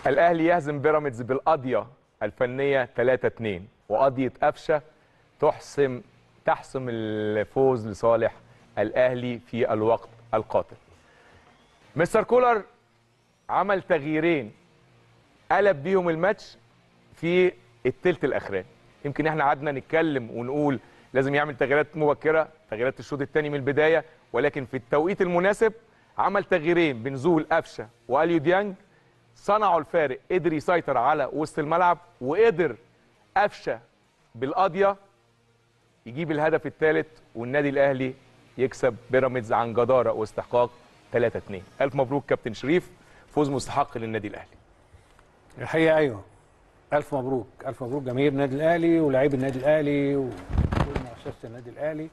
الاهلي يهزم بيراميدز بالقضيه الفنيه 3-2، وقضيه قفشه تحسم الفوز لصالح الاهلي في الوقت القاتل. مستر كولر عمل تغييرين قلب بيهم الماتش في الثلث الاخراني. يمكن احنا قعدنا نتكلم ونقول لازم يعمل تغييرات مبكره، تغييرات الشوط الثاني من البدايه، ولكن في التوقيت المناسب عمل تغييرين بنزول قفشه واليو ديانج، صنعوا الفارق. قدر يسيطر على وسط الملعب، وقدر قفشه بالقضيه يجيب الهدف الثالث، والنادي الاهلي يكسب بيراميدز عن جداره واستحقاق 3-2. الف مبروك كابتن شريف، فوز مستحق للنادي الاهلي. الحقيقه ايوه، الف مبروك، الف مبروك جماهير النادي الاهلي ولاعيبه النادي الاهلي وكل مؤسسه النادي الاهلي.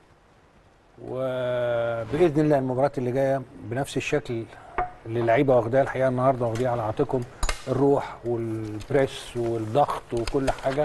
وباذن الله المباريات اللي جايه بنفس الشكل اللي اللعيبه واخداها الحقيقه النهارده، واخدين على عاتقهم الروح والبريس والضغط وكل حاجه.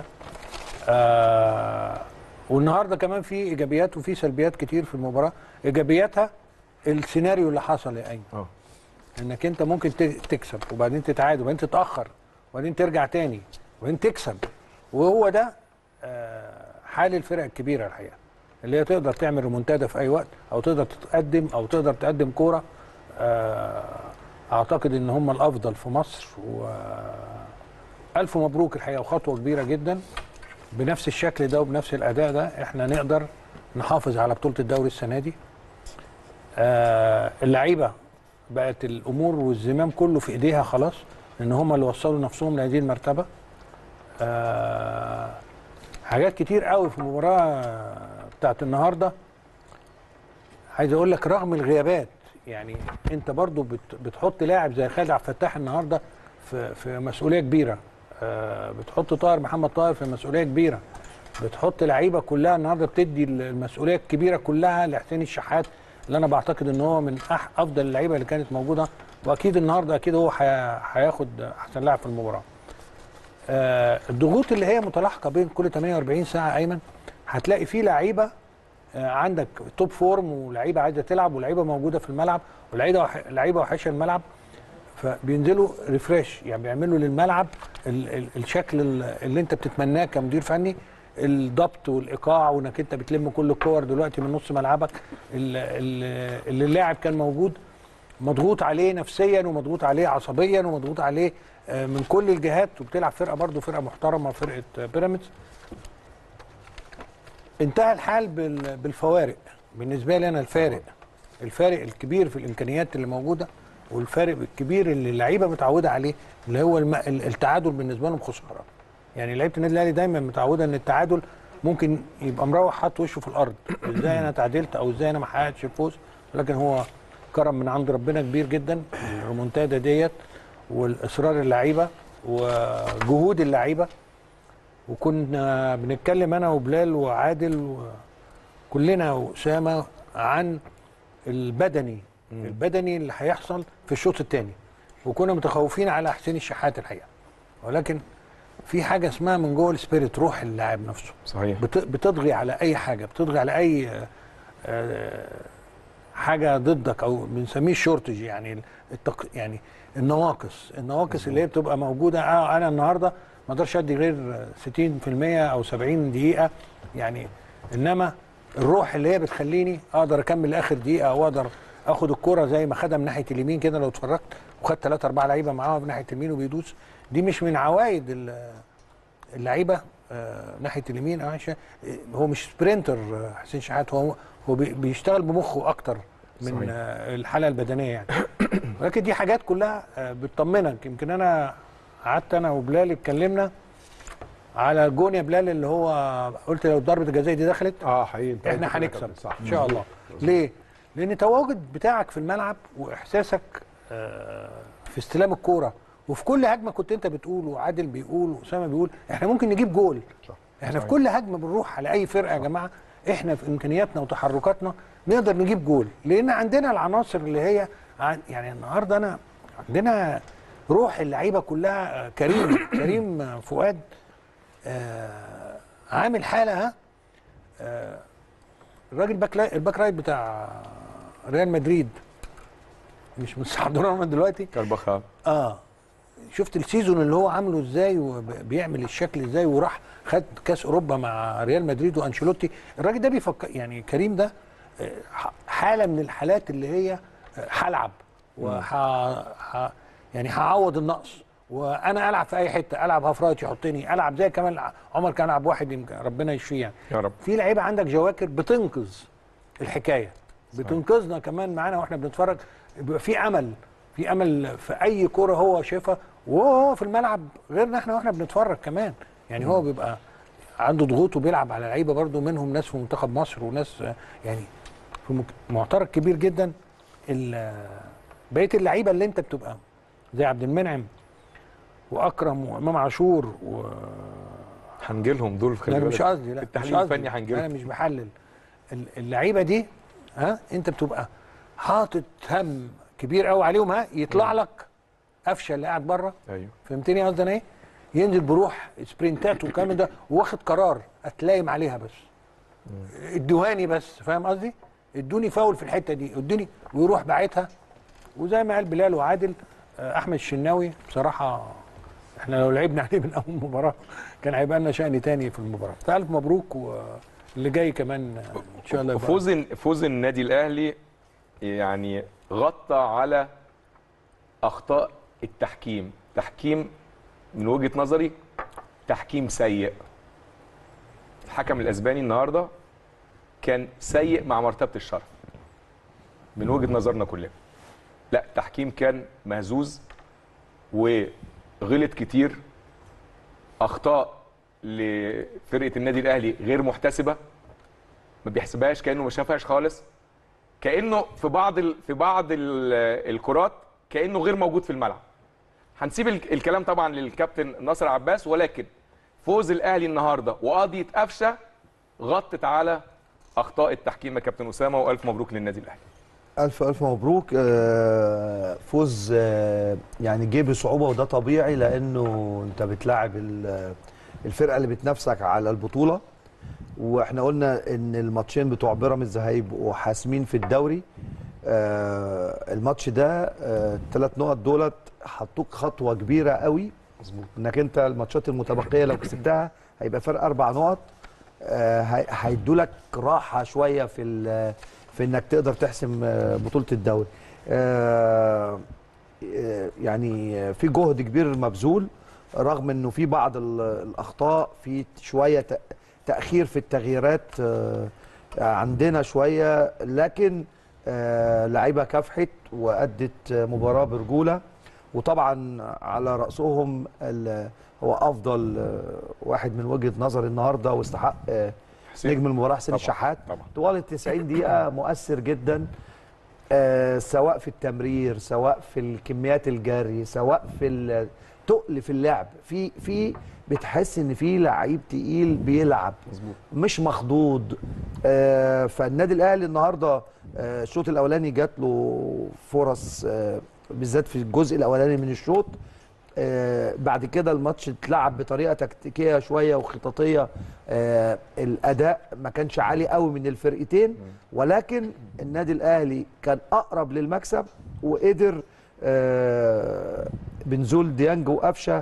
والنهارده كمان في ايجابيات وفي سلبيات كتير في المباراه. ايجابياتها السيناريو اللي حصل يا ايمن، انك انت ممكن تكسب وبعدين تتعادل وبعدين تتاخر وبعدين ترجع تاني وبعدين تكسب، وهو ده حال الفرق الكبيره الحقيقه، اللي هي تقدر تعمل ريمونتادا في اي وقت، او تقدر تقدم كوره. اعتقد ان هم الافضل في مصر، والف مبروك الحقيقه، وخطوه كبيره جدا. بنفس الشكل ده وبنفس الاداء ده احنا نقدر نحافظ على بطوله الدوري السنه دي. اللعيبه بقت الامور والزمام كله في ايديها خلاص، ان هم اللي وصلوا نفسهم لهذه المرتبه. حاجات كتير قوي في المباراه بتاعت النهارده. عايز اقول لك رغم الغيابات، يعني انت برضو بتحط لاعب زي خالد عبد الفتاح النهارده في مسؤوليه كبيره، بتحط محمد طاهر في مسؤوليه كبيره، بتحط لعيبه كلها النهارده بتدي المسؤوليه الكبيره كلها لحسين الشحات، اللي انا بعتقد ان هو من افضل اللعيبه اللي كانت موجوده، واكيد النهارده اكيد هو هياخد احسن لاعب في المباراه. الضغوط اللي هي متلاحقه بين كل 48 ساعه ايمن، هتلاقي فيه لعيبه عندك توب فورم، ولعيبه عايزه تلعب، ولعيبه موجوده في الملعب، ولعيبه وحشه الملعب، فبينزلوا ريفريش، يعني بيعملوا للملعب الشكل اللي انت بتتمناه كمدير فني، الضبط والايقاع، وانك انت بتلم كل الكور دلوقتي من نص ملعبك. اللي اللاعب كان موجود مضغوط عليه نفسيا ومضغوط عليه عصبيا ومضغوط عليه من كل الجهات، وبتلعب فرقه برضو فرقه محترمه، فرقه بيراميدز. انتهى الحال بالفوارق. بالنسبه لي انا الفارق الكبير في الامكانيات اللي موجوده، والفارق الكبير اللي اللعيبه متعوده عليه، اللي هو التعادل بالنسبه لهم خساره. يعني لعيبه النادي الاهلي دايما متعوده ان التعادل ممكن يبقى مروح حاط وشه في الارض، ازاي انا تعادلت او ازاي انا ما حققتش الفوز، ولكن هو كرم من عند ربنا كبير جدا، الريمونتادا ديت والاصرار اللعيبه وجهود اللعيبه. وكنا بنتكلم انا وبلال وعادل وكلنا واسامه عن البدني اللي هيحصل في الشوط الثاني، وكنا متخوفين على حسين الشحات الحقيقه، ولكن في حاجه اسمها من جوه السبيريت، روح اللاعب نفسه صحيح بتطغي على اي حاجه، بتطغي على اي حاجه ضدك، او بنسميه الشورتج، يعني يعني النواقص اللي هي بتبقى موجوده. انا النهارده ما اقدرش ادي غير 60% او 70 دقيقه يعني، انما الروح اللي هي بتخليني اقدر اكمل لاخر دقيقه، او اقدر اخد الكره زي ما خدها من ناحيه اليمين كده، لو اتفرجت وخدت 3 4 لعيبه معاه من ناحيه اليمين وبيدوس، دي مش من عوايد اللعيبه ناحيه اليمين. هو مش سبرينتر حسين شحات، هو بيشتغل بمخه اكتر من الحاله البدنيه يعني. ولكن دي حاجات كلها بتطمنك. يمكن انا قعدت انا وبلال اتكلمنا على جون يا بلال، اللي هو قلت لو ضربه الجزاء دي دخلت حقيقي احنا هنكسب ان شاء الله. ليه؟ لان التواجد بتاعك في الملعب واحساسك في استلام الكوره، وفي كل هجمه كنت انت بتقول وعادل بيقول واسامه بيقول احنا ممكن نجيب جول. احنا في كل هجمه بنروح على اي فرقه يا جماعه، احنا في امكانياتنا وتحركاتنا نقدر نجيب جول، لان عندنا العناصر اللي هي يعني النهارده انا عندنا روح اللعيبه كلها. كريم فؤاد عامل حاله. الراجل الباك رايت بتاع ريال مدريد، مش مستحضرنا من دلوقتي، كارباخال. شفت السيزون اللي هو عامله ازاي وبيعمل الشكل ازاي، وراح خد كاس اوروبا مع ريال مدريد وانشيلوتي. الراجل ده بيفكر يعني، كريم ده حاله من الحالات اللي هي هلعب يعني هعوض النقص، وانا العب في اي حته، العب هاف رايت يحطني، العب زي كمان عمر كان لعب واحد يمكن ربنا يشفيه يعني. يا رب. في لعيبه عندك جواكر بتنقذ الحكايه، بتنقذنا كمان معانا واحنا بنتفرج. بيبقى في امل، في امل في اي كوره هو شايفها وهو في الملعب، غيرنا احنا واحنا بنتفرج كمان يعني. هو بيبقى عنده ضغوط وبيلعب على لعيبه برده، منهم ناس في منتخب مصر وناس يعني في معترك كبير جدا. بقيه اللعيبه اللي انت بتبقى زي عبد المنعم واكرم وامام عاشور هنجيلهم دول، خلي لا بالك. مش قصدي، لا التحليل مش قصدي، الفني هنجيلهم. انا مش بحلل. اللعيبه دي انت بتبقى حاطط هم كبير قوي عليهم، يطلع لك قفشه اللي قاعد بره. ايوه فهمتني قصدي انا ايه؟ ينزل بروح سبرنتات والكلام ده، واخد قرار اتلايم عليها بس. ادوهاني بس، فاهم قصدي؟ ادوني فاول في الحته دي، ادوني، ويروح باعتها. وزي ما قال بلال وعادل، احمد الشناوي بصراحه احنا لو لعبنا عليه من اول مباراه كان هيبقى لنا شأن تاني في المباراه. فالف مبروك، واللي جاي كمان ان شاء الله يبقى. فوز النادي الاهلي يعني غطى على اخطاء التحكيم. تحكيم من وجهه نظري تحكيم سيء. الحكم الاسباني النهارده كان سيء مع مرتبه الشرف من وجهه نظرنا كلنا. لا، التحكيم كان مهزوز وغلط كتير. اخطاء لفرقه النادي الاهلي غير محتسبه، ما بيحسبهاش، كانه ما شافهاش خالص، كانه في بعض الكرات كانه غير موجود في الملعب. هنسيب الكلام طبعا للكابتن ناصر عباس، ولكن فوز الاهلي النهارده وقضيه قفشه غطت على اخطاء التحكيم يا كابتن اسامه، والف مبروك للنادي الاهلي. ألف ألف مبروك. فوز يعني جه بصعوبة، وده طبيعي لأنه أنت بتلاعب الفرقة اللي بتنافسك على البطولة. وإحنا قلنا إن الماتشين بتوع بيراميدز هيبقوا حاسمين في الدوري. الماتش ده الثلاث نقط دولت حطوك خطوة كبيرة قوي. مظبوط. إنك أنت الماتشات المتبقية لو كسبتها هيبقى فرق 4 نقط. هيدولك راحة شوية في انك تقدر تحسم بطولة الدوري. يعني في جهد كبير مبذول، رغم انه في بعض الاخطاء، في شوية تأخير في التغييرات عندنا شوية، لكن لعيبة كافحت وأدت مباراة برجولة. وطبعا على رأسهم هو أفضل واحد من وجهة نظر النهاردة واستحق نجم المباراة حسين الشحات. طوال ال 90 دقيقة مؤثر جدا، سواء في التمرير، سواء في الكميات الجري، سواء في التقل في اللعب. في بتحس ان في لعيب تقيل بيلعب. مظبوط. مش مخضوض. فالنادي الاهلي النهارده الشوط الاولاني جات له فرص، بالذات في الجزء الاولاني من الشوط. بعد كده الماتش اتلعب بطريقه تكتيكيه شويه وخططيه. الاداء ما كانش عالي قوي من الفرقتين، ولكن النادي الاهلي كان اقرب للمكسب، وقدر بنزول ديانج وقفشه،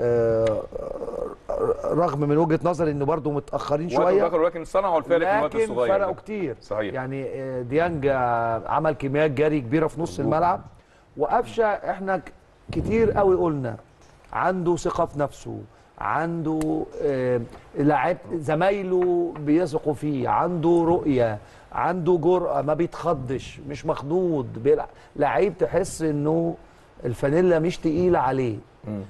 رغم من وجهه نظري انه برضه متاخرين شويه، ولكن صنعوا الفارق في الوقت الصغير، لكن فرقوا كتير. صحيح. يعني ديانج عمل كميات جري كبيره في نص الملعب، وقفشه احنا كتير قوي قلنا عنده ثقه في نفسه، عنده لاعب زمايله بيثقوا فيه، عنده رؤيه، عنده جرأه، ما بيتخضش، مش مخضوض، لعيب تحس انه الفانيلا مش تقيله عليه.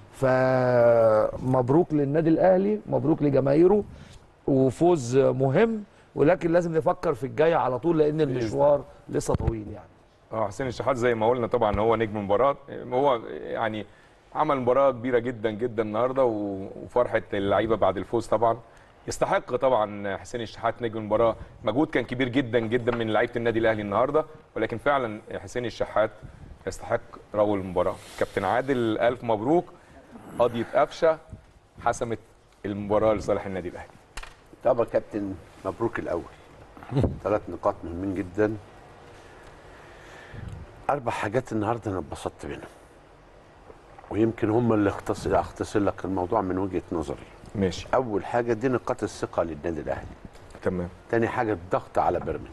فمبروك للنادي الاهلي، مبروك لجماهيره، وفوز مهم، ولكن لازم نفكر في الجاي على طول لان المشوار لسه طويل يعني. حسين الشحات زي ما قلنا طبعا هو نجم المباراه، هو يعني عمل مباراه كبيره جدا جدا النهارده، وفرحه اللعيبه بعد الفوز طبعا. يستحق طبعا حسين الشحات نجم المباراه، مجهود كان كبير جدا جدا من لعيبه النادي الاهلي النهارده، ولكن فعلا حسين الشحات يستحق رجل المباراه. كابتن عادل الف مبروك، قضيه قفشه حسمت المباراه لصالح النادي الاهلي. طبعا كابتن مبروك الاول. 3 نقاط مهمين جدا. 4 حاجات النهارده انا اتبسطت منهم. ويمكن هم اللي اختصر لك الموضوع من وجهه نظري. ماشي. اول حاجه دي نقاط الثقه للنادي الاهلي. تمام. تاني حاجه الضغط على بيراميدز.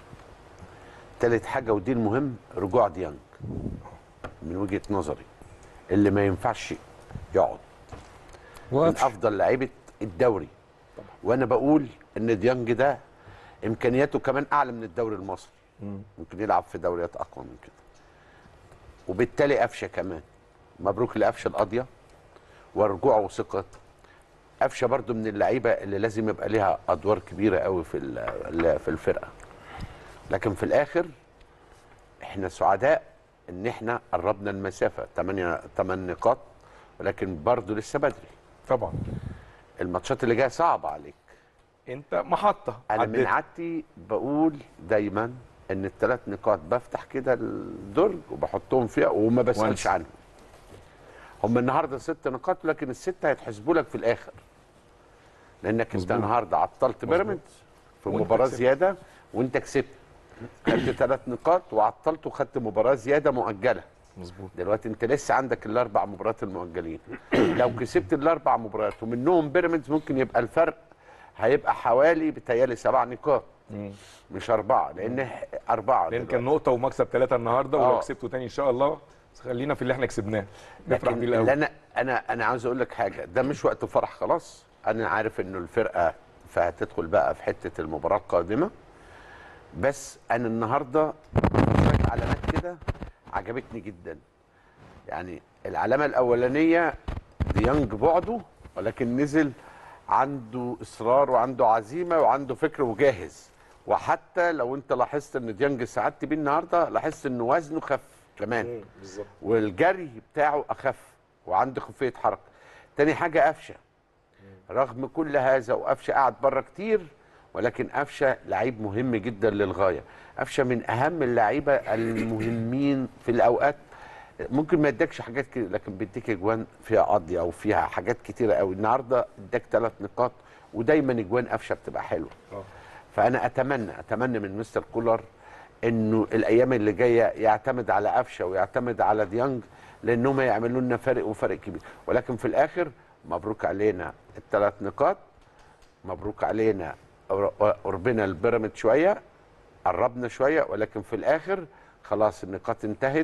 تالت حاجه ودي المهم رجوع ديانج من وجهه نظري اللي ما ينفعش يقعد، من افضل لعيبه الدوري. وانا بقول ان ديانج ده امكانياته كمان اعلى من الدوري المصري، ممكن يلعب في دوريات اقوى من كده. وبالتالي قفشه كمان، مبروك لقفشه القضيه ورجوعه وثقه. قفشه برضو من اللعيبه اللي لازم يبقى ليها ادوار كبيره قوي في الفرقه. لكن في الاخر احنا سعداء ان احنا قربنا المسافه 8 نقاط، ولكن برضو لسه بدري. طبعا الماتشات اللي جايه صعبه عليك. انت محطه انا من عادتي بقول دايما ان الثلاث نقاط بفتح كده الدرج وبحطهم فيها وما بسالش عنهم. هم النهارده 6 نقاط، لكن السته هيتحسبوا لك في الاخر، لانك انت النهارده عطلت بيراميدز في مباراه زياده وانت كسبت. خدت 3 نقاط وعطلت وخدت مباراه زياده مؤجله. مظبوط. دلوقتي انت لسه عندك ال4 مباريات المؤجلين. لو كسبت ال4 مباريات ومنهم بيراميدز ممكن يبقى الفرق هيبقى حوالي بتهيألي 7 نقاط مش 4، لان 4 لان كان نقطه ومكسب 3 النهارده ولو كسبته تاني ان شاء الله. خلينا في اللي احنا كسبناه نفرح بيه الاول. لكن انا عاوز اقول لك حاجه، ده مش وقت فرح خلاص. انا عارف انه الفرقه فهتدخل بقى في حته المباراه القادمه، بس انا النهارده شويه علامات كده عجبتني جدا. يعني العلامه الاولانيه ديانج بعده، ولكن نزل عنده اصرار وعنده عزيمه وعنده فكر وجاهز. وحتى لو انت لاحظت ان ديانج سعدت بيه النهارده، لاحظت ان وزنه خف كمان بالظبط، والجري بتاعه اخف وعنده خفيه حركه. تاني حاجه قفشه، رغم كل هذا وقفشه قاعد بره كتير، ولكن قفشه لعيب مهم جدا للغايه. قفشه من اهم اللعيبه المهمين في الاوقات، ممكن ما يدكش حاجات كده لكن بيديك اجوان فيها قضيه وفيها حاجات كتيره قوي. النهارده اداك 3 نقاط، ودايما اجوان قفشه بتبقى حلوه. فانا اتمنى من مستر كولر انه الايام اللي جايه يعتمد على قفشه ويعتمد على ديانج، لانهم هيعملوا لنا فرق وفرق كبير. ولكن في الاخر مبروك علينا ال3 نقاط، مبروك علينا قربنا البيراميد شويه، قربنا شويه، ولكن في الاخر خلاص النقاط انتهت.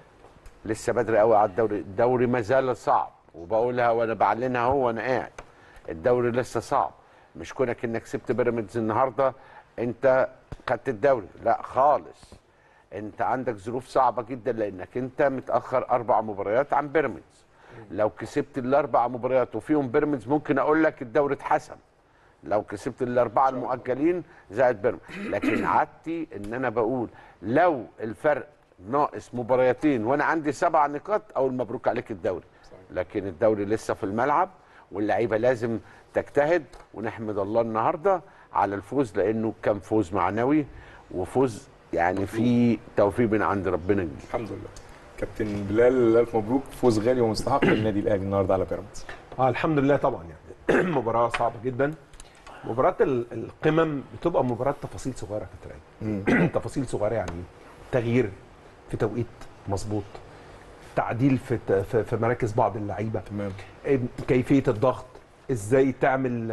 لسه بدري قوي على الدوري ما زال صعب، وبقولها وانا بعلنها اهو وانا قاعد. الدوري لسه صعب، مش كونك انك كسبت بيراميدز النهارده انت خدت الدوري، لا خالص. انت عندك ظروف صعبه جدا لانك انت متاخر 4 مباريات عن بيراميدز. لو كسبت ال4 مباريات وفيهم بيراميدز ممكن اقول لك الدوري اتحسم. لو كسبت ال4 المؤجلين زائد بيراميدز، لكن عادتي ان انا بقول لو الفرق ناقص مباريتين وانا عندي 7 نقاط اقول مبروك عليك الدوري. لكن الدوري لسه في الملعب واللعيبه لازم تجتهد، ونحمد الله النهارده على الفوز لانه كان فوز معنوي وفوز يعني في توفيق من عند ربنا جديد. الحمد لله. كابتن بلال الف مبروك، فوز غالي ومستحق للنادي الاهلي النهارده على بيراميدز. الحمد لله طبعا. يعني مباراه صعبه جدا. مباراه القمم بتبقى مباراه تفاصيل صغيره كتير. تفاصيل صغيره، يعني تغيير في توقيت مظبوط، تعديل في مراكز بعض اللعيبه، تمام، كيفيه الضغط، ازاي تعمل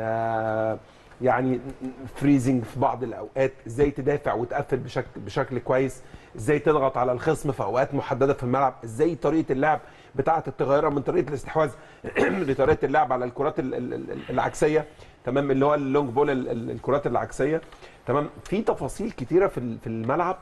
يعني فريزنج في بعض الاوقات، ازاي تدافع وتقفل بشكل كويس، ازاي تضغط على الخصم في اوقات محدده في الملعب، ازاي طريقه اللعب بتاعه التغيير من طريقه الاستحواذ لطريقه اللعب على الكرات العكسيه، تمام، اللي هو اللونج بول، الكرات العكسيه، تمام. في تفاصيل كتيره في الملعب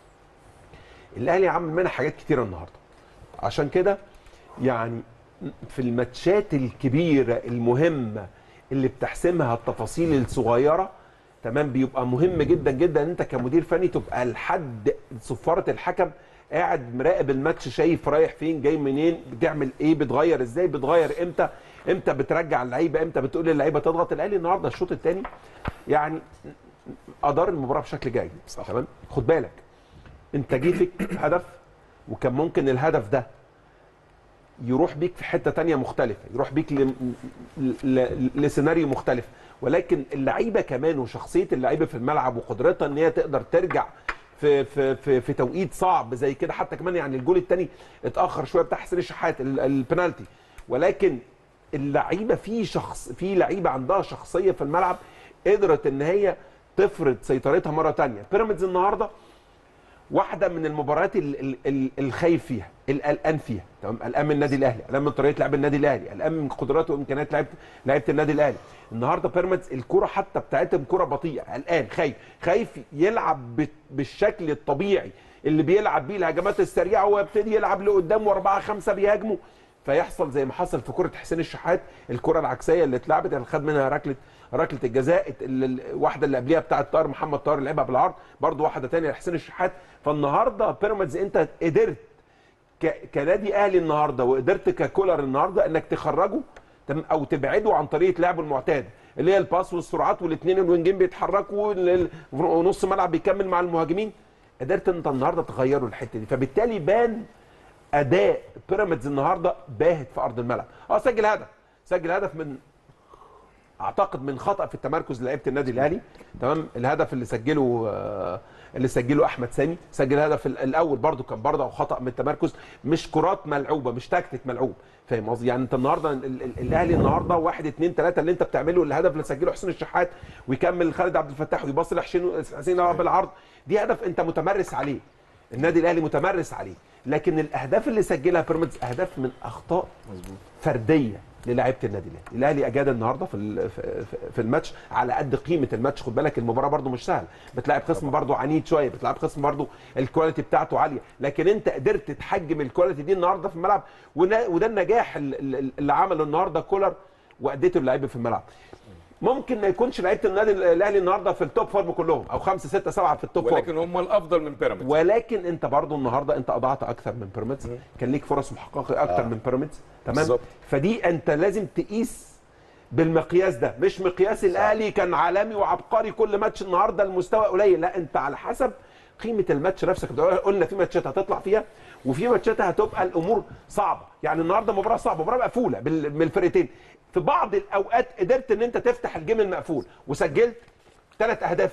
الاهلي عمل منها حاجات كتيره النهارده. عشان كده يعني في الماتشات الكبيره المهمه اللي بتحسمها التفاصيل الصغيره، تمام، بيبقى مهم جدا جدا ان انت كمدير فني تبقى لحد صفاره الحكم قاعد مراقب الماتش، شايف رايح فين جاي منين، بتعمل ايه، بتغير ازاي، بتغير امتى بترجع اللعيبه، امتى بتقول للعيبه تضغط. الاهلي النهارده الشوط الثاني يعني ادار المباراه بشكل جيد، تمام. خد بالك انت جه فيك هدف، وكان ممكن الهدف ده يروح بيك في حته ثانيه مختلفه، يروح بيك لسيناريو مختلف، ولكن اللعيبه كمان وشخصيه اللعيبه في الملعب وقدرتها ان هي تقدر ترجع في توقيت صعب زي كده، حتى كمان يعني الجول الثاني اتاخر شويه بتاع حسين الشحات البنالتي، ولكن اللعيبه في لعيبه عندها شخصيه في الملعب قدرت ان هي تفرض سيطرتها مره ثانيه. بيراميدز النهارده واحده من المباريات الخايف فيها، القلقان فيها، تمام، قلقان من النادي الاهلي، قلقان من طريقه لعب النادي الاهلي، قلقان من قدرات وامكانيات لعيبه النادي الاهلي. النهارده بيراميدز الكره حتى بتاعتهم كره بطيئه، قلقان، خايف يلعب بالشكل الطبيعي اللي بيلعب بيه الهجمات السريعه، ويبتدي يلعب لقدام واربعه خمسه بيهاجموا، فيحصل زي ما حصل في كره حسين الشحات، الكره العكسيه اللي اتلعبت اللي خد منها ركله الجزاء، الواحده اللي قبليها بتاعه طاهر محمد طاهر لعبها بالعرض، برضو واحده ثانيه لحسين الشحات. فالنهارده بيراميدز انت قدرت كنادي اهلي النهارده، وقدرت ككولر النهارده انك تخرجه او تبعده عن طريقه لعبه المعتاده اللي هي الباس والسرعات، والاثنين الوينجين بيتحركوا ونص ملعب بيكمل مع المهاجمين. قدرت انت النهارده تغيروا الحته دي، فبالتالي بان اداء بيراميدز النهارده باهت في ارض الملعب. سجل هدف من اعتقد من خطا في التمركز لعيبه النادي الاهلي، تمام. الهدف اللي سجله احمد سامي، سجل الهدف الاول برده كان برده خطا من التمركز، مش كرات ملعوبه، مش تكتيك ملعوب، فاهم قصدي؟ يعني انت النهارده الاهلي النهارده 1 2 3 اللي انت بتعمله، الهدف اللي سجله حسين الشحات ويكمل خالد عبد الفتاح ويباصي لحسين بالعرض، دي هدف انت متمرس عليه، النادي الاهلي متمرس عليه. لكن الاهداف اللي سجلها بيراميدز اهداف من اخطاء فرديه للاعيبه النادي الاهلي. الاهلي اجاد النهارده في الماتش على قد قيمه الماتش. خد بالك المباراه برده مش سهله، بتلاعب خصم برده عنيد شويه، بتلاعب خصم برده الكواليتي بتاعته عاليه، لكن انت قدرت تحجم الكواليتي دي النهارده في الملعب، وده النجاح اللي عمله النهارده كولر واديته اللعيبه في الملعب. ممكن ما يكونش لعيبه النادي الاهلي النهارده في التوب فورم كلهم، او 5 6 7 في التوب فورم، ولكن هم الافضل من بيراميدز. ولكن انت برضو النهارده انت اضعت اكثر من بيراميدز، كان ليك فرص محققه اكثر من بيراميدز، تمام بالزبط. فدي انت لازم تقيس بالمقياس ده، مش مقياس الاهلي كان عالمي وعبقري كل ماتش النهارده المستوى قليل، لا انت على حسب قيمه الماتش نفسك. قلنا في ماتشات هتطلع فيها وفي ماتشات هتبقى الامور صعبه، يعني النهارده مباراه صعبه، مباراه مقفوله من الفرقتين، في بعض الاوقات قدرت ان انت تفتح الجيم المقفول وسجلت 3 اهداف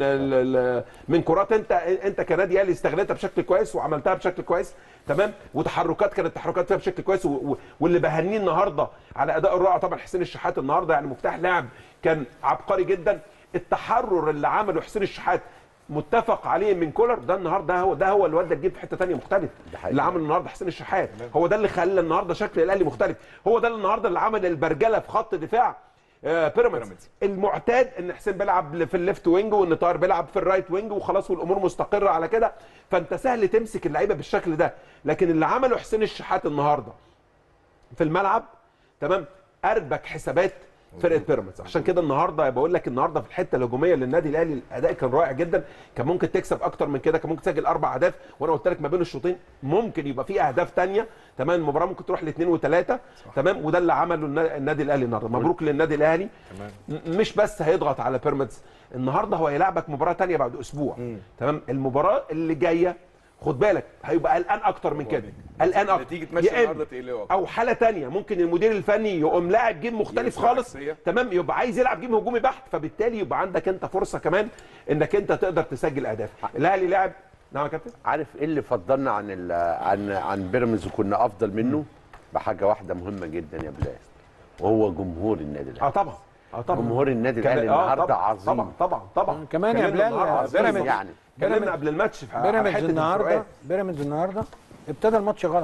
من كرات انت كنادي اهلي استغلتها بشكل كويس وعملتها بشكل كويس، تمام، وتحركات كانت تحركات فيها بشكل كويس، واللي بهنيه النهارده على اداء الرائع طبعا حسين الشحات النهارده، يعني مفتاح لاعب كان عبقري جدا. التحرر اللي عمله حسين الشحات متفق عليه من كولر، ده النهارده ده هو اللي ودى الجيب في حته ثانيه مختلف، اللي عمل النهارده حسين الشحات هو ده اللي خلى النهارده شكل الاهلي مختلف، هو ده النهارده اللي عمل البرجله في خط دفاع بيراميدز. المعتاد ان حسين بيلعب في الليفت وينج وان طاهر بيلعب في الرايت وينج وخلاص والامور مستقره على كده، فانت سهل تمسك اللعيبه بالشكل ده، لكن اللي عمله حسين الشحات النهارده في الملعب، تمام، اربك حسابات فرقه بيراميدز. عشان كده النهارده بقول لك النهارده في الحته الهجوميه للنادي الاهلي الاداء كان رائع جدا، كان ممكن تكسب اكتر من كده، كان ممكن تسجل 4 اهداف، وانا قلت لك ما بين الشوطين ممكن يبقى في اهداف ثانيه، تمام، المباراه ممكن تروح ل2 و3، تمام، وده اللي عمله النادي الاهلي النهارده. مبروك للنادي الاهلي، مش بس هيضغط على بيراميدز النهارده، هو هيلاعبك مباراه ثانيه بعد اسبوع، تمام، المباراه اللي جايه خد بالك هيبقى قلقان اكتر من كده، قلقان اكتر نتيجه ماتش النهارده تقلقه او حاله ثانيه، ممكن المدير الفني يقوم لاعب جيم مختلف خالص، تمام، يبقى عايز يلعب جيم هجومي بحت، فبالتالي يبقى عندك انت فرصه كمان انك انت تقدر تسجل اهداف. الاهلي لاعب، نعم يا كابتن، عارف ايه اللي فضلنا عن بيراميدز وكنا افضل منه؟ بحاجه واحده مهمه جدا يا بلال، وهو جمهور النادي الاهلي. طبعا جمهور النادي الاهلي النهارده عظيم، طبعا كمان يا بلال بيراميدز يعني اتكلمنا قبل الماتش في بيراميدز النهارده ابتدى الماتش غلط.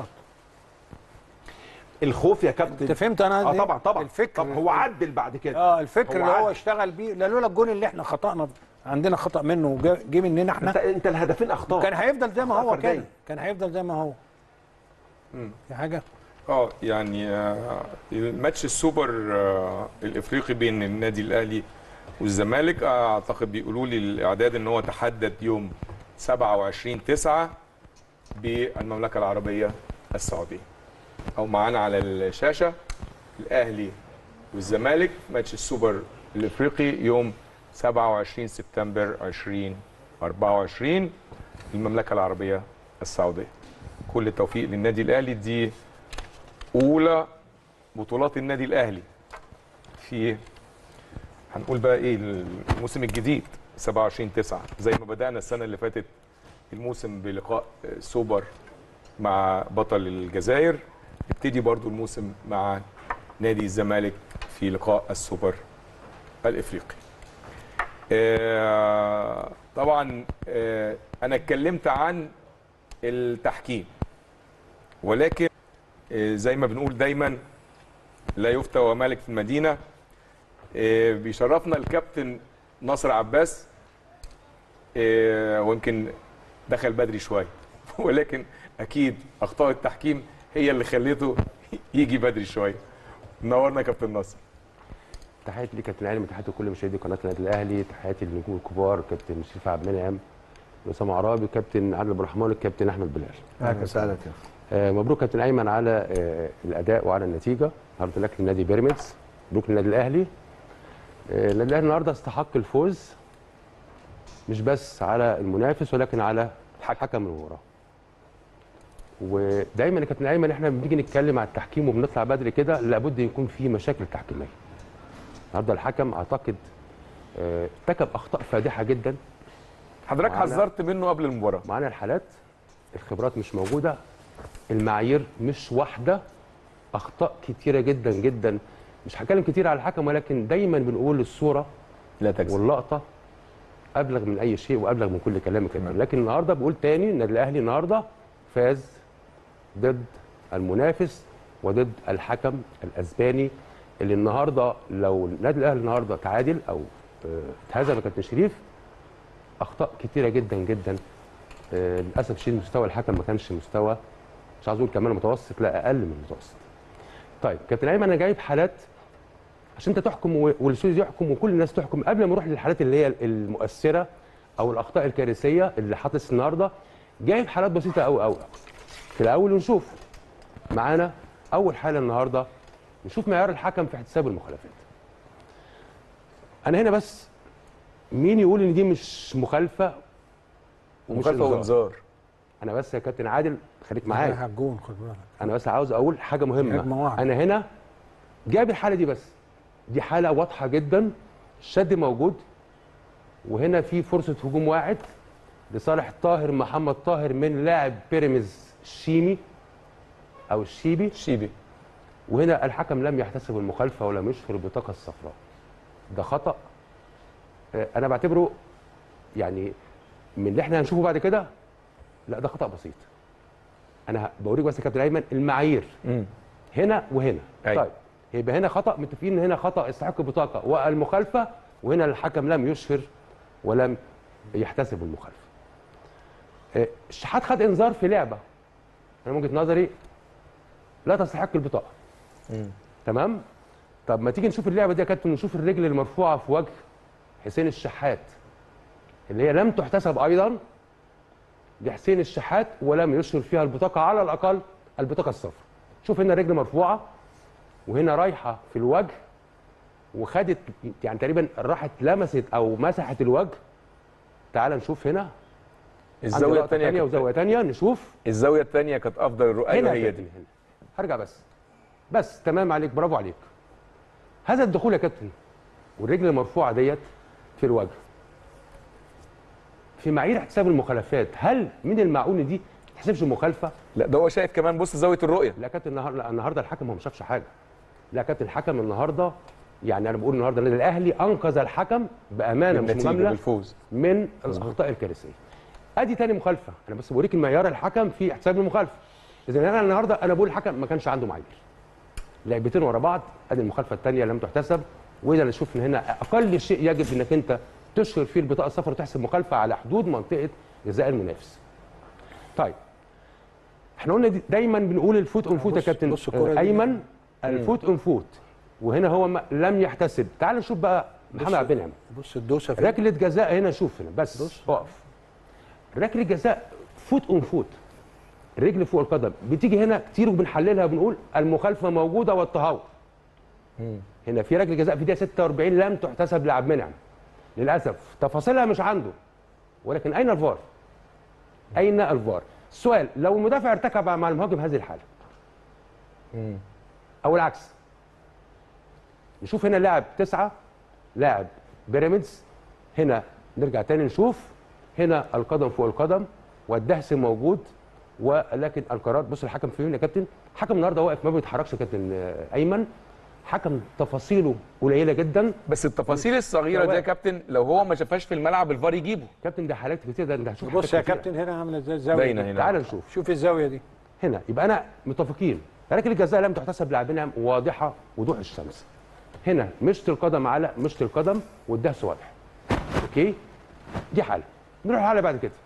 الخوف يا كابتن، انت فهمت انا قصدي؟ طبعا الفكر طبعا هو عدل بعد كده، الفكر اللي هو اشتغل بيه، لولا الجون اللي احنا خطأنا عندنا خطأ منه وجه مننا احنا، انت الهدفين اخطاء، كان هيفضل زي ما هو كده، كان هيفضل زي ما هو. في حاجه يعني الماتش السوبر الافريقي بين النادي الاهلي والزمالك، اعتقد بيقولوا لي الاعداد ان هو تحدد يوم 27/9 بالمملكه العربيه السعوديه، او معانا على الشاشه الاهلي والزمالك ماتش السوبر الافريقي يوم 27 سبتمبر 2024 المملكه العربيه السعوديه. كل التوفيق للنادي الاهلي، دي اولى بطولات النادي الاهلي في هنقول بقى ايه الموسم الجديد 27/9 زي ما بدأنا السنة اللي فاتت الموسم بلقاء سوبر مع بطل الجزائر، ابتدي برضو الموسم مع نادي الزمالك في لقاء السوبر الافريقي. طبعا انا اتكلمت عن التحكيم، ولكن زي ما بنقول دايما لا يفتى ومالك في المدينه. بيشرفنا الكابتن ناصر عباس، ويمكن دخل بدري شويه ولكن اكيد اخطاء التحكيم هي اللي خليته يجي بدري شويه. منورنا يا كابتن ناصر. تحياتي ليك كابتن علي، تحياتي لكل مشاهدي قناه النادي الاهلي، تحياتي للنجوم الكبار كابتن شريف عبد المنعم، اسامه عرابي، كابتن عادل عبد الرحمن، الكابتن احمد بلال. اهلا وسهلا. مبروك كابتن ايمن على الاداء وعلى النتيجه. هارد لك لنادي بيراميدز، مبروك للنادي الاهلي. النادي الاهلي النهارده استحق الفوز مش بس على المنافس ولكن على حكم المباراه. ودايما يا كابتن ايمن احنا بنيجي نتكلم على التحكيم وبنطلع بدري كده لابد يكون في مشاكل تحكيميه. النهارده الحكم اعتقد ارتكب اخطاء فادحه جدا. حضرتك حذرت منه قبل المباراه. معانا الحالات، الخبرات مش موجوده، المعايير مش واحده، اخطاء كتيره جدا جدا. مش هتكلم كتير على الحكم ولكن دايما بنقول الصوره لا تكذب واللقطه ابلغ من اي شيء وابلغ من كل كلام كمان. لكن النهارده بقول تاني النادي الاهلي النهارده فاز ضد المنافس وضد الحكم الاسباني اللي النهارده لو النادي الاهلي النهارده تعادل او اتهزم يا كابتن شريف، اخطاء كتيره جدا جدا. للاسف الشديد مستوى الحكم ما كانش مستوى، مش عايز اقول كمان متوسط، لا اقل من المتوسط. طيب كابتن ايمن انا جايب حالات عشان انت تحكم والاستوديو يحكم وكل الناس تحكم قبل ما نروح للحالات اللي هي المؤثره او الاخطاء الكارثيه اللي حصلت النهارده. جايب حالات بسيطه قوي قوي في الاول ونشوف معانا اول حاله النهارده، نشوف معيار الحكم في احتساب المخالفات. انا هنا بس مين يقول ان دي مش مخالفه مخالفه وانذار؟ انا بس يا كابتن عادل خليك معايا على الجون، خد بالك. انا بس عاوز اقول حاجه مهمه. هجمة واحدة. انا هنا جايب الحاله دي بس، دي حاله واضحه جدا، الشد موجود، وهنا في فرصه هجوم واحد لصالح طاهر محمد طاهر من لاعب بيراميدز الشيمي او الشيبي، وهنا الحكم لم يحتسب المخالفه ولم يشهر البطاقه الصفراء. ده خطا انا بعتبره يعني من اللي احنا هنشوفه بعد كده، لا ده خطا بسيط. انا بوريك بس يا كابتن ايمن المعايير هنا وهنا. أيوة. طيب يبقى هنا خطا، متفقين ان هنا خطا استحق البطاقه والمخالفه، وهنا الحكم لم يشهر ولم يحتسب المخالفه. الشحات خد انذار في لعبه انا من وجهه نظري لا تستحق البطاقه. تمام. طب ما تيجي نشوف اللعبه دي يا كابتن ونشوف الرجل المرفوعه في وجه حسين الشحات اللي هي لم تحتسب ايضا لحسين الشحات ولم يشهر فيها البطاقه، على الاقل البطاقه الصفراء. شوف هنا رجل مرفوعه وهنا رايحه في الوجه وخدت يعني تقريبا راحت لمست او مسحت الوجه. تعال نشوف هنا الزاويه الثانيه وزاويه ثانيه، نشوف الزاويه الثانيه كانت افضل الرؤيه. هنا هي دي. هنا هرجع بس تمام عليك، برافو عليك. هذا الدخول يا كابتن والرجل المرفوعه ديت في الوجه في معايير احتساب المخالفات، هل من المعقول ان دي ما تحسبش مخالفه؟ لا ده هو شايف كمان، بص زاويه الرؤيه. لا كابتن النهارده الحكم هو ما شافش حاجه. لا كابتن الحكم النهارده يعني انا بقول النهارده النادي الاهلي انقذ الحكم بامانه مش مجامله بالفوز من الاخطاء الكارثيه. ادي تاني مخالفه، انا بس بوريك المعيار الحكم في احتساب المخالفه. اذا انا النهارده انا بقول الحكم ما كانش عنده معايير. لعبتين ورا بعض، ادي المخالفه الثانيه لم تحتسب، واذا نشوف ان هنا اقل شيء يجب انك انت تشهر فيه البطاقه الصفراء وتحسب مخالفه على حدود منطقه جزاء المنافس. طيب احنا قلنا دايما بنقول الفوت اون فوت يا كابتن ايمن، الفوت اون فوت، وهنا هو لم يحتسب. تعال نشوف بقى محمد عبد المنعم. بص الدوسه فين؟ ركله جزاء هنا، شوف هنا بس اقف. ركله جزاء فوت اون فوت، الرجل فوق القدم، بتيجي هنا كتير وبنحللها بنقول المخالفه موجوده والتهور. هنا في ركله جزاء في دقيقه 46 لم تحتسب لعبد المنعم للاسف، تفاصيلها مش عنده، ولكن اين الفار؟ اين الفار؟ السؤال لو المدافع ارتكب مع المهاجم هذه الحاله او العكس، نشوف هنا لاعب 9 لاعب بيراميدز، هنا نرجع تاني نشوف هنا القدم فوق القدم، والدهس موجود، ولكن القرار بص الحكم فين يا كابتن؟ الحكم النهارده واقف ما بيتحركش يا كابتن ايمن، حكم تفاصيله قليله جدا. بس التفاصيل الصغيره دي يا كابتن لو هو ما شافهاش في الملعب الفار يجيبه. كابتن ده حالات كتير، ده انت هتشوف بص يا حاجات كابتن هنا عامله ازاي الزاويه باينه دي. هنا. تعال نشوف. شوف الزاويه دي هنا يبقى انا متفقين، ركله الجزاء لم تحتسب لاعبنا واضحه وضوح الشمس. هنا مشط القدم على مشط القدم والدهس واضح. اوكي؟ دي حاله. نروح لحاله بعد كده.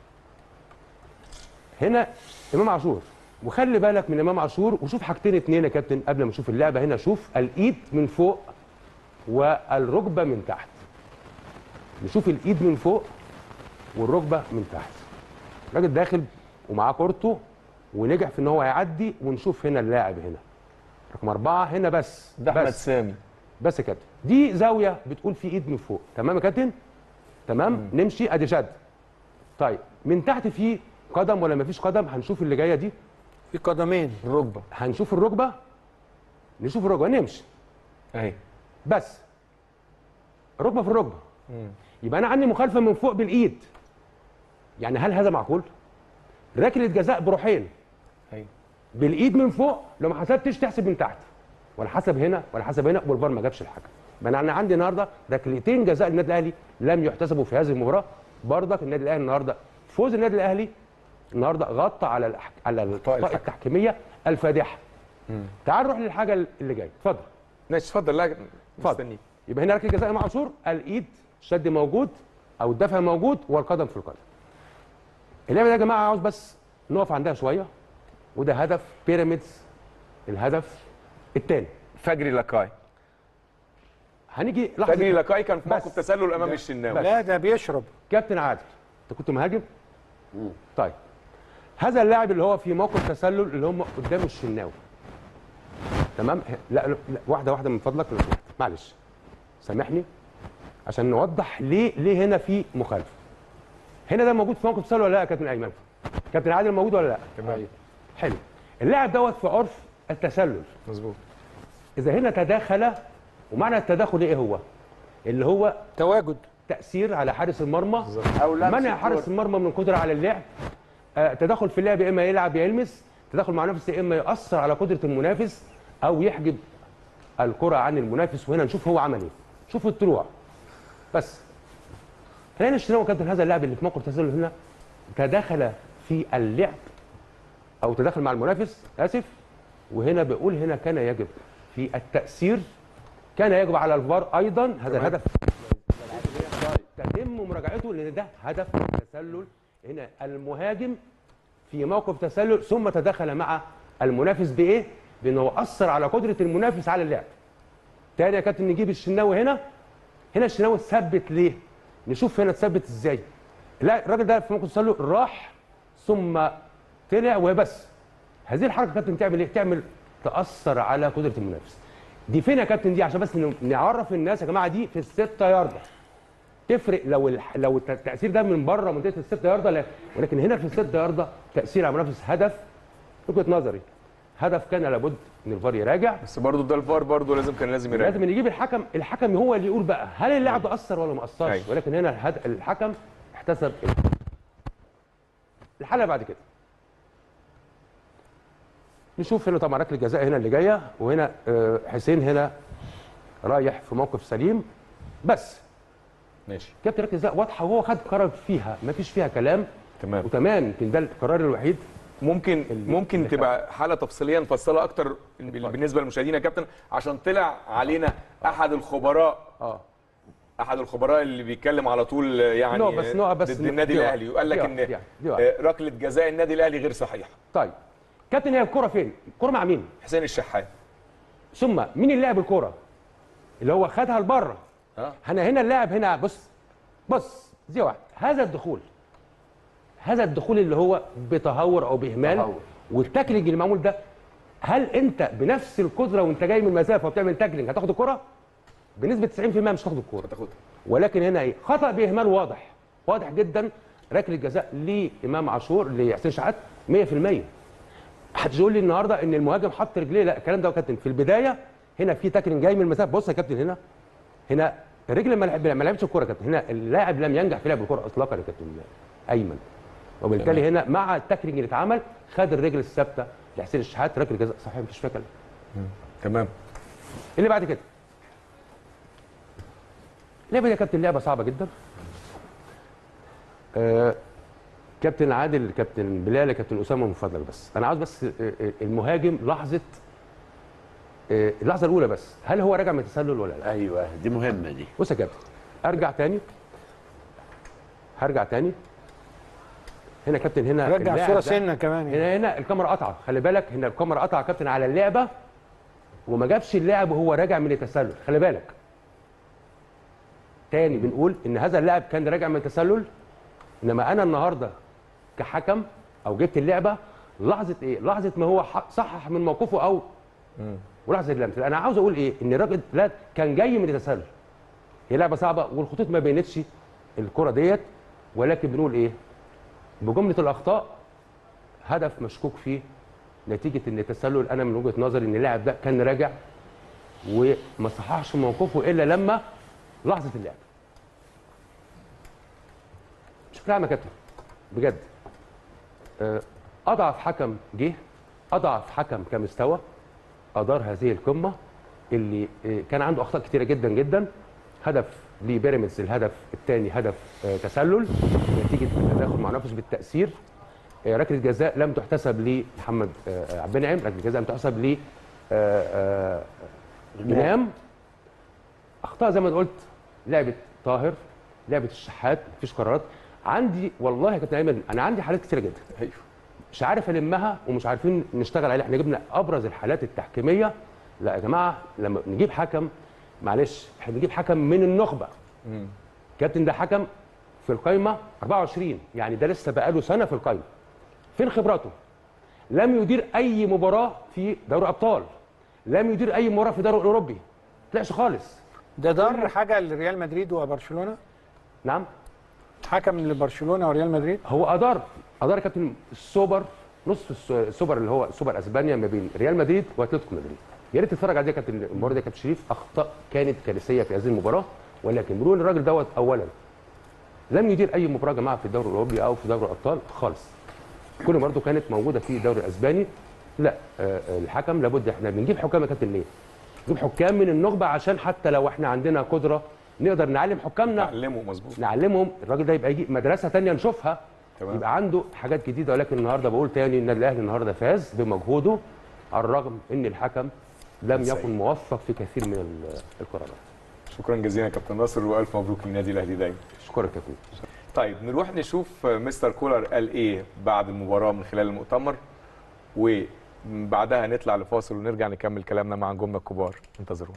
هنا امام عاشور، وخلي بالك من امام عاشور وشوف حاجتين اتنين يا كابتن قبل ما اشوف اللعبه. هنا شوف الايد من فوق والركبه من تحت. نشوف الايد من فوق والركبه من تحت. الراجل داخل ومعاه كورته ونجح في ان هو يعدي، ونشوف هنا اللاعب هنا رقم 4 هنا بس ده احمد سامي. بس يا كابتن دي زاويه بتقول في ايد من فوق. تمام يا كابتن؟ تمام. نمشي ادي شد. طيب من تحت في قدم ولا مفيش قدم؟ هنشوف اللي جايه دي. في قدمين الركبه هنشوف الركبه، نشوف الركبه نمشي اهي بس ركبه في الركبه. يبقى انا عندي مخالفه من فوق بالايد. يعني هل هذا معقول؟ ركله جزاء بروحين اهي بالايد من فوق، لو ما حسبتش تحسب من تحت، ولا حسب هنا ولا حسب هنا، والفار ما جابش الحكم. يبقى انا عندي النهارده ركلتين جزاء للنادي الاهلي لم يحتسبوا في هذه المباراه. برضك النادي الاهلي النهارده فوز النادي الاهلي النهارده غطى على الاخطاء التحكيميه الفادحه. تعال نروح للحاجه اللي جايه. اتفضل. ماشي اتفضل. لا اتفضل. مستنيك. يبقى هنا ركله جزاء امام عاشور، الايد شد موجود او الدفع موجود والقدم في القدم. اللعبه دي يا جماعه عاوز بس نقف عندها شويه، وده هدف بيراميدز الهدف الثاني. فجري لاكاي. هنيجي لحظه. فجري لاكاي كان في بس. موقف تسلل امام الشناوي. لا ده بيشرب. كابتن عادل انت كنت مهاجم؟ طيب هذا اللاعب اللي هو في موقف تسلل اللي هم قدام الشناوي. تمام؟ لا, لا واحده واحده من فضلك لو سمحت. معلش سامحني عشان نوضح ليه هنا في مخالفه. هنا ده موجود في موقف تسلل ولا لا يا كابتن ايمن؟ كابتن عادل موجود ولا لا؟ تمام. حلو. اللاعب دوت في عرف التسلل. مظبوط. اذا هنا تداخل، ومعنى التداخل ايه هو؟ اللي هو تواجد تاثير على حارس المرمى او لمس منع حارس المرمى من القدره على اللعب. تدخل في اللعب، يا اما يلعب يا يلمس. تدخل مع نفسه، يا اما ياثر على قدره المنافس او يحجب الكره عن المنافس. وهنا نشوف هو عمل ايه. شوف الطلوع بس. هنا الشناوي كابتن هذا اللاعب اللي في موقف تسلل هنا تدخل في اللعب او تدخل مع المنافس، اسف. وهنا بيقول هنا كان يجب في التاثير، كان يجب على الفار ايضا هذا الهدف تتم مراجعته، لان ده هدف تسلل. هنا المهاجم في موقف تسلل ثم تدخل مع المنافس بايه؟ بانه اثر على قدره المنافس على اللعب. تاني يا كابتن نجيب الشناوي هنا الشناوي اتثبت ليه؟ نشوف هنا اتثبت ازاي. لا الراجل ده في موقف تسلل راح ثم طلع وبس. هذه الحركه يا كابتن تعمل ايه؟ تعمل تاثر على قدره المنافس. دي فين يا كابتن دي؟ عشان بس نعرف الناس يا جماعه دي في ال6 ياردة. تفرق لو التاثير ده من بره منطقه ال6 ياردة، ولكن هنا في ال6 ياردة تاثير على المنافس هدف. وجهه نظري هدف كان لابد ان الفار يراجع. بس برضه ده الفار برضه لازم يراجع. لازم نجيب الحكم هو اللي يقول بقى هل اللاعب ده اثر ولا ما اثرش. أيوة. ولكن هنا الحكم احتسب الحاله بعد كده. نشوف هنا طبعا ركله جزاء هنا اللي جايه، وهنا حسين هنا رايح في موقف سليم بس. ماشي. كابتن ركله جزاء واضحه وهو خد قرار فيها ما فيش فيها كلام. تمام. وتمام. يمكن ده القرار الوحيد. ممكن تبقى حاله تفصيليه نفصلها اكتر بالنسبه للمشاهدين يا كابتن، عشان طلع علينا احد الخبراء اللي بيتكلم على طول يعني بس ضد النادي الاهلي، وقال لك ان ركله جزاء النادي الاهلي غير صحيحه. طيب كابتن هي الكره فين؟ الكره مع مين؟ حسين الشحات. ثم مين اللي لعب الكره؟ اللي هو خدها لبره. هنا اللاعب هنا بص دي واحده. هذا الدخول اللي هو بتهور او باهمال، والتاكلينج اللي معمول ده، هل انت بنفس القدره وانت جاي من المسافه وبتعمل تاكلينج هتاخد الكره؟ بنسبه 90% مش هتاخد الكره. ولكن هنا ايه؟ خطا باهمال واضح جدا. ركله جزاء لامام عاشور لحسين شحات 100%. محدش يقول لي النهارده ان المهاجم حط رجليه، لا الكلام ده يا كابتن في البدايه هنا في تاكلينج جاي من المسافه. بص يا كابتن هنا الرجل ما لعبتش الكوره يا كابتن. هنا اللاعب لم ينجح في لعب الكوره اطلاقا يا كابتن ايمن. وبالتالي هنا مع التاكلينج اللي اتعمل خد الرجل الثابته لحسين الشحات ركله جزاء صحيح مفيش فيها كلام. تمام. اللي بعد كده اللعبه دي يا كابتن لعبه صعبه جدا. كابتن عادل، كابتن بلال، كابتن اسامه، من فضلك بس انا عاوز بس المهاجم اللحظه الاولى بس، هل هو راجع من التسلل ولا لا؟ ايوه دي مهمه دي. بص يا كابتن، هرجع تاني هنا يا كابتن. هنا رجع اللاعب الصوره ده- سنه كمان يعني. هنا الكاميرا قطعه، خلي بالك، هنا الكاميرا قطعه يا كابتن على اللعبه وما جابش اللاعب وهو راجع من التسلل، خلي بالك. تاني بنقول ان هذا اللاعب كان راجع من التسلل، انما انا النهارده كحكم او جبت اللعبه لحظه ايه؟ لحظه ما هو صحح من موقفه او ولحظه اللمس. انا عاوز اقول ايه؟ ان الراجل لا كان جاي من التسلل. هي لعبه صعبه والخطوط ما بينتش الكره ديت، ولكن بنقول ايه؟ بجمله الاخطاء هدف مشكوك فيه نتيجه ان التسلل. انا من وجهه نظري ان اللاعب ده كان راجع وما صححش موقفه الا لما لحظه اللعب. بشكل عام يا كابتن بجد اضعف حكم جه، اضعف حكم كمستوى ادار هذه القمه اللي كان عنده اخطاء كتيره جدا جدا. هدف لبيراميدز، الهدف الثاني هدف تسلل نتيجه تداخل مع نفسه بالتاثير. ركله جزاء لم تحتسب لمحمد عبد المنعم، ركله جزاء لم تحتسب ل إمام. اخطاء زي ما قلت، لعبه طاهر، لعبه الشحات، مفيش قرارات. عندي والله يا كابتن ايمن انا عندي حالات كتيره جدا ايوه مش عارف المها ومش عارفين نشتغل عليها. احنا جبنا ابرز الحالات التحكيميه. لا يا جماعه، لما نجيب حكم، معلش احنا بنجيب حكم من النخبه. كابتن ده حكم في القايمه 24، يعني ده لسه بقاله سنه في القايمه. فين خبراته؟ لم يدير اي مباراه في دوري ابطال، لم يدير اي مباراه في الدوري الاوروبي، ما طلعش خالص. ده دار حاجه لريال مدريد وبرشلونه؟ نعم، حكم لبرشلونه وريال مدريد؟ هو ادار يا كابتن السوبر، نصف السوبر اللي هو سوبر اسبانيا ما بين ريال مدريد واتلتيكو مدريد. يا ريت تتفرج على دي يا كابتن. المباراه دي يا كابتن شريف اخطاء كانت كارثيه في هذه المباراه، ولكن بنقول الراجل دوت اولا لم يدير اي مباراه يا جماعه في الدوري الاوروبي او في دوري الابطال خالص. كل برضه كانت موجوده في الدوري الاسباني. لا الحكم لابد، احنا بنجيب حكام يا كابتن ليه؟ نجيب حكام من النخبه عشان حتى لو احنا عندنا قدره نقدر نعلم حكامنا، نعلمه مظبوط، نعلمهم. الراجل ده يبقى يجي مدرسه ثانيه نشوفها، تمام. يبقى عنده حاجات جديده. ولكن النهارده بقول تاني النادي الاهلي النهارده فاز بمجهوده على الرغم ان الحكم لم يكن موفق في كثير من القرارات. شكرا جزيلا يا كابتن ناصر والف مبروك للنادي الاهلي دايما. شكرا يا كابتن. طيب نروح نشوف مستر كولر قال ايه بعد المباراه من خلال المؤتمر، وبعدها نطلع لفاصل ونرجع نكمل كلامنا مع نجومنا الكبار. انتظرونا.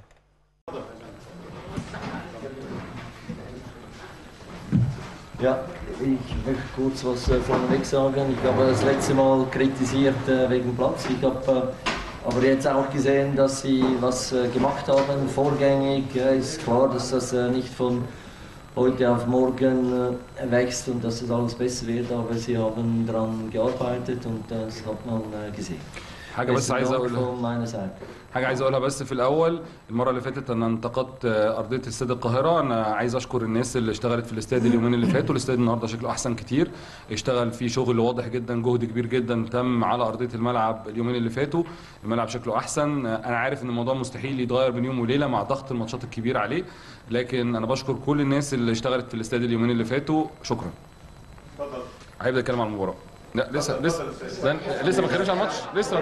Ja, ich möchte kurz was vorneweg sagen. Ich habe das letzte Mal kritisiert wegen Platz. Ich habe aber jetzt auch gesehen, dass sie was gemacht haben, vorgängig. Ja, ist klar, dass das nicht von heute auf morgen wächst und dass das alles besser wird, aber sie haben daran gearbeitet und das hat man gesehen. حاجه بس عايز اقولها بس في الاول. المره اللي فاتت انا انتقدت ارضيه استاد القاهره. انا عايز اشكر الناس اللي اشتغلت في الاستاد اليومين اللي فاتوا. الاستاد النهارده شكله احسن كتير، اشتغل فيه شغل واضح جدا، جهد كبير جدا تم على ارضيه الملعب اليومين اللي فاتوا. الملعب شكله احسن. انا عارف ان الموضوع مستحيل يتغير بين يوم وليله مع ضغط الماتشات الكبير عليه، لكن انا بشكر كل الناس اللي اشتغلت في الاستاد اليومين اللي فاتوا. شكرا. اتفضل. هيبدا يتكلم عن المباراه. لا لسه ما اتكلمش عن الماتش، لسه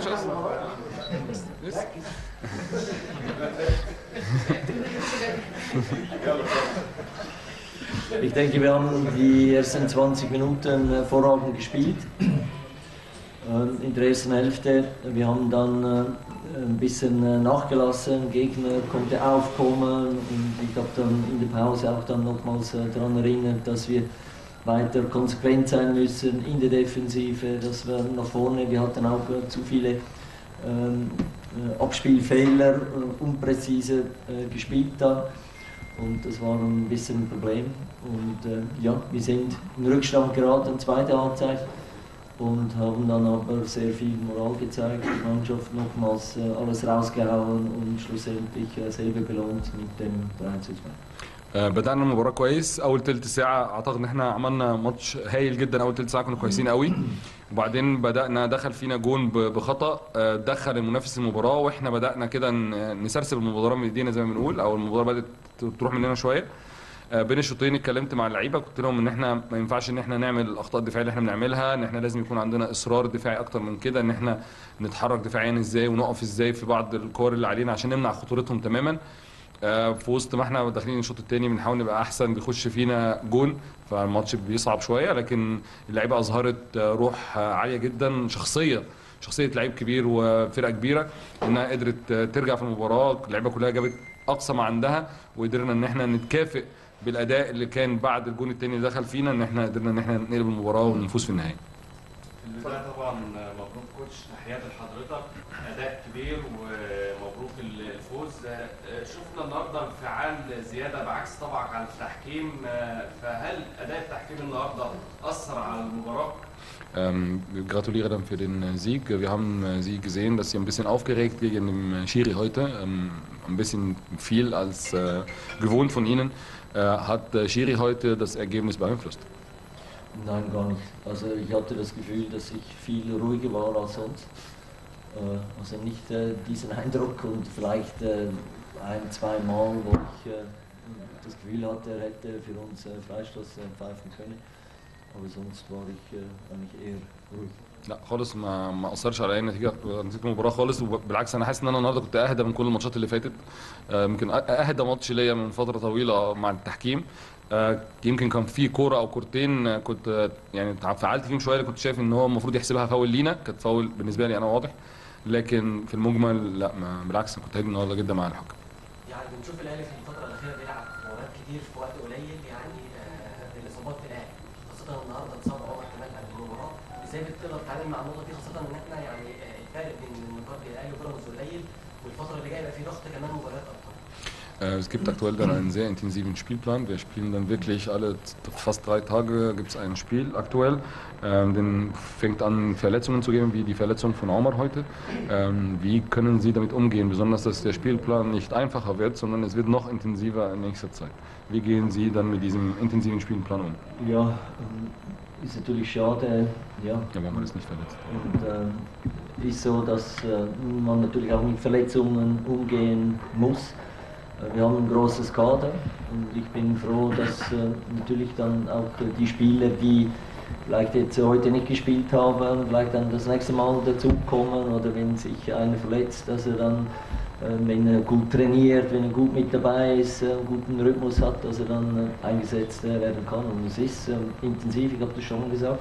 Ich denke, wir haben die ersten 20 Minuten hervorragend gespielt. In der ersten Hälfte. Wir haben dann ein bisschen nachgelassen, Gegner konnte aufkommen und ich habe dann in der Pause auch dann nochmals daran erinnert, dass wir weiter konsequent sein müssen in der Defensive, dass wir nach vorne, wir hatten auch zu viele Abspielfehler, unpräzise gespielt da und das war ein bisschen ein Problem und ja, wir sind in Rückstand geraten, zweite Halbzeit und haben dann aber sehr viel Moral gezeigt, die Mannschaft nochmals alles rausgehauen und schlussendlich selber belohnt mit dem 3:2. بدأنا المباراة كويس. أول تلت ساعة أعتقد إن إحنا عملنا ماتش هايل جدا. أول تلت ساعة كنا كويسين قوي، وبعدين بدأنا دخل فينا جون بخطأ دخل المنافس المباراة، وإحنا بدأنا كده نسرسب المباراة من إيدينا زي ما بنقول، أو المباراة بدأت تروح مننا شوية. بين الشوطين اتكلمت مع اللعيبه، قلت لهم ان احنا ما ينفعش ان احنا نعمل الاخطاء الدفاعيه اللي احنا بنعملها، ان احنا لازم يكون عندنا اصرار دفاعي اكتر من كده، ان احنا نتحرك دفاعيا ازاي ونقف ازاي في بعض الكور اللي علينا عشان نمنع خطورتهم تماما. في وسط ما احنا داخلين الشوط الثاني بنحاول نبقى احسن، بيخش فينا جون فالماتش بيصعب شويه، لكن اللعيبه اظهرت روح عاليه جدا، شخصيه لعيب كبير وفرقه كبيره، انها قدرت ترجع في المباراه. اللعيبه كلها جابت اقصى ما عندها، وقدرنا ان احنا نتكافئ بالاداء اللي كان بعد الجون الثاني اللي دخل فينا، ان احنا قدرنا ان احنا نقلب المباراه ونفوز في النهايه. في البدايه طبعا مبروك كوتش، تحياتي لحضرتك، اداء كبير ومبروك الفوز. شفنا النهارده انفعال زياده بعكس طبعك على التحكيم، فهل اداء التحكيم النهارده اثر على المباراه؟ Gratuliere dann für den Sieg. Wir haben Sie gesehen, dass Sie ein bisschen aufgeregt gegen den Schiri heute, ein bisschen viel als gewohnt von Ihnen. Hat Schiri heute das Ergebnis beeinflusst? Nein, gar nicht. Also ich hatte das Gefühl, dass ich viel ruhiger war als sonst. Also nicht diesen Eindruck und vielleicht ein, zwei Mal, wo ich das Gefühl hatte, er hätte für uns Freistoß pfeifen können. Aber sonst war ich eigentlich eher ruhig. لا خالص، ما اثرش على اي نتيجه المباراه خالص، وبالعكس انا حاسس ان انا النهارده كنت اهدى من كل الماتشات اللي فاتت. يمكن اهدى ماتش ليا من فتره طويله مع التحكيم. يمكن كان في كوره او كورتين كنت يعني فعلت فيهم شويه، كنت شايف ان هو المفروض يحسبها فاول لينا، كانت فاول بالنسبه لي انا واضح، لكن في المجمل لا، بالعكس كنت هادي النهارده جدا مع الحكم. يعني بنشوف الاهلي في الفتره الاخيره بيلعب مباريات كتير في وقت قليل، يعني الاصابات في الاهلي خاصه النهارده اتصاب عمر كمال قبل المباراه، ازاي بتقدر تتعامل مع النقطه دي، خاصه ان احنا يعني الفارق بين مباراه الاهلي وبيراميدز قليل، والفتره اللي جايه يبقى في ضغط كمان مباريات اكتر. Es gibt aktuell dann einen sehr intensiven Spielplan. Wir spielen dann wirklich fast 3 Tage gibt es ein Spiel aktuell. Den fängt an Verletzungen zu geben, wie die Verletzung von Omar heute. Wie können Sie damit umgehen, besonders dass der Spielplan nicht einfacher wird, sondern es wird noch intensiver in nächster Zeit. Wie gehen Sie dann mit diesem intensiven Spielplan um? Ja, ist natürlich schade. Ja, wenn man ist nicht verletzt. Und ist so, dass man natürlich auch mit Verletzungen umgehen muss. Wir haben ein großes Kader und ich bin froh, dass natürlich dann auch die Spieler, die vielleicht jetzt heute nicht gespielt haben, vielleicht dann das nächste Mal dazukommen, oder wenn sich einer verletzt, dass er dann, wenn er gut trainiert, wenn er gut mit dabei ist, einen guten Rhythmus hat, dass er dann eingesetzt werden kann. Und es ist intensiv, ich habe das schon gesagt,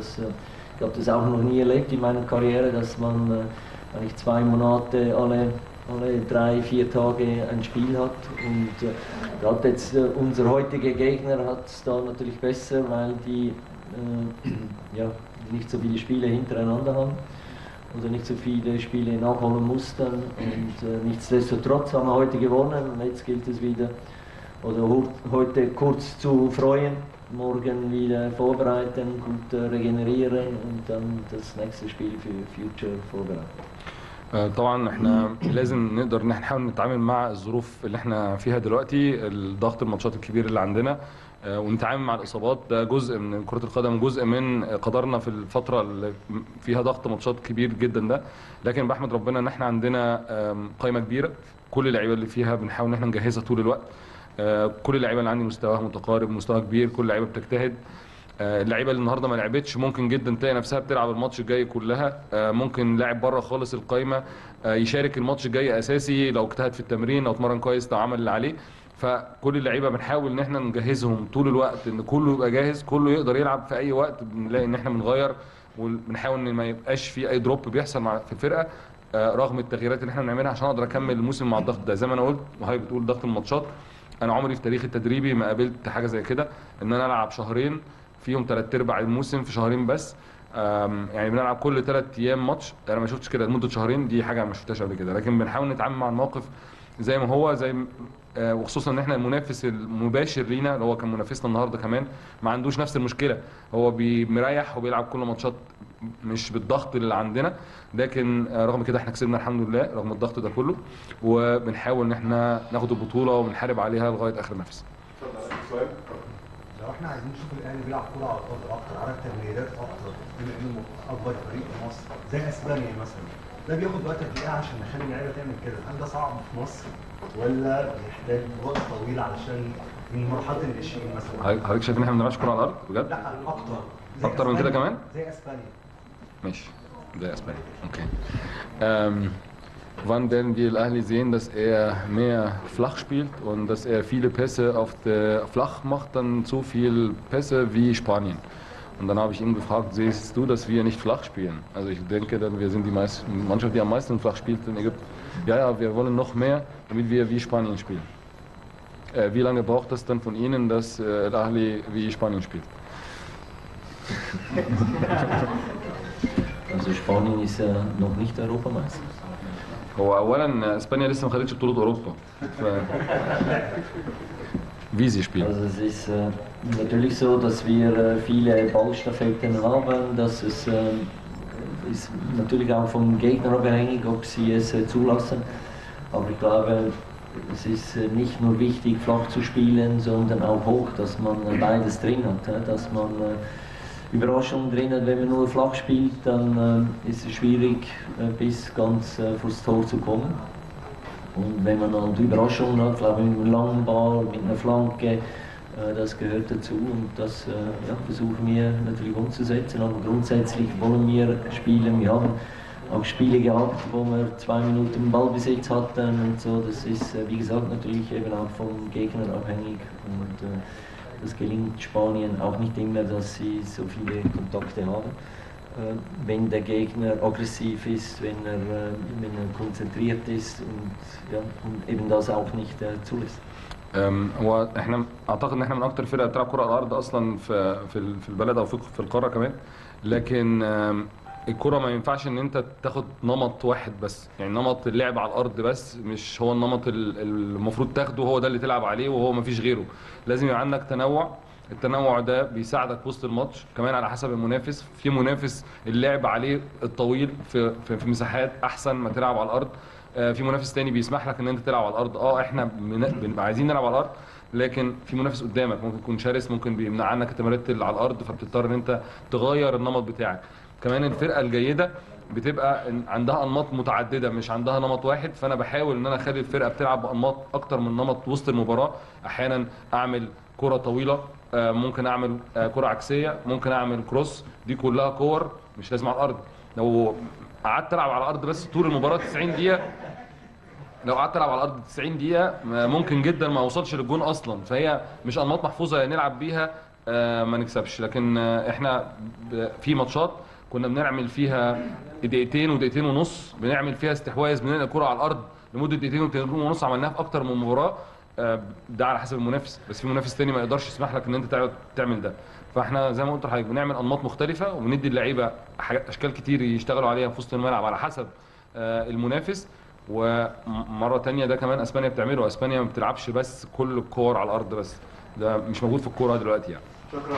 ich habe das auch noch nie erlebt in meiner Karriere, dass man eigentlich 2 Monate alle 3-4 Tage ein Spiel hat, und gerade jetzt unser heutiger Gegner hat es da natürlich besser, weil die ja, nicht so viele Spiele hintereinander haben oder nicht so viele Spiele nachholen mussten, und nichtsdestotrotz haben wir heute gewonnen, und jetzt gilt es wieder, oder heute kurz zu freuen, morgen wieder vorbereiten, gut regenerieren und dann das nächste Spiel für Future vorbereiten. طبعا احنا لازم نقدر ان احنا نحاول نتعامل مع الظروف اللي احنا فيها دلوقتي، الضغط الماتشات الكبير اللي عندنا، ونتعامل مع الاصابات. ده جزء من كرة القدم، جزء من قدرنا في الفترة اللي فيها ضغط ماتشات كبير جدا ده. لكن بحمد ربنا ان احنا عندنا قائمة كبيرة، كل اللعيبة اللي فيها بنحاول ان احنا نجهزها طول الوقت. كل اللعيبة اللي عندي مستواها متقارب، مستوى كبير، كل اللعيبة بتجتهد. اللعيبه اللي النهارده ما لعبتش ممكن جدا تلاقي نفسها بتلعب الماتش الجاي كلها. ممكن لاعب بره خالص القايمه يشارك الماتش الجاي اساسي لو اجتهد في التمرين، لو اتمرن كويس، لو عمل اللي عليه. فكل اللعيبه بنحاول ان احنا نجهزهم طول الوقت، ان كله يبقى جاهز، كله يقدر يلعب في اي وقت. بنلاقي ان احنا بنغير وبنحاول ان ما يبقاش في اي دروب بيحصل في الفرقه، رغم التغييرات اللي احنا بنعملها عشان اقدر اكمل الموسم مع الضغط ده. زي ما انا قلت وهي بتقول ضغط الماتشات، انا عمري في تاريخي التدريبي ما قابلت حاجه زي كده، ان انا العب شهرين فيهم 3/4 الموسم في شهرين بس. يعني بنلعب كل 3 ايام ماتش، انا ما شفتش كده لمده شهرين، دي حاجه ما شفتهاش قبل كده. لكن بنحاول نتعامل مع الموقف زي ما هو، وخصوصا ان احنا المنافس المباشر لينا اللي هو كان منافسنا النهارده كمان ما عندوش نفس المشكله، هو مريح وبيلعب كل ماتشات مش بالضغط اللي عندنا. لكن رغم كده احنا كسبنا الحمد لله رغم الضغط ده كله، وبنحاول ان احنا ناخد البطوله وبنحارب عليها لغايه اخر نفس. سؤال؟ لو احنا عايزين نشوف الاهلي بيلعب كوره على الارض اكتر، عدد تمريرات اكتر، بما انه اكبر فريق في مصر زي اسبانيا مثلا، ده بياخد وقت قد ايه عشان نخلي اللعيبه تعمل كده؟ هل ده صعب في مصر ولا بيحتاج وقت طويل علشان من مرحله الناشئين مثلا؟ حضرتك شايف ان احنا ما بنلعبش كوره على الارض بجد؟ لا اكتر. اكتر من كده كمان؟ زي اسبانيا. ماشي زي اسبانيا. اوكي. Wann werden wir Al-Ahli sehen, dass er mehr flach spielt und dass er viele Pässe auf der flach macht, dann so viel Pässe wie Spanien? Und dann habe ich ihn gefragt, siehst du, dass wir nicht flach spielen? Also ich denke, dann wir sind die Mannschaft, die am meisten flach spielt in Ägypten. Ja, wir wollen noch mehr, damit wir wie Spanien spielen. Wie lange braucht das dann von Ihnen, dass Al-Ahli wie Spanien spielt? Also Spanien ist ja noch nicht Europameister. هو اولا اسبانيا لسه ما خدتش بطوله اوروبا wie sie spielen. Also es ist natürlich so, dass wir viele Ballstaffetten haben, dass es ist natürlich auch vom Gegner abhängig, ob sie es zulassen, aber ich glaube, es ist nicht nur wichtig flach zu spielen, sondern auch hoch, dass man beides drin hat, dass man Überraschungen drin hat. Wenn man nur flach spielt, dann ist es schwierig, bis ganz vors Tor zu kommen. Und wenn man halt Überraschungen hat, glaube ich, mit einem langen Ball, mit einer Flanke, das gehört dazu und das ja, versuchen wir natürlich umzusetzen. Aber grundsätzlich wollen wir spielen. Wir haben auch Spiele gehabt, wo wir 2 Minuten Ballbesitz hatten und so. Das ist, wie gesagt, natürlich eben auch vom Gegner abhängig. Und das gelingt Spanien auch nicht immer, dass sie so viele Kontakte haben. Wenn der Gegner aggressiv ist, wenn er konzentriert ist und eben das auch nicht zulässt. هو احنا اعتقد ان احنا من اكتر فرق بتلعب كره على الارض اصلا في البلد او في القاره كمان، لكن الكره ما ينفعش ان انت تاخد نمط واحد بس، يعني نمط اللعب على الارض بس مش هو النمط المفروض تاخده هو ده اللي تلعب عليه وهو ما فيش غيره. لازم يبقى عندك تنوع. التنوع ده بيساعدك وسط الماتش كمان على حسب المنافس. في منافس اللعب عليه الطويل في مساحات احسن ما تلعب على الارض. في منافس تاني بيسمح لك ان انت تلعب على الارض. احنا بنبقى عايزين نلعب على الارض، لكن في منافس قدامك ممكن يكون شرس، ممكن بيمنع عنك التمريرات اللي على الارض، فبتضطر ان انت تغير النمط بتاعك. كمان الفرقه الجيده بتبقى عندها انماط متعدده مش عندها نمط واحد، فانا بحاول ان انا اخلي الفرقه بتلعب بانماط اكتر من نمط وسط المباراه. احيانا اعمل كره طويله، ممكن اعمل كره عكسيه، ممكن اعمل كروس، دي كلها كور مش لازم على الارض. لو قعدت العب على الارض بس طول المباراه 90 دقيقه، لو قعدت العب على الارض 90 دقيقه ممكن جدا ما اوصلش للجون اصلا. فهي مش انماط محفوظه نلعب بيها ما نكسبش. لكن احنا في ماتشات كنا بنعمل فيها دقيقتين ودقيقتين ونص، بنعمل فيها استحواذ، بننقل الكره على الارض لمده دقيقتين ودقيقتين ونص، عملناها في اكتر من مباراه. ده على حسب المنافس، بس في منافس تاني ما يقدرش يسمح لك ان انت تعمل ده. فاحنا زي ما قلت لحضرتك بنعمل انماط مختلفه وبندي اللعيبه اشكال كتير يشتغلوا عليها في وسط الملعب على حسب المنافس. ومره تانية ده كمان اسبانيا بتعمله. اسبانيا ما بتلعبش بس كل الكور على الارض بس، ده مش موجود في الكوره دلوقتي يعني. شكرا.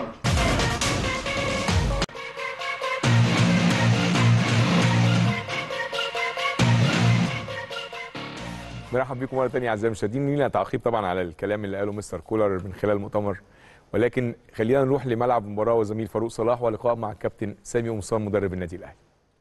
مرحب بكم مره ثانيه اعزائي المشاهدين. لينا تعقيب طبعا على الكلام اللي قاله مستر كولر من خلال المؤتمر، ولكن خلينا نروح لملعب المباراه وزميل فاروق صلاح ولقاء مع الكابتن سامي قمصان مدرب النادي الاهلي.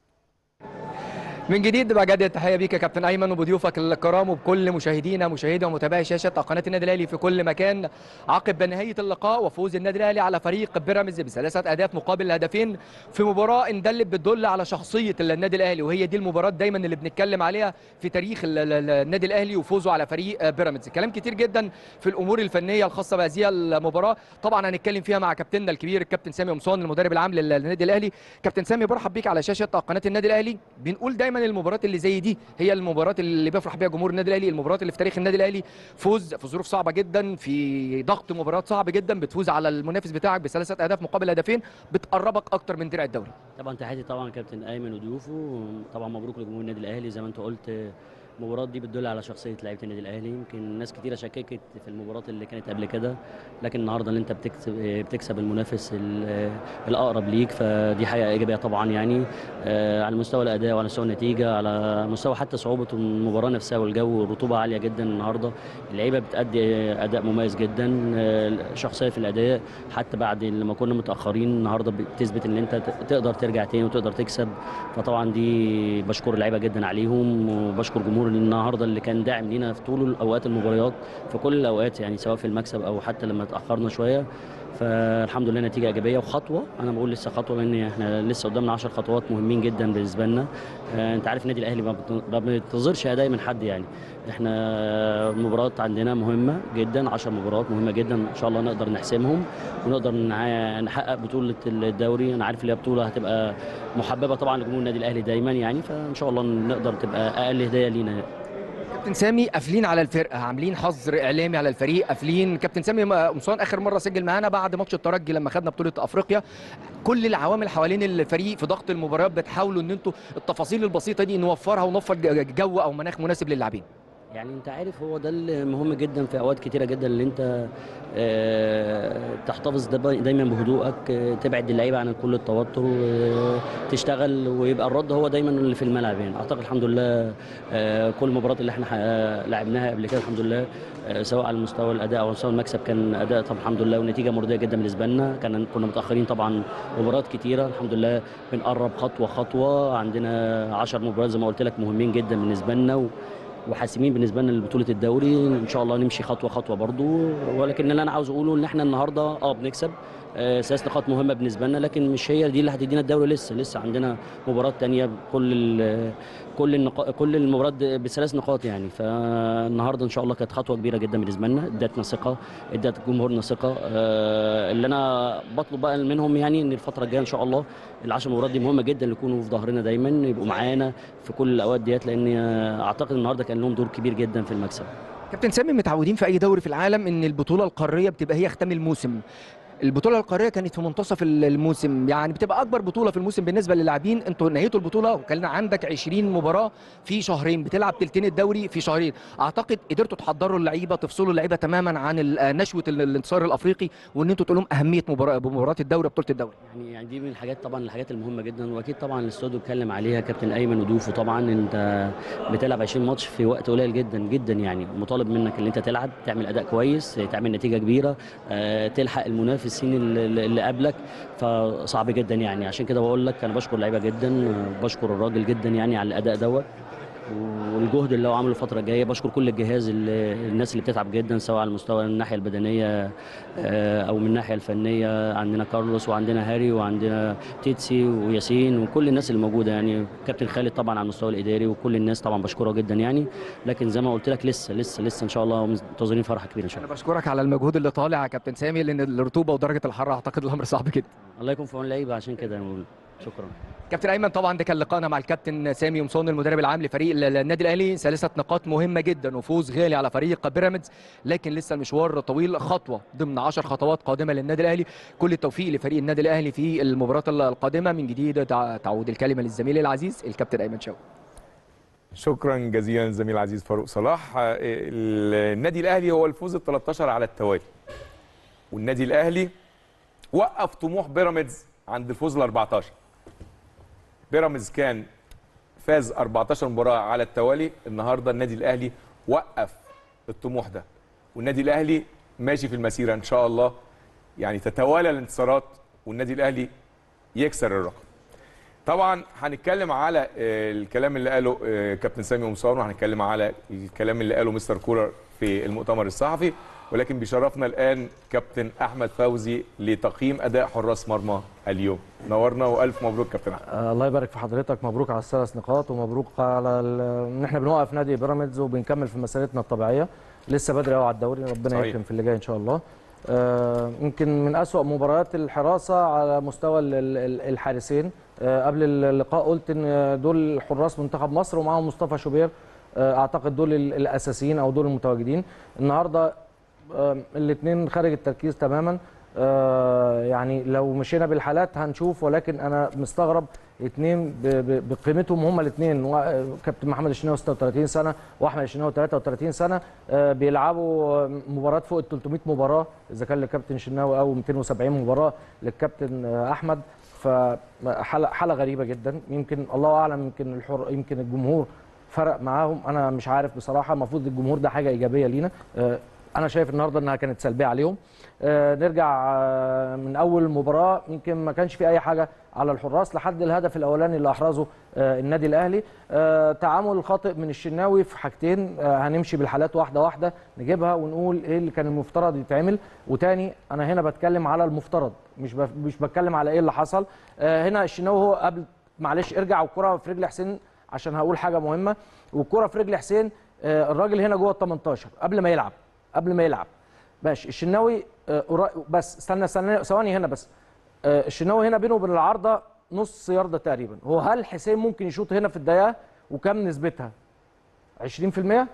من جديد بجدد التحيه بيك يا كابتن ايمن وبضيوفك الكرام وبكل مشاهدينا مشاهدي ومتابعي شاشه قناه النادي الاهلي في كل مكان. عقب نهايه اللقاء وفوز النادي الاهلي على فريق بيراميدز ب3 أهداف مقابل هدفين في مباراه اندلت بتدل على شخصيه النادي الاهلي، وهي دي المباراه دايما اللي بنتكلم عليها في تاريخ النادي الاهلي وفوزه على فريق بيراميدز. كلام كتير جدا في الامور الفنيه الخاصه بهذه المباراه طبعا هنتكلم فيها مع كابتننا الكبير الكابتن سامي قمصان المدرب العام للنادي الاهلي. كابتن سامي برحب بيك على شاشه قناه النادي الاهلي. بنقول دايما المباريات اللي زي دي هي المباريات اللي بيفرح بيها جمهور النادي الاهلي، المباريات اللي في تاريخ النادي الاهلي. فوز في ظروف صعبه جدا، في ضغط مباريات صعب جدا، بتفوز على المنافس بتاعك ب3 أهداف مقابل هدفين، بتقربك اكتر من درع الدوري. طبعا تحياتي طبعا كابتن ايمن وضيوفه، طبعا مبروك لجمهور النادي الاهلي. زي ما انت قلت المباراه دي بتدل على شخصيه لعيبه النادي الاهلي. يمكن ناس كتيره شككت في المباراه اللي كانت قبل كده، لكن النهارده اللي انت بتكسب المنافس الاقرب ليك، فدي حاجه ايجابيه طبعا يعني على مستوى الاداء وعلى مستوى النتيجه، على مستوى حتى صعوبه المباراه نفسها والجو والرطوبه عاليه جدا النهارده. اللعيبه بتأدي اداء مميز جدا، شخصيه في الاداء حتى بعد لما كنا متاخرين النهارده بتثبت ان انت تقدر ترجع تاني وتقدر تكسب. فطبعا دي بشكر اللعيبه جدا عليهم، وبشكر جمهور النهارده اللي كان داعم لينا في طول الاوقات المباريات في كل الاوقات يعني، سواء في المكسب او حتى لما اتاخرنا شويه. فالحمد لله نتيجه ايجابيه وخطوه، انا بقول لسه خطوه لان احنا لسه قدامنا 10 خطوات مهمين جدا بالنسبه لنا. انت عارف النادي الاهلي ما بينتظرش اداء من حد يعني، احنا المباريات عندنا مهمه جدا، 10 مباريات مهمه جدا ان شاء الله نقدر نحسمهم ونقدر نحقق بطوله الدوري. انا عارف ان هي بطوله هتبقى محببه طبعا لجمهور النادي الاهلي دايما يعني، فان شاء الله نقدر تبقى اقل هدايا لينا. كابتن سامي قافلين على الفرقه، عاملين حظر اعلامي على الفريق، قافلين. كابتن سامي قمصان اخر مره سجل معانا بعد ماتش الترجي لما خدنا بطوله افريقيا. كل العوامل حوالين الفريق في ضغط المباريات بتحاولوا ان انتوا التفاصيل البسيطه دي نوفرها ونوفر جو او مناخ مناسب للاعبين. يعني انت عارف هو ده المهم جدا في اوقات كتيره جدا، اللي انت تحتفظ دايما بهدوءك، تبعد اللعيبه عن كل التوتر، تشتغل ويبقى الرد هو دايما اللي في الملعب يعني. اعتقد الحمد لله كل المباريات اللي احنا لعبناها قبل كده الحمد لله سواء على مستوى الاداء او مستوى المكسب كان اداء طبعا الحمد لله ونتيجه مرضيه جدا بالنسبه لنا. كنا متاخرين طبعا مباريات كتيره، الحمد لله بنقرب خطوه خطوه. عندنا 10 مباريات زي ما قلت لك مهمين جدا بالنسبه لنا وحاسمين بالنسبه لنا لبطوله الدوري. ان شاء الله نمشي خطوه خطوه برضو، ولكن اللي انا عاوز اقوله ان احنا النهارده بنكسب 3 نقاط مهمه بالنسبه لنا، لكن مش هي دي اللي هتدينا الدوري. لسه عندنا مباراه ثانيه كل المباريات ب3 نقاط يعني. فالنهارده ان شاء الله كانت خطوه كبيره جدا بالنسبه لنا، ادتنا ثقه، ادت جمهورنا ثقه. اللي انا بطلب بقى منهم يعني ان الفتره الجايه ان شاء الله ال10 مباريات دي مهمه جدا يكونوا في ظهرنا دايما، يبقوا معانا في كل الاوقات ديت، لان اعتقد النهارده كان لهم دور كبير جدا في المكسب. كابتن سامي متعودين في اي دوري في العالم ان البطوله القاريه بتبقى هي ختام الموسم. البطوله القاريه كانت في منتصف الموسم، يعني بتبقى اكبر بطوله في الموسم بالنسبه للاعبين. انتوا نهيتوا البطوله وكان عندك 20 مباراه في شهرين، بتلعب تلتين الدوري في شهرين. اعتقد قدرتوا تحضروا اللعيبه، تفصلوا اللعيبه تماما عن نشوه الانتصار الافريقي، وان انتوا تقول لهم اهميه مباراه الدوري بطوله الدوري. يعني دي من الحاجات طبعا الحاجات المهمه جدا، واكيد طبعا الاستوديو اتكلم عليها كابتن ايمن وضيوفه. طبعا انت بتلعب 20 ماتش في وقت قليل جدا جدا يعني، مطالب منك ان انت تلعب، تعمل اداء كويس، تعمل نتيجه كبيره، تلحق المنافسين اللي قبلك، فصعب جدا يعني. عشان كده بقول لك انا بشكر اللعيبه جدا، بشكر الراجل جدا يعني على الاداء دوت والجهد اللي هو عامله الفتره الجايه. بشكر كل الجهاز الناس اللي بتتعب جدا سواء على المستوى الناحيه البدنيه او من الناحيه الفنيه. عندنا كارلوس وعندنا هاري وعندنا تيتسي وياسين وكل الناس اللي موجوده يعني، كابتن خالد طبعا على المستوى الاداري وكل الناس طبعا بشكرها جدا يعني. لكن زي ما قلت لك لسه ان شاء الله منتظرين فرحه كبيره ان شاء الله. انا بشكرك على المجهود اللي طالع يا كابتن سامي، لان الرطوبه ودرجه الحراره اعتقد الامر صعب جدا. الله يكون في عون اللعيبه، عشان كده نقول شكرا. كابتن ايمن طبعا ده كان لقائنا مع الكابتن سامي قمصان المدرب العام لفريق النادي الاهلي. 3 نقاط مهمه جدا وفوز غالي على فريق بيراميدز، لكن لسه المشوار طويل، خطوه ضمن 10 خطوات قادمه للنادي الاهلي. كل التوفيق لفريق النادي الاهلي في المباراه القادمه. من جديد تعود الكلمه للزميل العزيز الكابتن ايمن شوقي. شكرا جزيلا للزميل العزيز فاروق صلاح. النادي الاهلي هو الفوز ال13 على التوالي، والنادي الاهلي وقف طموح بيراميدز عند الفوز ال14. بيراميدز كان فاز 14 مباراه على التوالي، النهارده النادي الاهلي وقف الطموح ده، والنادي الاهلي ماشي في المسيره ان شاء الله يعني، تتوالى الانتصارات والنادي الاهلي يكسر الرقم. طبعا هنتكلم على الكلام اللي قاله كابتن سامي قمصان، وهنتكلم على الكلام اللي قاله مستر كولر في المؤتمر الصحفي، ولكن بيشرفنا الان كابتن احمد فوزي لتقييم اداء حراس مرمى اليوم. نورنا والف مبروك كابتن احمد. الله يبارك في حضرتك، مبروك على ال3 نقاط، ومبروك على ان احنا بنوقف نادي بيراميدز وبنكمل في مسيرتنا الطبيعيه. لسه بدري قوي على الدوري، ربنا يكرم في اللي جاي ان شاء الله. يمكن من أسوأ مباريات الحراسه على مستوى الحارسين. قبل اللقاء قلت ان دول حراس منتخب مصر ومعاهم مصطفى شوبير، اعتقد دول الاساسيين او دول المتواجدين. النهارده الاثنين خارج التركيز تماما. يعني لو مشينا بالحالات هنشوف، ولكن انا مستغرب اتنين بقيمتهم هما الاثنين، كابتن محمد الشناوي 36 سنه واحمد الشناوي 33 سنه، بيلعبوا مباريات فوق ال 300 مباراه اذا كان للكابتن الشناوي او 270 مباراه للكابتن احمد. فحاله غريبه جدا، يمكن الله اعلم، يمكن الجمهور فرق معاهم، انا مش عارف بصراحه. المفروض الجمهور ده حاجه ايجابيه لينا، انا شايف النهارده انها كانت سلبيه عليهم. نرجع من اول مباراه يمكن ما كانش في اي حاجه على الحراس لحد الهدف الاولاني اللي احرزه النادي الاهلي. تعامل خاطئ من الشناوي في حاجتين، هنمشي بالحالات واحده واحده نجيبها ونقول ايه اللي كان المفترض يتعمل. وتاني انا هنا بتكلم على المفترض، مش بتكلم على ايه اللي حصل. هنا الشناوي هو قبل، معلش ارجع، والكره في رجل حسين عشان هقول حاجه مهمه، والكره في رجل حسين، الراجل هنا جوه ال 18 قبل ما يلعب ماشي. الشناوي بس استنى ثواني هنا بس، الشناوي هنا بينه وبين العارضه نص يارده تقريبا. هو هل حسين ممكن يشوط هنا في الدقيقه؟ وكم نسبتها؟ 20%؟ 10%؟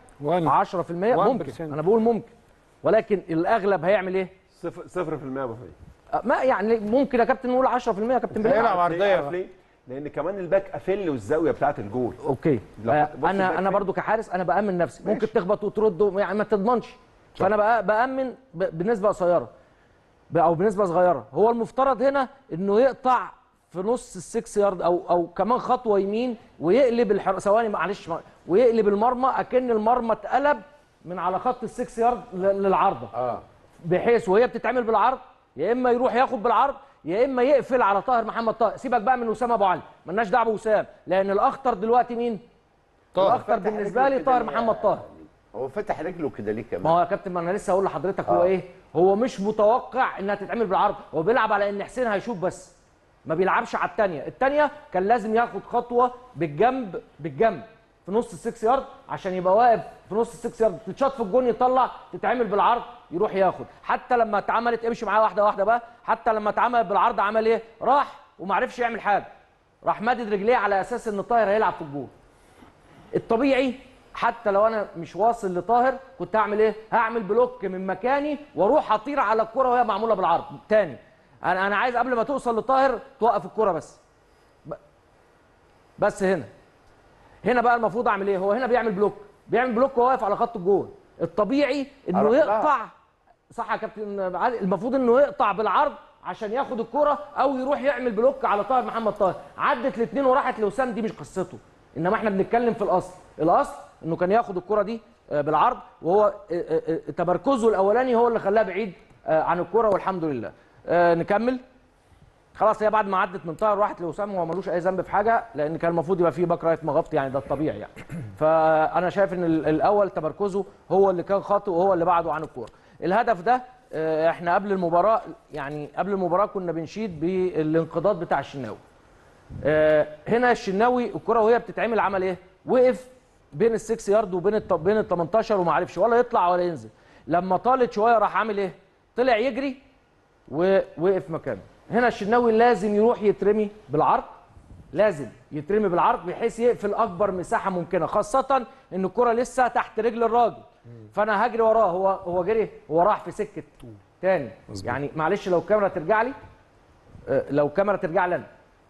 ممكن، انا بقول ممكن، ولكن الاغلب هيعمل ايه؟ 0% ابو فريد. ما يعني ممكن يا كابتن نقول 10% يا كابتن بلال. هيلعب عرضيه لان كمان الباك قافل والزاويه بتاعه الجول. اوكي، انا برضو كحارس انا بامن نفسي، ممكن تخبط وترد، يعني ما تضمنش، فانا بامن بنسبه قصيره او بنسبه صغيره. هو المفترض هنا انه يقطع في نص السكس يارد او كمان خطوه يمين ويقلب ثواني معلش، ويقلب المرمى اكن المرمى اتقلب من على خط السكس يارد للعارضه، بحيث وهي بتتعمل بالعرض يا اما يروح ياخد بالعرض يا اما يقفل على طاهر محمد طاهر. سيبك بقى من وسام ابو علي، مالناش دعوه بوسام، لان الاخطر دلوقتي مين؟ طاهر. الاخطر بالنسبه لي طاهر محمد طاهر. هو فتح رجله كده ليه كمان؟ ما هو يا كابتن، ما انا لسه هقول لحضرتك هو ايه؟ هو مش متوقع انها تتعمل بالعرض، هو بيلعب على ان حسين هيشوف بس، ما بيلعبش على الثانيه كان لازم ياخد خطوه بالجنب في نص السكس يارد عشان يبقى واقف في نص السكس يارد، تتشاط في الجون يطلع، تتعمل بالعرض يروح ياخد. حتى لما اتعملت، امشي معايا واحده واحده بقى، حتى لما اتعملت بالعرض عمل ايه؟ راح وما عرفش يعمل حاجه، راح مادد رجليه على اساس ان طاهر هيلعب في الجون. الطبيعي حتى لو انا مش واصل لطاهر كنت هعمل ايه؟ هعمل بلوك من مكاني واروح اطير على الكره وهي معموله بالعرض. تاني انا عايز قبل ما توصل لطاهر توقف الكره بس هنا بقى المفروض اعمل ايه؟ هو هنا بيعمل بلوك وهو واقف على خط الجول. الطبيعي انه يقطع، صح يا كابتن علي؟ المفروض انه يقطع بالعرض عشان ياخد الكره او يروح يعمل بلوك على طاهر محمد طاهر. عدت الاثنين وراحت لوسام، دي مش قصته، انما احنا بنتكلم في الاصل انه كان ياخد الكره دي بالعرض، وهو تمركزه الاولاني هو اللي خلاها بعيد عن الكره، والحمد لله. نكمل. خلاص هي بعد ما عدت من طاهر راحت لوسام، هو ملوش اي ذنب في حاجه، لان كان المفروض يبقى فيه باك رايت مغطي، يعني ده الطبيعي يعني. فانا شايف ان الاول تمركزه هو اللي كان خاطئ وهو اللي بعده عن الكوره. الهدف ده احنا قبل المباراه كنا بنشيد بالانقضاض بتاع الشناوي. هنا الشناوي الكره وهي بتتعمل عمل ايه؟ وقف بين السكس يارد وبين ال 18 وما عرفش ولا يطلع ولا ينزل. لما طالت شويه راح عامل ايه؟ طلع يجري ووقف مكانه. هنا الشناوي لازم يروح يترمي بالعرض، بحيث يقفل اكبر مساحه ممكنه، خاصه ان الكره لسه تحت رجل الراجل، فانا هجري وراه. هو جري، هو راح في سكه تاني يعني. معلش لو الكاميرا ترجع لي، انا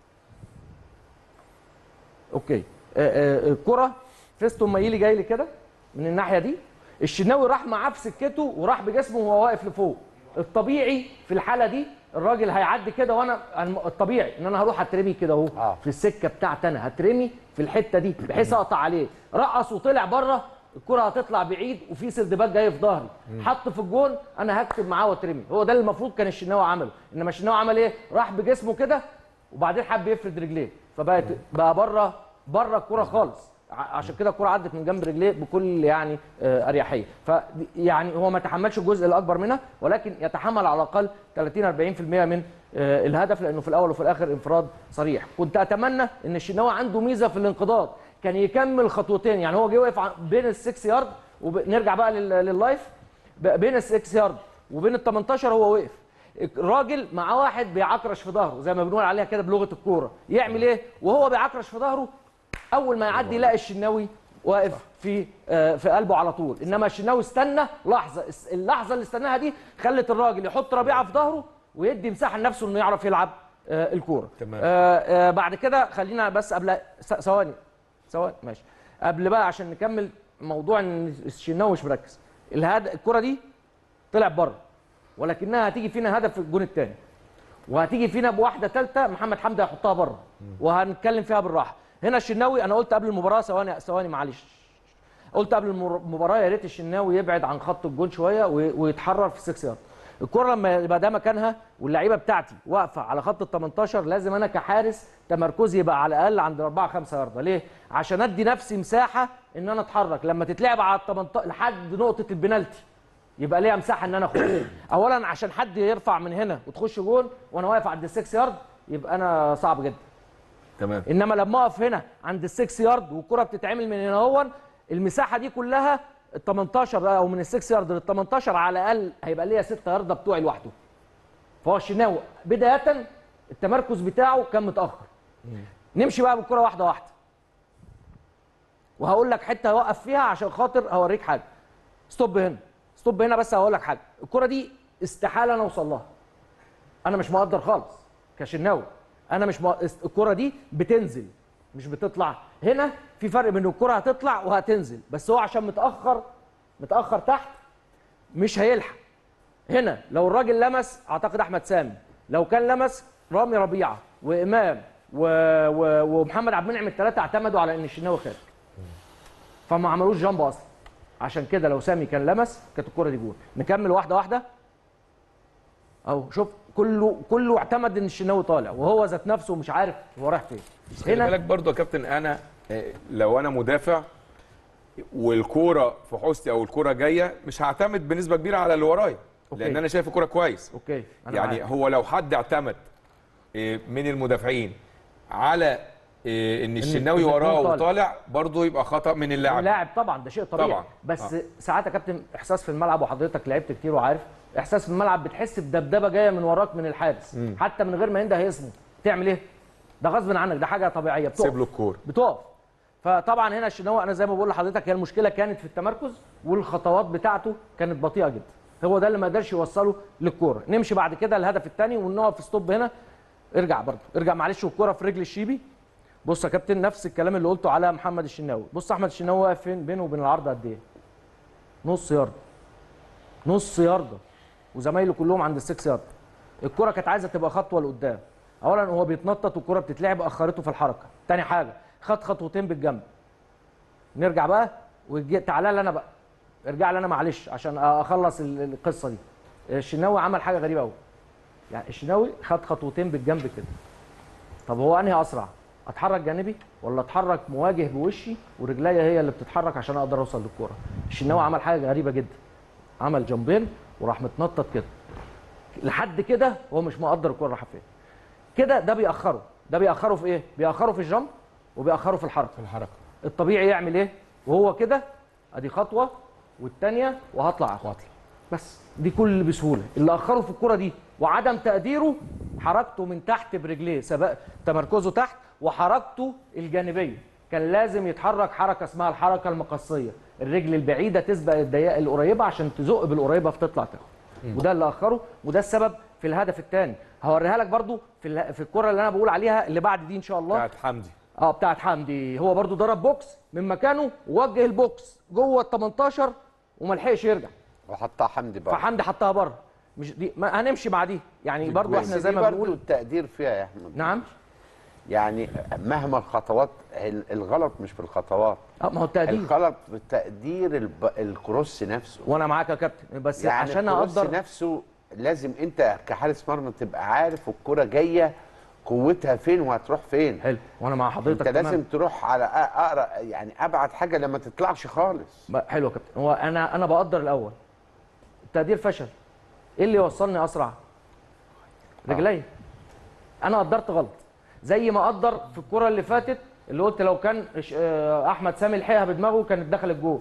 اوكي. الكره فيستون مايلي جاي لي كده من الناحيه دي، الشناوي راح معاه في سكته وراح بجسمه وهو واقف لفوق. الطبيعي في الحاله دي الراجل هيعدي كده، وانا الطبيعي ان انا هروح اترمي كده اهو في السكه بتاعتي، انا هترمي في الحته دي بحيث اقطع عليه. رقص وطلع بره، الكره هتطلع بعيد وفي سردباك جاي في ظهري، حط في الجون، انا هكتب معاه واترمي. هو ده اللي المفروض كان الشناوي عمله، انما الشناوي عمل ايه؟ راح بجسمه كده وبعدين حب يفرد رجليه، بقى بره الكره خالص. عشان كده الكره عدت من جنب رجليه بكل يعني اريحيه. فيعني هو ما تحملش الجزء الاكبر منها، ولكن يتحمل على الاقل 30-40% من الهدف، لانه في الاول وفي الاخر انفراد صريح. كنت اتمنى ان الشناوي عنده ميزه في الانقضاض، كان يكمل خطوتين. يعني هو جه وقف بين السكس يارد، ونرجع بقى لللايف، بين السكس يارد وبين ال 18 هو وقف. الراجل معاه واحد بيعكرش في ظهره، زي ما بنقول عليها كده بلغه الكوره. يعمل ايه وهو بيعكرش في ظهره؟ اول ما يعدي يلاقي الشناوي واقف في قلبه على طول. انما الشناوي استنى لحظه، اللحظه اللي استناها دي خلت الراجل يحط ربيعه في ظهره ويدي مساحه لنفسه انه يعرف يلعب الكوره. تمام. بعد كده خلينا بس قبل ثواني ماشي، قبل بقى عشان نكمل موضوع ان الشناوي مش مركز. الكوره دي طلع بره، ولكنها هتيجي فينا هدف في الجون الثاني، وهتيجي فينا بواحده ثالثه محمد حمدي هيحطها بره، وهنتكلم فيها بالراحه. هنا الشناوي انا قلت قبل المباراه، ثواني معلش، قلت قبل المباراه يا ريت الشناوي يبعد عن خط الجون شويه ويتحرر في 6 يارد. الكره لما يبقى ده مكانها واللعيبه بتاعتي واقفه على خط ال 18، لازم انا كحارس تمركزي يبقى على الاقل عند 4 5 يارده. ليه؟ عشان ادي نفسي مساحه ان انا اتحرك لما تتلعب على ال 18 لحد نقطه البنالتي، يبقى ليها مساحه ان انا اخش. اولا عشان حد يرفع من هنا وتخش جون وانا واقف عند ال 6 يارد يبقى انا صعب جدا. تمام. انما لما اقف هنا عند ال 6 يارد والكره بتتعمل من هنا هون، المساحه دي كلها ال 18 او من ال 6 يارد لل 18 على الاقل هيبقى ليا 6 يارده بتوعي لوحده. فهو الشناوي بدايه التمركز بتاعه كان متاخر. نمشي بقى بالكره واحده واحده، وهقول لك حته اوقف فيها عشان خاطر اوريك حاجه. ستوب هنا بس هقول لك حاجه. الكره دي استحاله انا اوصل لها، انا مش مقدر خالص كشناوي. انا مش الكره دي بتنزل مش بتطلع. هنا في فرق بين الكره هتطلع وهتنزل، بس هو عشان متاخر تحت مش هيلحق. هنا لو الراجل لمس، اعتقد احمد سامي لو كان لمس رامي ربيعه وامام ومحمد عبد المنعم، الثلاثه اعتمدوا على ان الشناوي خارج، فما عملوش جامب اصلا. عشان كده لو سامي كان لمس كانت الكره دي جول. نكمل واحده واحده اهو. شوف كله اعتمد ان الشناوي طالع وهو ذات نفسه مش عارف هو رايح فين. خلي بالك برضه يا كابتن، انا لو انا مدافع والكوره في حوستي او الكوره جايه مش هعتمد بنسبه كبيره على اللي ورايا، لان انا شايف الكوره كويس. اوكي. يعني هو لو حد اعتمد من المدافعين على ان الشناوي وراه وطالع، برضه يبقى خطا من اللاعب. طبعا ده شيء طبيعي طبعا. بس ساعات يا كابتن احساس في الملعب، وحضرتك لعبت كتير وعارف احساس في الملعب، بتحس بدبدبه جايه من وراك من الحارس حتى من غير ما ينده اسمه. تعمل ايه؟ ده غصب عنك، ده حاجه طبيعيه، بتقف. سيب له الكوره بتقف. فطبعا هنا الشناوي انا زي ما بقول لحضرتك، هي المشكله كانت في التمركز والخطوات بتاعته كانت بطيئه جدا. هو ده اللي ما قدرش يوصله للكوره. نمشي بعد كده الهدف الثاني ونقف في ستوب هنا. ارجع معلش، والكوره في رجل الشيبي. بص يا كابتن، نفس الكلام اللي قلته على محمد الشناوي. بص احمد الشناوي واقف فين بينه وبين العارضه قد ايه؟ نص يارده وزمايله كلهم عند ال6 يارده. الكره كانت عايزه تبقى خطوه لقدام. اولا هو بيتنطط والكره بتتلعب، اخرته في الحركه. تاني حاجه خد خطوتين بالجنب. نرجع بقى تعالى لي انا بقى، ارجع لي انا معلش عشان اخلص القصه دي. الشناوي عمل حاجه غريبه قوي. يعني الشناوي خد خطوتين بالجنب كده. طب هو انهي اسرع؟ اتحرك جانبي ولا اتحرك مواجه بوشي ورجليا هي اللي بتتحرك عشان اقدر اوصل للكوره؟ الشناوي عمل حاجه غريبه جدا، عمل جنبين وراح متنطط كده. لحد كده هو مش مقدر الكوره رايحه فين. كده ده بيأخره في ايه؟ بيأخره في الجنب وبيأخره في الحركه. الطبيعي يعمل ايه؟ وهو كده ادي خطوه والثانيه وهطلع. بس دي كل بسهوله. اللي اخره في الكوره دي وعدم تقديره حركته من تحت برجليه، تمركزه تحت وحركته الجانبيه. كان لازم يتحرك حركه اسمها الحركه المقصيه، الرجل البعيده تسبق الضيقه القريبه عشان تزق بالقريبه فتطلع تاخد. وده اللي اخره، وده السبب في الهدف الثاني. هوريها لك برضو في الكره اللي انا بقول عليها اللي بعد دي ان شاء الله، بتاعت حمدي. بتاعت حمدي. هو برضو ضرب بوكس من مكانه ووجه البوكس جوه ال 18 وما لحقش يرجع، وحطها حمدي بره. فحمدي حطها بره. مش دي هنمشي مع دي يعني. برضو احنا زي ما بنقول التقدير فيها يا احمد. نعم. يعني مهما الخطوات، الغلط مش في الخطوات، ما هو التقدير، الغلط في التقدير الكروس نفسه. وانا معاك يا كابتن، بس يعني عشان الكروس اقدر نفسه لازم انت كحارس مرمى تبقى عارف الكرة جايه قوتها فين وهتروح فين. حلو، وانا مع حضرتك. انت لازم تروح على يعني ابعد حاجه لما تطلعش خالص. حلو يا كابتن. هو انا بقدر الاول التقدير فشل. ايه اللي يوصلني اسرع؟ رجلي. انا قدرت غلط، زي ما قدر في الكره اللي فاتت اللي قلت لو كان احمد سامي لحقها بدماغه كانت دخلت جول.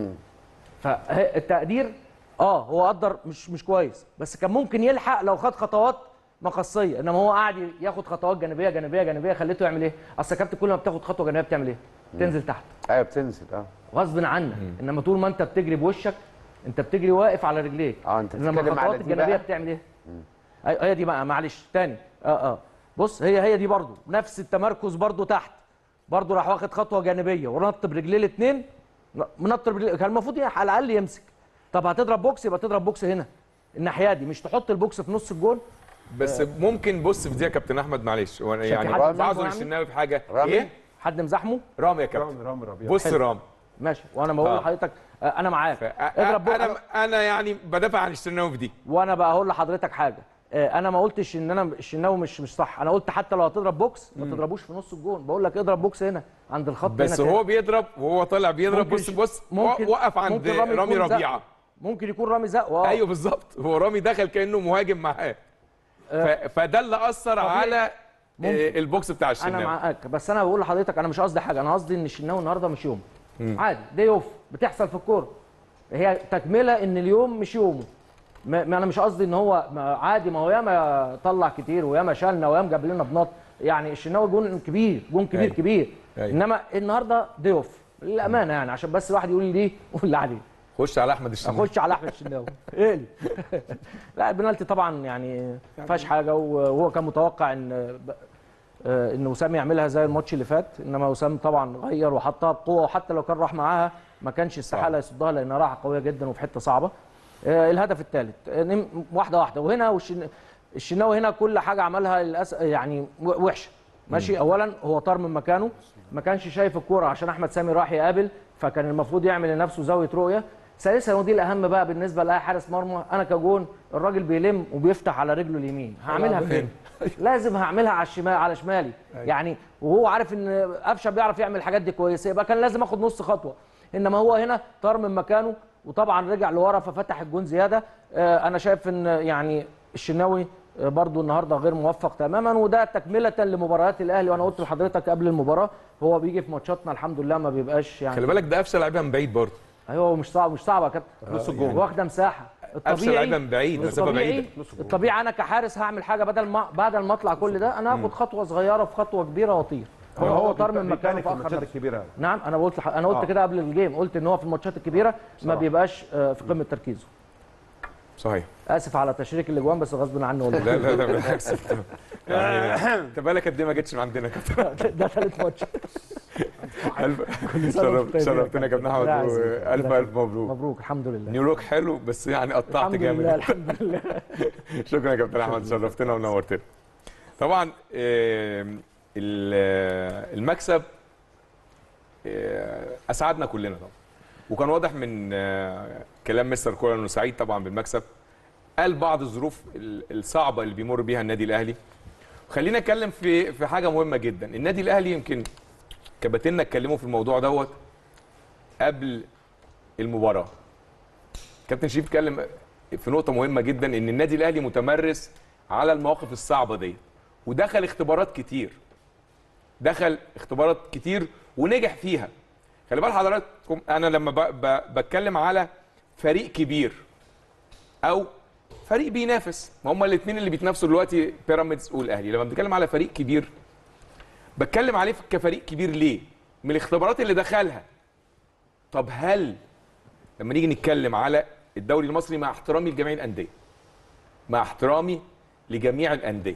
فالتقدير هو قدر مش كويس، بس كان ممكن يلحق لو خد خطوات مقصيه. انما هو قاعد ياخد خطوات جانبيه جانبيه جانبيه، خليته يعمل ايه؟ اصل يا كابتن كل ما بتاخد خطوه جانبيه بتعمل ايه؟ تنزل تحت. ايوه بتنزل غصب عنك. انما طول ما انت بتجري بوشك انت بتجري واقف على رجليك. انت انما الخطوات الجانبيه بتعمل ايه؟ هي دي بقى، معلش تاني. بص، هي دي برضو نفس التمركز برضو تحت، برضو راح واخد خطوه جانبيه ونط برجليه الاثنين، منط برجليه، كان المفروض على الاقل يمسك. طب هتضرب بوكس، يبقى تضرب بوكس هنا الناحيه دي، مش تحط البوكس في نص الجول. بس ممكن بص في دي يا كابتن احمد، معلش يعني بعذر الشناوي في حاجه. ايه حد مزاحمه؟ رامي يا كابتن، رامي ربيع. بص رامي ماشي، وانا بقول لحضرتك انا معاك، اضرب بوكس. انا يعني بدافع عن الشناوي في دي. وانا بقى هقول لحضرتك حاجه، انا ما قلتش ان انا الشناوي مش صح، انا قلت حتى لو هتضرب بوكس ما تضربوش في نص الجون، بقول لك اضرب بوكس هنا عند الخط بس هنا هو بيضرب وهو طالع بيضرب. بص وقف عند رامي ربيعه، ممكن يكون رامي زق. ايوه بالظبط، هو رامي دخل كانه مهاجم معاه، فده اللي اثر على البوكس بتاع الشناوي. انا معاك، بس انا بقول لحضرتك انا مش قصدي حاجه، انا قصدي ان الشناوي النهارده مش يومه. عادي، دي اوف بتحصل في الكوره، هي تكمله ان اليوم مش يومه. ما انا مش قصدي ان هو عادي، ما هو ياما طلع كتير وياما شالنا وياما جاب لنا بنط، يعني الشناوي جون كبير، جون كبير أيوة. كبير أيوة. انما النهارده ضيوف للامانه، يعني عشان بس الواحد يقول ليه واللي عليه. خش على احمد الشناوي، اخش على احمد الشناوي. ايه لا البنالتي طبعا يعني ما فيهاش حاجه، وهو كان متوقع ان وسام يعملها زي الماتش اللي فات، انما وسام طبعا غير وحطها بقوه، وحتى لو كان راح معاها ما كانش استحاله يصدها لانها راحه قويه جدا وفي حته صعبه. الهدف الثالث واحده واحده، وهنا الشناوي هنا كل حاجه عملها يعني وحشه ماشي. اولا هو طار من مكانه، ما كانش شايف الكوره عشان احمد سامي راح يقابل، فكان المفروض يعمل لنفسه زاويه رؤيه. ثالثا ودي الاهم بقى بالنسبه لاي حارس مرمى، انا كجون الراجل بيلم وبيفتح على رجله اليمين، هعملها فين؟ لازم هعملها على الشمال، على شمالي يعني، وهو عارف ان قفشه بيعرف يعمل الحاجات دي كويسه، يبقى كان لازم اخد نص خطوه، انما هو هنا طار من مكانه وطبعا رجع لورا ففتح الجون زياده. انا شايف ان يعني الشناوي برضو النهارده غير موفق تماما، وده تكمله لمباريات الاهلي، وانا قلت لحضرتك قبل المباراه هو بيجي في ماتشاتنا الحمد لله ما بيبقاش يعني. خلي بالك ده قفشه لعيبها من بعيد برضه. ايوه مش صعبه يا كابتن، نص الجون واخده مساحه. قفشه لعيبها من بعيد، مسافه بعيده. الطبيعي انا كحارس هعمل حاجه بعد ما اطلع كل ده انا هاخد خطوه صغيره في خطوه كبيره واطير. هو طار من مكانه في الماتشات الكبيره. نعم انا قلت كده قبل الجيم، قلت ان هو في الماتشات الكبيره ما بيبقاش في قمه تركيزه. صحيح. اسف على تشريك الاجوان بس غصب عني والله. لا بالعكس، يعني انت بالك قد ايه ما جيتش من عندنا يا كابتن؟ ده ثالث ماتش. شرفتنا يا كابتن احمد، والف مبروك. مبروك الحمد لله. نيويورك حلو بس يعني قطعت جامد. الحمد لله. شكرا يا كابتن احمد، شرفتنا ونورتنا. طبعا المكسب اسعدنا كلنا طبعا، وكان واضح من كلام مستر كولر انه سعيد طبعا بالمكسب. قال بعض الظروف الصعبه اللي بيمر بيها النادي الاهلي. خلينا نتكلم في حاجه مهمه جدا. النادي الاهلي يمكن كباتننا اتكلموا في الموضوع دوت قبل المباراه. كابتن شريف اتكلم في نقطه مهمه جدا، ان النادي الاهلي متمرس على المواقف الصعبه دي، ودخل اختبارات كتير ونجح فيها. خلي بال حضراتكم، انا لما بتكلم على فريق كبير او فريق بينافس، ما هم الاثنين اللي بيتنافسوا دلوقتي بيراميدز والاهلي، لما بتكلم على فريق كبير بتكلم عليه كفريق كبير ليه؟ من الاختبارات اللي دخلها. طب هل لما نيجي نتكلم على الدوري المصري، مع احترامي لجميع الانديه،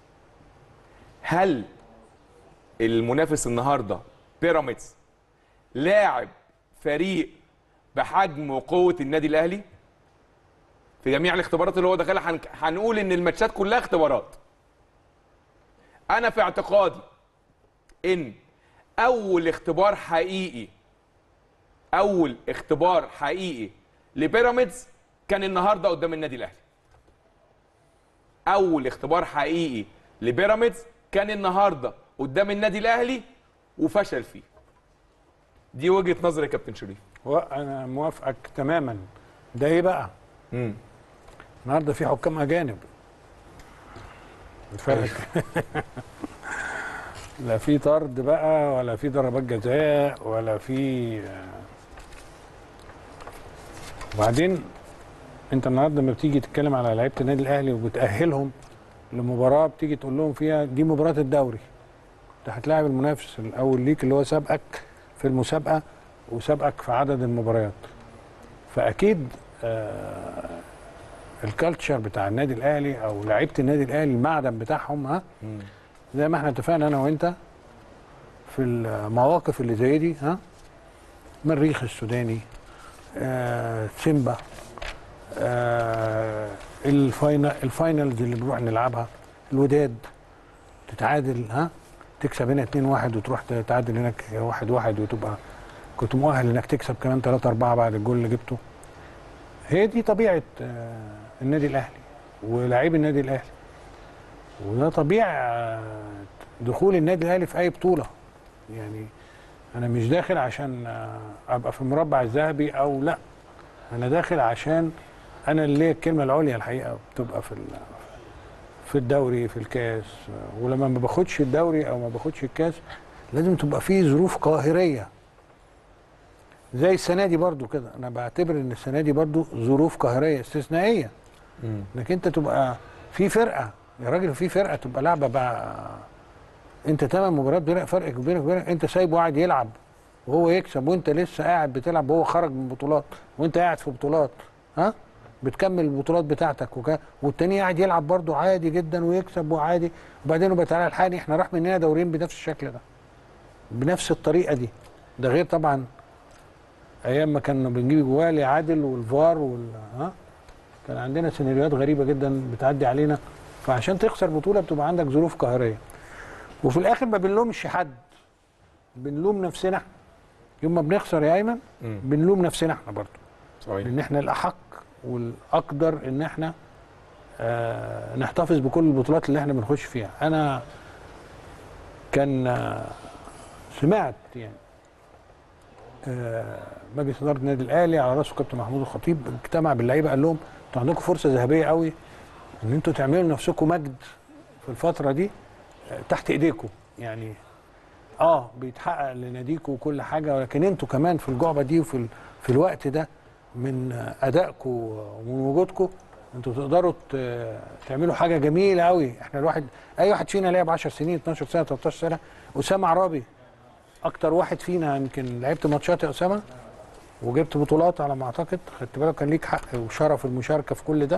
هل المنافس النهارده بيراميدز لاعب فريق بحجم وقوه النادي الاهلي؟ في جميع الاختبارات اللي هو دخلها هنقول ان الماتشات كلها اختبارات. انا في اعتقادي ان اول اختبار حقيقي لبيراميدز كان النهارده قدام النادي الاهلي. اول اختبار حقيقي لبيراميدز كان النهارده قدام النادي الاهلي وفشل فيه. دي وجهه نظري يا كابتن شريف. وانا موافقك تماما. ده ايه بقى؟ النهارده في حكام اجانب. لا في طرد بقى، ولا في ضربات جزاء، ولا في وبعدين انت النهارده لما بتيجي تتكلم على لعيبه النادي الاهلي وبتاهلهم لمباراه، بتيجي تقول لهم فيها دي مباراه الدوري، انت هتلاعب المنافس الاول ليك اللي هو سابقك في المسابقه وسابقك في عدد المباريات. فاكيد الكالتشر بتاع النادي الاهلي او لعيبه النادي الاهلي المعدن بتاعهم، ها، زي ما احنا اتفقنا انا وانت في المواقف اللي زي دي، ها، مريخ السوداني، سيمبا، الفاينلز اللي بنروح نلعبها، الوداد تتعادل، ها، تكسب هنا 2-1 وتروح تتعادل هناك 1-1 وتبقى كنت مؤهل انك تكسب كمان 3-4 بعد الجول اللي جبته. هي دي طبيعه النادي الاهلي ولاعيب النادي الاهلي، وده طبيعي دخول النادي الاهلي في اي بطوله. يعني انا مش داخل عشان ابقى في المربع الذهبي او لا، انا داخل عشان انا اللي ليا الكلمه العليا الحقيقه بتبقى في الدوري، في الكاس، ولما ما باخدش الدوري او ما باخدش الكاس لازم تبقى فيه ظروف قاهريه. زي السنه دي برضو كده، انا بعتبر ان السنه دي برضو ظروف قاهريه استثنائيه، انك انت تبقى في فرقه يا راجل، في فرقه تبقى لعبه بقى انت 8 مباريات فرق بينك وبينك، انت سايبه قاعد يلعب وهو يكسب وانت لسه قاعد بتلعب وهو خرج من بطولات وانت قاعد في بطولات، ها، بتكمل البطولات بتاعتك والتاني قاعد يلعب برضو عادي جدا ويكسب وعادي، وبعدين يبقى تعالى الحقني احنا راح مننا دورين بنفس الشكل ده بنفس الطريقه دي. ده غير طبعا ايام ما كنا بنجيب جوال عادل والفار ها، كان عندنا سيناريوهات غريبه جدا بتعدي علينا. فعشان تخسر بطوله بتبقى عندك ظروف قاهريه، وفي الاخر ما بنلومش حد، بنلوم نفسنا احنا. يوم ما بنخسر يا ايمن بنلوم نفسنا احنا برضه، صحيح، لان احنا الاحق والاقدر ان احنا نحتفظ بكل البطولات اللي احنا بنخش فيها. انا كان سمعت يعني مجلس اداره النادي الاهلي على راسه كابتن محمود الخطيب اجتمع باللعيبه قال لهم انتوا عندكم فرصه ذهبيه قوي ان انتوا تعملوا لنفسكم مجد في الفتره دي تحت ايديكم، يعني بيتحقق لناديكم وكل حاجه، ولكن انتوا كمان في الجعبه دي وفي الوقت ده من ادائكم ومن وجودكم انتوا تقدروا تعملوا حاجه جميله قوي. احنا اي واحد فينا لعب 10 سنين 12 سنه 13 سنه. اسامه عرابي اكتر واحد فينا يمكن لعبت ماتشات يا اسامه وجبت بطولات على ما اعتقد، خدت بالك كان ليك حق وشرف المشاركه في كل ده.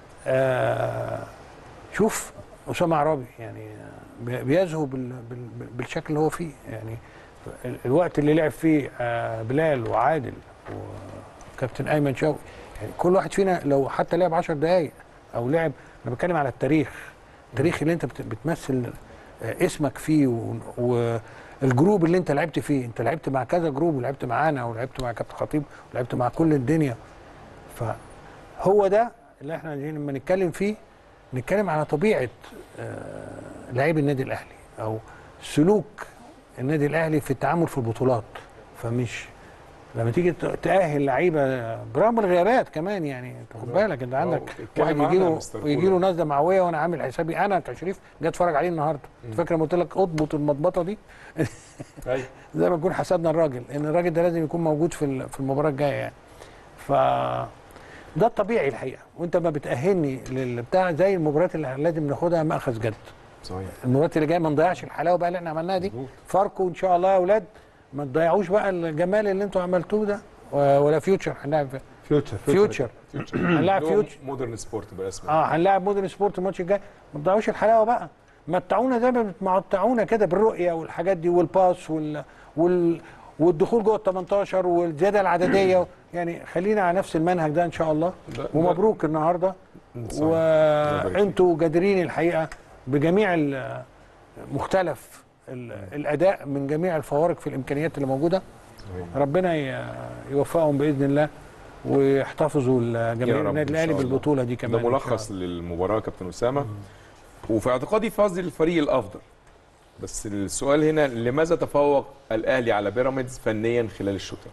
شوف اسامه عرابي يعني بيزهو بالشكل اللي هو فيه، يعني الوقت اللي لعب فيه بلال وعادل وكابتن ايمن شوقي، يعني كل واحد فينا لو حتى لعب 10 دقائق او لعب، انا بتكلم على التاريخ اللي انت بتمثل اسمك فيه والجروب اللي انت لعبت فيه. انت لعبت مع كذا جروب، ولعبت معانا ولعبت مع كابتن خطيب ولعبت مع كل الدنيا. فهو ده اللي احنا لما نتكلم فيه نتكلم على طبيعه لاعب النادي الاهلي او سلوك النادي الاهلي في التعامل في البطولات. فمش لما تيجي تأهل لعيبه برغم الغيابات كمان، يعني خد بالك انت عندك واحد يجي له نزله معويه وانا عامل حسابي انا كشريف جاي اتفرج عليه النهارده. انت فاكر لما قلت لك اضبط المضبطه دي زي ما نكون حسبنا الراجل ان الراجل ده لازم يكون موجود في المباراه الجايه يعني. ف ده الطبيعي الحقيقه، وانت ما بتأهلني للبتاع زي المباريات اللي لازم ناخدها مأخذ جد. صحيح. المباريات اللي جايه ما نضيعش الحلاوه بقى اللي احنا عملناها دي. فاركو ان شاء الله يا اولاد ما تضيعوش بقى الجمال اللي انتوا عملتوه ده. ولا فيوتشر هنلعب فيوتشر هنلعب فيوتشر مودرن سبورت باسمه هنلعب مودرن سبورت الماتش الجاي. ما تضيعوش الحلاوه بقى، متعونا زي ما بتمتعونا كده بالرؤيه والحاجات دي والباس والدخول جوه ال 18 والزياده العدديه، يعني خلينا على نفس المنهج ده ان شاء الله. ومبروك النهارده، وانتوا قادرين الحقيقه بجميع مختلف الاداء من جميع الفوارق في الامكانيات اللي موجوده. ربنا يوفقهم باذن الله ويحتفظوا جماهير النادي الاهلي بالبطوله دي كمان. ده ملخص للمباراه كابتن اسامه، وفي اعتقادي فاز الفريق الافضل. بس السؤال هنا لماذا تفوق الاهلي على بيراميدز فنيا خلال الشوطين؟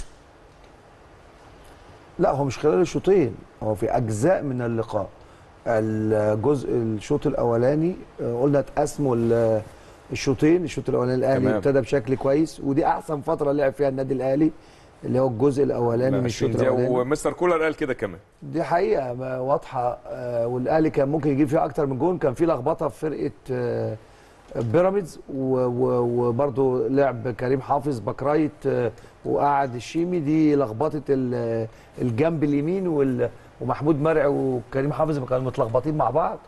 لا هو مش خلال الشوطين، هو في اجزاء من اللقاء. الشوط الاولاني قلنا اتقسموا الشوطين. الشوط الاولاني الاهلي ابتدى بشكل كويس، ودي احسن فتره لعب فيها النادي الاهلي اللي هو الجزء الاولاني من الشوط الاولاني. ومستر كولر قال كده كمان، دي حقيقه واضحه. والاهلي كان ممكن يجيب فيها اكتر من جون، كان في لخبطه في فرقه بيراميدز، وبرده لعب كريم حافظ باك رايت وقعد الشيمي، دي لخبطه الجنب اليمين ومحمود مرعي وكريم حافظ كانوا متلخبطين مع بعض.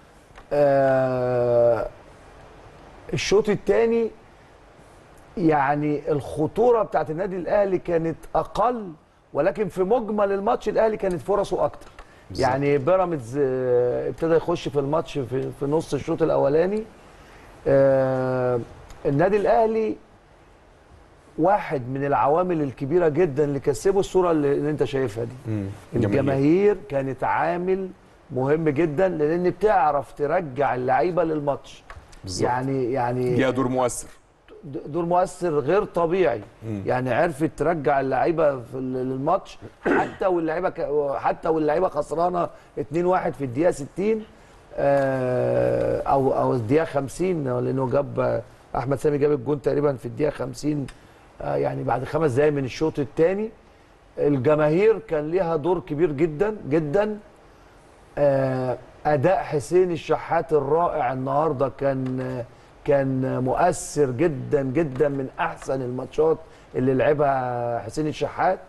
الشوط الثاني يعني الخطوره بتاعت النادي الاهلي كانت اقل، ولكن في مجمل الماتش الاهلي كانت فرصه اكتر. يعني بيراميدز ابتدى يخش في الماتش في نص الشوط الاولاني. النادي الاهلي واحد من العوامل الكبيره جدا اللي كسبوا الصوره اللي انت شايفها دي. الجماهير كانت عامل مهم جدا، لان بتعرف ترجع اللعيبه للماتش. يعني ليها دور مؤثر، دور مؤثر غير طبيعي. يعني عرفت ترجع اللعيبه للماتش حتى واللعيبه خسرانه 2-1 في الدقيقه 60 او الدقيقه 50، لانه جاب احمد سامي جاب الجون تقريبا في الدقيقه 50 يعني بعد 5 دقايق من الشوط الثاني. الجماهير كان ليها دور كبير جدا جدا. اداء حسين الشحات الرائع النهارده كان مؤثر جدا جدا، من احسن الماتشات اللي لعبها حسين الشحات.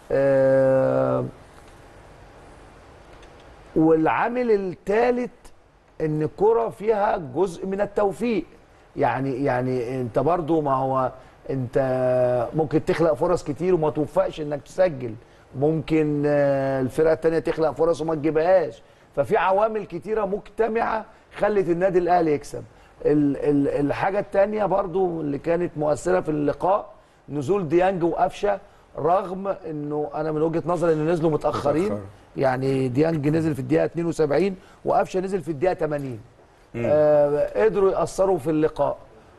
والعامل الثالث ان الكرة فيها جزء من التوفيق. يعني انت برضو، ما هو انت ممكن تخلق فرص كتير وما توفقش انك تسجل، ممكن الفرقه الثانيه تخلق فرص وما تجيبهاش. ففي عوامل كتيره مجتمعه خلت النادي الاهلي يكسب. الحاجه الثانيه برضو اللي كانت مؤثره في اللقاء نزول ديانج وقفشه، رغم انه انا من وجهه نظري انه نزلوا متاخرين. يعني ديانج نزل في الدقيقه 72 وقفشه نزل في الدقيقه 80. قدروا يأثروا في اللقاء.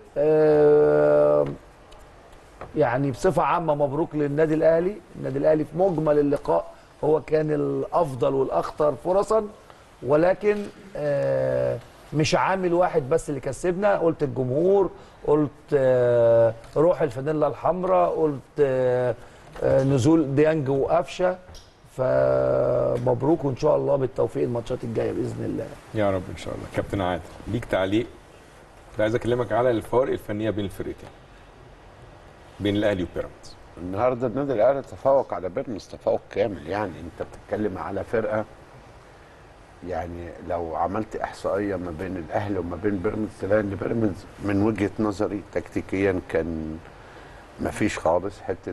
يعني بصفه عامه مبروك للنادي الاهلي. النادي الاهلي في مجمل اللقاء هو كان الافضل والاخطر فرصا، ولكن مش عامل واحد بس اللي كسبنا. قلت الجمهور، قلت روح الفانيلا الحمراء، قلت نزول ديانج وقفشه. فمبروك وان شاء الله بالتوفيق الماتشات الجايه باذن الله. يا رب ان شاء الله. كابتن عادل، ليك تعليق؟ كنت عايز اكلمك على الفوارق الفنيه بين الفرقتين، بين الاهلي وبيراميدز. النهارده النادي الاهلي تفوق على بيراميدز تفوق كامل. يعني انت بتتكلم على فرقه، يعني لو عملت احصائيه ما بين الاهلي وما بين بيراميدز تلاقي ان بيراميدز من وجهه نظري تكتيكيا كان ما فيش خالص. حته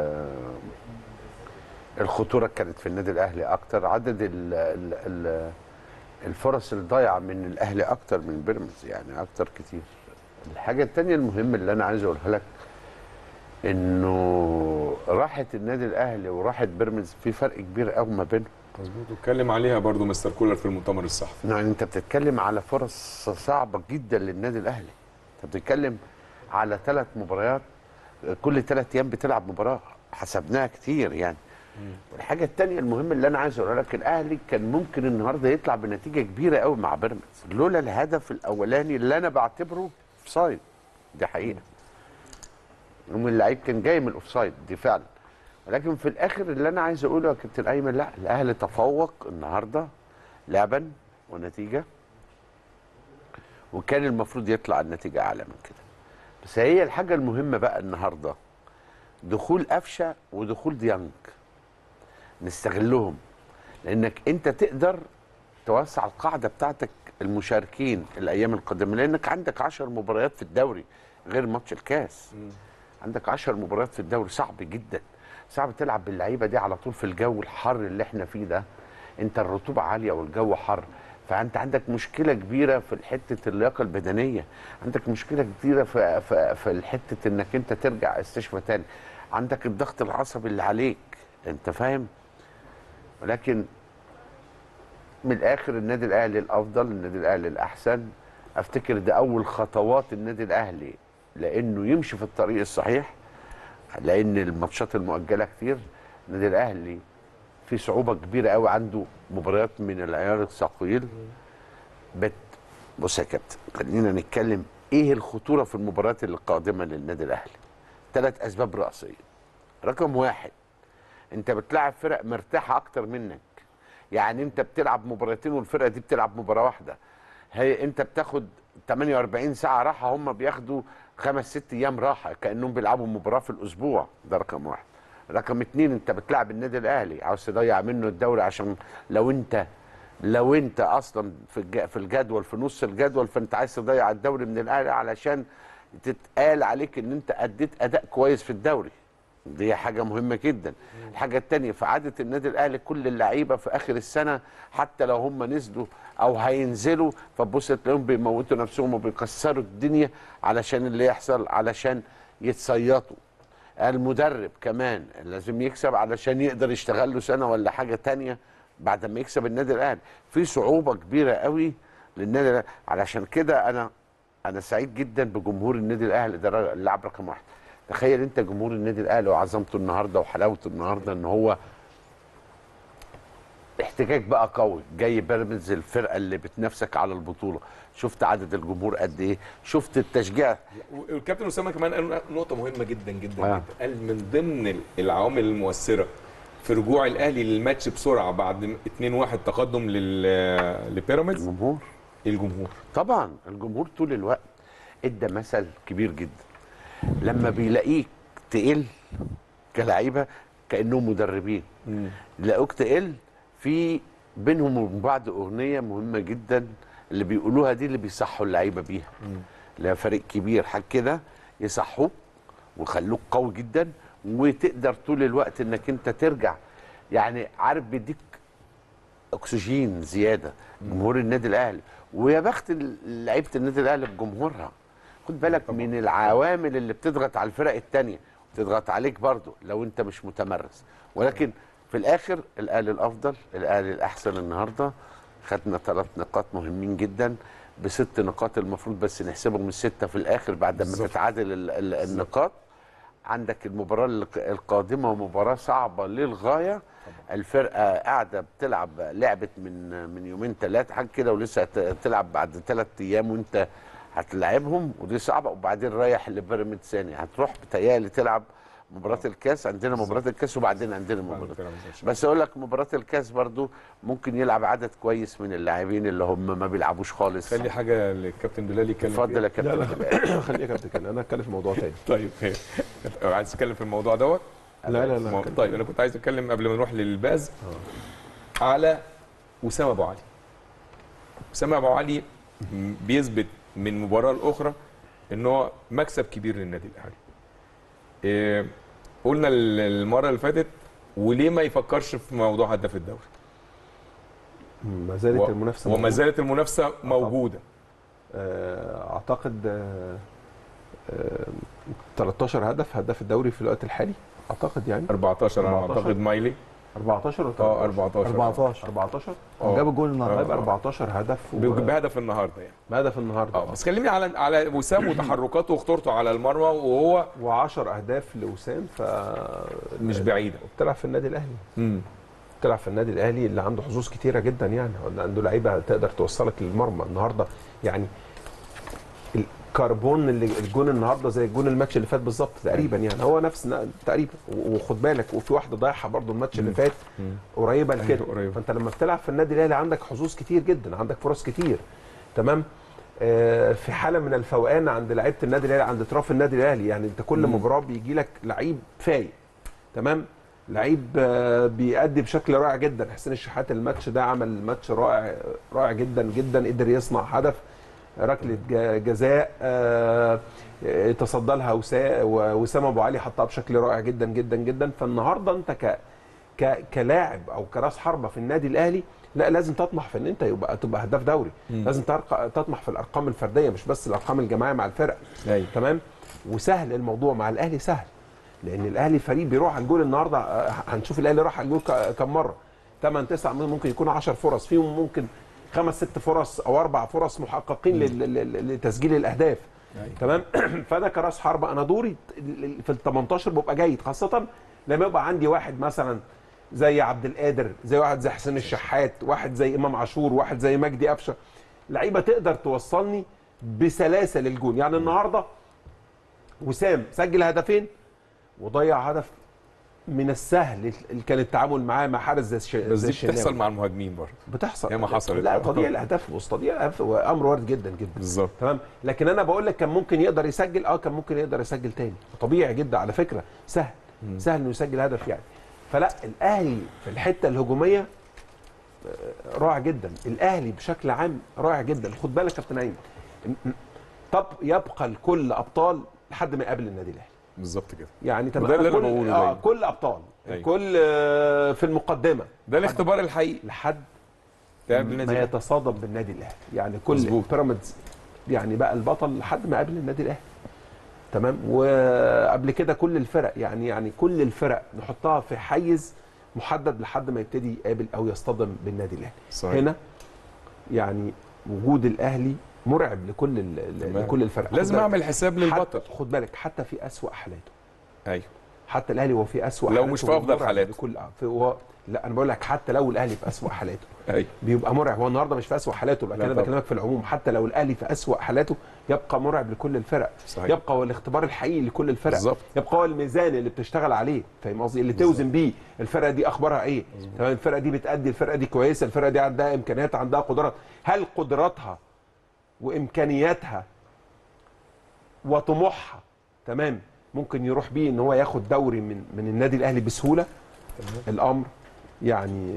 الخطوره كانت في النادي الاهلي اكتر، عدد الفرص اللي ضايعه من الاهلي اكتر من بيراميدز، يعني اكتر كتير. الحاجه الثانيه المهمه اللي انا عايز اقولها لك انه راحه النادي الاهلي وراحه بيراميدز في فرق كبير قوي ما بينهم. مظبوط، واتكلم عليها برضو مستر كولر في المؤتمر الصحفي. يعني انت بتتكلم على فرص صعبه جدا للنادي الاهلي. انت بتتكلم على 3 مباريات، كل 3 ايام بتلعب مباراه، حسبناها كتير يعني. والحاجه الثانيه المهمه اللي انا عايز اقولها لك، الاهلي كان ممكن النهارده يطلع بنتيجه كبيره قوي مع بيراميدز لولا الهدف الاولاني اللي انا بعتبره اوفسايد. دي حقيقه. اللعيب كان جاي من الاوفسايد دي فعلا. ولكن في الاخر اللي انا عايز اقوله يا كابتن ايمن، لا الاهلي تفوق النهارده لعبا ونتيجه، وكان المفروض يطلع النتيجه اعلى من كده. بس هي الحاجه المهمه بقى النهارده دخول قفشه ودخول ديانج، نستغلهم، لانك انت تقدر توسع القاعده بتاعتك المشاركين الايام القادمه، لانك عندك 10 مباريات في الدوري غير ماتش الكاس. عندك 10 مباريات في الدوري، صعب جدا. صعب تلعب باللعيبه دي على طول في الجو الحر اللي احنا فيه ده. انت الرطوبه عاليه والجو حر، فانت عندك مشكله كبيره في حته اللياقه البدنيه، عندك مشكله كبيره في حته انك انت ترجع استشفاء تاني، عندك الضغط العصبي اللي عليك، انت فاهم؟ ولكن من الاخر النادي الاهلي الافضل، النادي الاهلي الاحسن. افتكر ده اول خطوات النادي الاهلي لانه يمشي في الطريق الصحيح، لان الماتشات المؤجله كتير. النادي الاهلي في صعوبه كبيره قوي، عنده مباريات من العيار الثقيل. بص يا كابتن، خلينا نتكلم ايه الخطوره في المباريات القادمه للنادي الاهلي. 3 اسباب رئيسيه. رقم 1، انت بتلعب فرق مرتاحه اكتر منك. يعني انت بتلعب مباراتين والفرقه دي بتلعب مباراه واحده. هي انت بتاخد 48 ساعه راحه، هم بياخدوا 5-6 ايام راحه، كانهم بيلعبوا مباراه في الاسبوع. ده رقم 1. رقم 2 انت بتلعب النادي الاهلي، عاوز تضيع منه الدوري، عشان لو انت اصلا في الجدول، في نص الجدول، فانت عايز تضيع الدوري من الاهلي علشان تتقال عليك ان انت اديت اداء كويس في الدوري. دي حاجه مهمه جدا. الحاجه الثانيه، في عاده النادي الاهلي كل اللعيبه في اخر السنه حتى لو هم نزلوا او هينزلوا، فتبص تلاقيهم بيموتوا نفسهم وبيكسروا الدنيا علشان اللي يحصل، علشان يتصيطوا. المدرب كمان لازم يكسب علشان يقدر يشتغل له سنه ولا حاجه ثانيه بعد ما يكسب النادي الاهلي. في صعوبه كبيره قوي للنادي الاهلي، علشان كده انا سعيد جدا بجمهور النادي الاهلي. ده اللاعب رقم 1. تخيل انت جمهور النادي الاهلي وعظمته النهارده وحلاوته النهارده، ان هو احتكاك بقى قوي جاي بيراميدز، الفرقه اللي بتنافسك على البطوله. شفت عدد الجمهور قد ايه، شفت التشجيع. والكابتن اسامه كمان قال نقطه مهمه جدا جدا جدا. قال من ضمن العوامل المؤثره في رجوع الاهلي للماتش بسرعه بعد 2-1 تقدم لبيراميدز الجمهور طبعا الجمهور طول الوقت ادى مثل كبير جدا. لما بيلاقيك تقل كلاعيبه كانهم مدربين، يلاقوك تقل، في بينهم وبين بعض اغنيه مهمه جدا اللي بيقولوها دي، اللي بيصحوا اللعيبه بيها. لا فريق كبير حاجه كده يصحوك ويخلوك قوي جدا، وتقدر طول الوقت انك انت ترجع. يعني عارف بيديك اكسجين زياده جمهور النادي الاهلي. ويا بخت لعيبه النادي الاهلي بجمهورها. خد بالك من العوامل اللي بتضغط على الفرق الثانيه، بتضغط عليك برضو لو انت مش متمرس، ولكن في الاخر الاهلي الافضل، الاهلي الاحسن. النهارده خدنا 3 نقاط مهمين جدا، ب6 نقاط المفروض بس نحسبهم ال6 في الاخر بعد ما تتعادل النقاط. عندك المباراه القادمه مباراه صعبه للغايه. الفرقه قاعده بتلعب، لعبت من يومين 3 حاجه كده، ولسه تلعب بعد 3 ايام، وانت هتلعبهم ودي صعبه. وبعدين رايح لبيراميدز ثاني، هتروح بتهيألي تلعب مباراه الكاس. عندنا مباراه الكاس وبعدين عندنا مباراه، بس اقول لك مباراه الكاس برضو ممكن يلعب عدد كويس من اللاعبين اللي هم ما بيلعبوش خالص. خلي حاجه للكابتن دلالي يتكلم. اتفضل يا كابتن. لا خليك يا كابتن، انا اتكلم في موضوع تاني. طيب عايز تتكلم في الموضوع دوت؟ لا طيب انا كنت عايز اتكلم قبل ما نروح للباز على وسام ابو علي. وسام ابو علي بيثبت من مباراه لاخرى ان هو مكسب كبير للنادي الاهلي. قلنا المره اللي فاتت، وليه ما يفكرش في موضوع هداف الدوري؟ ما زالت المنافسه وما زالت المنافسه موجوده. اعتقد 13 هداف الدوري في الوقت الحالي، اعتقد يعني 14 اعتقد مايلي 14 ولا 14 جاب الجول النهارده. 14 هدف بهدف النهارده يعني. بهدف النهارده. بس كلمني على وسام وتحركاته وخطورته على المرمى، وهو و10 اهداف لوسام، مش بعيده. وبتلعب في النادي الاهلي. بتلعب في النادي الاهلي اللي عنده حظوظ كتيره جدا، يعني عنده لعيبه تقدر توصلك للمرمى النهارده. يعني الكربون اللي الجون النهارده زي الجون الماتش اللي فات بالظبط تقريبا، يعني هو نفس تقريبا. وخد بالك وفي واحده ضايعه برده الماتش اللي فات قريبه لكده. فانت لما بتلعب في النادي الاهلي عندك حظوظ كتير جدا، عندك فرص كتير. تمام. في حاله من الفوقان عند لعيبه النادي الاهلي، عند اطراف النادي الاهلي. يعني انت كل مباراه بيجي لك لعيب فايق، تمام، لعيب بيأدي بشكل رائع جدا. حسين الشحات الماتش ده عمل ماتش رائع جدا جدا، قدر يصنع هدف، ركله جزاء تصدى لها وسام ابو علي حطها بشكل رائع جدا جدا جدا. فالنهارده انت كلاعب او كراس حربه في النادي الاهلي، لا لازم تطمح في ان انت تبقى هداف دوري. لازم تطمح في الارقام الفرديه، مش بس الارقام الجماعيه مع الفرق. تمام. وسهل الموضوع مع الاهلي، سهل، لان الاهلي فريق بيروح على الجول. النهارده هنشوف الاهلي راح على الجول كم مره، 8 9 ممكن يكون 10 فرص فيهم، ممكن 5 6 فرص او 4 فرص محققين لتسجيل الاهداف. تمام. فانا كراس حربه انا دوري في ال 18 ببقى جيد، خاصه لما يبقى عندي واحد مثلا زي عبد القادر، زي واحد زي حسين الشحات، واحد زي امام عاشور، واحد زي مجدي قفشه، لعيبه تقدر توصلني بسلاسه للجون. يعني النهارده وسام سجل هدفين وضيع هدف من السهل اللي كان التعامل معاه مع حارس زي بس دي بتحصل مع المهاجمين برضه، بتحصل هي ما حصلت. لا تضييع الاهداف تضييع الاهداف امر وارد جدا جدا. بالظبط. تمام. لكن انا بقول لك كان ممكن يقدر يسجل، كان ممكن يقدر يسجل تاني، طبيعي جدا على فكره، سهل. سهل انه يسجل هدف يعني. فلا الاهلي في الحته الهجوميه رائع جدا، الاهلي بشكل عام رائع جدا. خد بالك يا كابتن ايمن، طب يبقى الكل ابطال لحد ما يقابل النادي الاهلي. بالظبط كده يعني ده اللي انا بقوله كل ابطال، الكل في المقدمه، ده الاختبار الحقيقي لحد ما يتصادم بالنادي الاهلي. يعني كل بيراميدز يعني بقى البطل لحد ما قابل النادي الاهلي. تمام. وقبل كده كل الفرق يعني كل الفرق نحطها في حيز محدد لحد ما يبتدي يقابل او يصطدم بالنادي الاهلي. صحيح. هنا يعني وجود الاهلي مرعب لكل الفرق. لازم اعمل حساب للبطل. خد بالك حتى في اسوأ حالاته. ايوه. حتى الاهلي هو في اسوأ لو حالاته، مش في افضل حالاته. لا انا بقول لك حتى لو الاهلي في اسوأ حالاته ايوه بيبقى مرعب. هو النهارده مش في اسوأ حالاته، لكن انا بكلمك في العموم. حتى لو الاهلي في اسوأ حالاته يبقى مرعب لكل الفرق. صحيح. يبقى هو الاختبار الحقيقي لكل الفرق. بالظبط. يبقى هو الميزان اللي بتشتغل عليه، فاهم قصدي؟ اللي توزن بيه الفرقه دي اخبارها ايه. تمام. الفرقه دي بتأدي، الفرقه دي كويسه، الفرقه دي عندها امكانيات، عندها قدرات. هل قدراتها وامكانياتها وطموحها تمام ممكن يروح بيه ان هو ياخد دوري من النادي الاهلي بسهوله؟ الامر يعني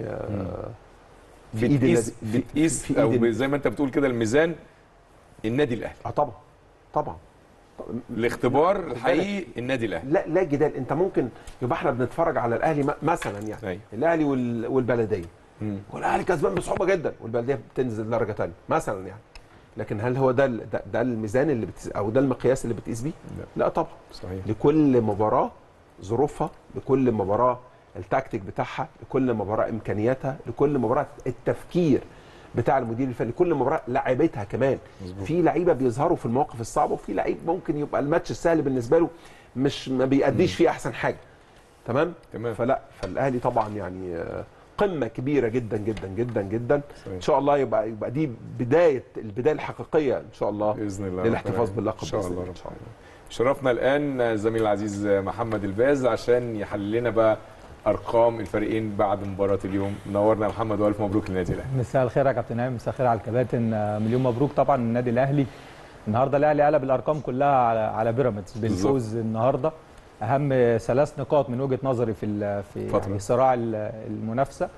في ايد بتقيس او زي ما انت بتقول كده الميزان النادي الاهلي. طبعا الاختبار الحقيقي النادي الاهلي. لا جدال. انت ممكن يبقى احنا بنتفرج على الاهلي مثلا يعني أيوه. الاهلي والبلديه، والاهلي كسبان بصعوبه جدا والبلديه بتنزل درجه ثانيه مثلا يعني. لكن هل هو ده الميزان اللي او ده المقياس اللي بتقيس بيه؟ لا طبعا. صحيح. لكل مباراه ظروفها، لكل مباراه التكتيك بتاعها، لكل مباراه امكانياتها، لكل مباراه التفكير بتاع المدير الفني، لكل مباراه لعيبتها كمان. في لعيبه بيظهروا في المواقف الصعبه، وفي لعيب ممكن يبقى الماتش السهل بالنسبه له ما بيأديش فيه احسن حاجه. تمام. فالاهلي طبعا يعني قمه كبيره جدا جدا جدا جدا. صحيح. ان شاء الله يبقى دي البدايه الحقيقيه ان شاء الله باذن الله للاحتفاظ باللقب ان شاء الله. ان شاء الله. شرفنا الان زميل العزيز محمد الباز عشان يحلل لنا بقى ارقام الفريقين بعد مباراه اليوم. منورنا محمد والف مبروك للنادي الاهلي. مساء الخير يا كابتن ايمن، مساء الخير على الكباتن. مليون مبروك طبعا النادي الاهلي. النهارده الاهلي قلب الارقام كلها على بيراميدز بالفوز النهارده. اهم 3 نقاط من وجهه نظري في يعني صراع المنافسه.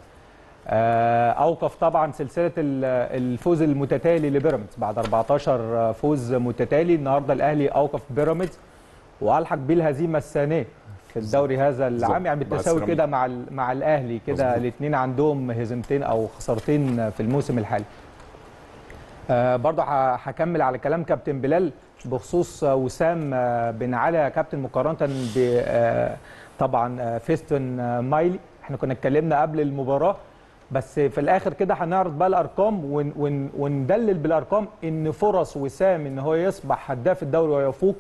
اوقف طبعا سلسله الفوز المتتالي لبيراميدز بعد 14 فوز متتالي. النهارده الاهلي اوقف بيراميدز والحق بيه الهزيمه الثانيه في الدوري هذا العام، يعني بالتساوي كده مع الاهلي كده. الاثنين عندهم هزيمتين او خسارتين في الموسم الحالي. برضه هكمل على كلام كابتن بلال بخصوص وسام بن علي يا كابتن، مقارنه ب طبعا فيستون مايلي. احنا كنا اتكلمنا قبل المباراه، بس في الاخر كده هنعرض بقى الارقام وندلل بالارقام ان فرص وسام ان هو يصبح هداف الدوري ويفوق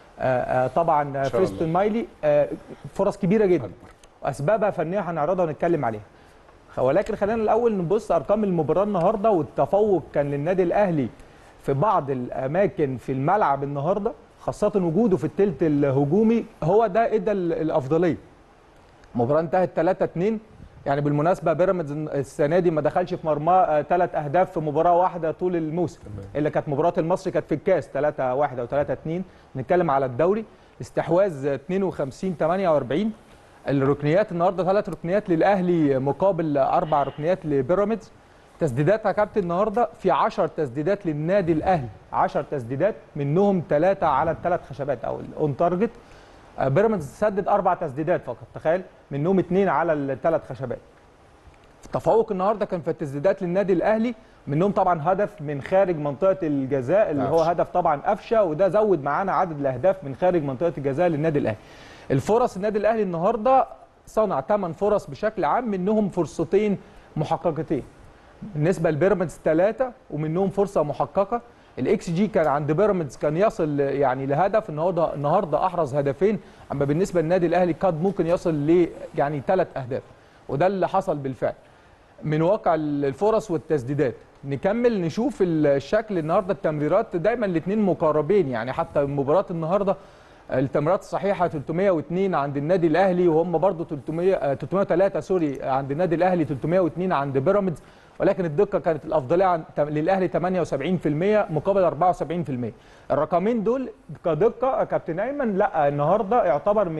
طبعا فيستون مايلي فرص كبيره جدا، اسبابها فنيه هنعرضها ونتكلم عليها. ولكن خلينا الاول نبص ارقام المباراه النهارده. والتفوق كان للنادي الاهلي في بعض الاماكن في الملعب النهارده، خاصه وجوده في الثلث الهجومي هو ده ادى الافضليه. المباراه انتهت 3-2. يعني بالمناسبه بيراميدز السنه دي ما دخلش في مرماه 3 اهداف في مباراه واحده طول الموسم، الا كانت مباراه المصري كانت في الكاس 3-1 و3-2. نتكلم على الدوري، استحواذ 52-48. الركنيات النهارده 3 ركنيات للاهلي مقابل 4 ركنيات لبيراميدز. تسديدات يا كابتن النهارده في 10 تسديدات للنادي الاهلي، 10 تسديدات منهم 3 على ال3 خشبات او الاون تارجت. بيراميدز سدد 4 تسديدات فقط، تخيل، منهم 2 على ال3 خشبات. التفوق النهارده كان في التسديدات للنادي الاهلي، منهم طبعا هدف من خارج منطقه الجزاء اللي هو هدف طبعا قفشه، وده زود معانا عدد الاهداف من خارج منطقه الجزاء للنادي الاهلي. الفرص النادي الاهلي النهارده صنع 8 فرص بشكل عام، منهم فرصتين محققتين. بالنسبه لبيراميدز 3 ومنهم فرصه محققه. الاكس جي كان عند بيراميدز كان يصل يعني لهدف، النهارده احرز هدفين، اما بالنسبه للنادي الاهلي كان ممكن يصل ل يعني 3 اهداف، وده اللي حصل بالفعل من واقع الفرص والتسديدات. نكمل نشوف الشكل النهارده. التمريرات دايما الاثنين مقاربين، يعني حتى مباراه النهارده التمريرات الصحيحه 302 عند النادي الاهلي، وهم برضو 303 سوري عند النادي الاهلي، 302 عند بيراميدز، ولكن الدقه كانت الافضليه للاهلي 78% مقابل 74%. الرقمين دول كدقه كابتن ايمن لا النهارده يعتبر من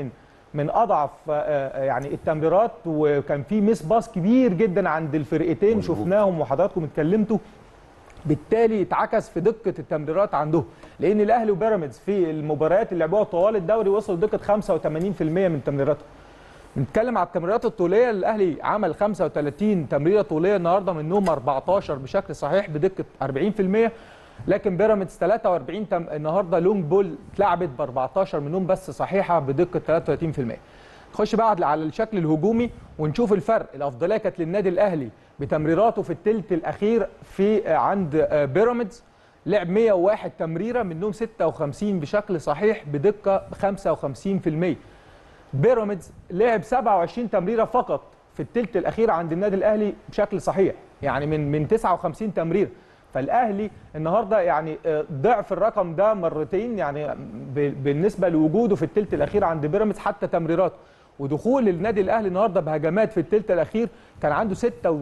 من اضعف يعني التمريرات، وكان في ميس باس كبير جدا عند الفرقتين شفناهم وحضراتكم اتكلمتوا، بالتالي اتعكس في دقه التمريرات عندهم، لان الاهلي وبيراميدز في المباريات اللي لعبوها طوال الدوري وصلوا لدقه 85% من تمريراتهم. نتكلم على التمريرات الطوليه، الاهلي عمل 35 تمريره طوليه النهارده، منهم 14 بشكل صحيح بدقه 40%، لكن بيراميدز 43 النهارده لونج بول اتلعبت ب 14 منهم بس صحيحه بدقه 33%. نخش بقى على الشكل الهجومي ونشوف الفرق. الافضليه كانت للنادي الاهلي بتمريراته في الثلث الاخير في عند بيراميدز، لعب 101 تمريره منهم 56 بشكل صحيح بدقه 55%. بيراميدز لعب 27 تمريره فقط في الثلث الاخير عند النادي الاهلي بشكل صحيح، يعني من 59 تمريره. فالاهلي النهارده يعني ضعف الرقم ده مرتين، يعني بالنسبه لوجوده في الثلث الاخير عند بيراميدز حتى تمريراته. ودخول النادي الاهلي النهارده بهجمات في الثلث الاخير، كان عنده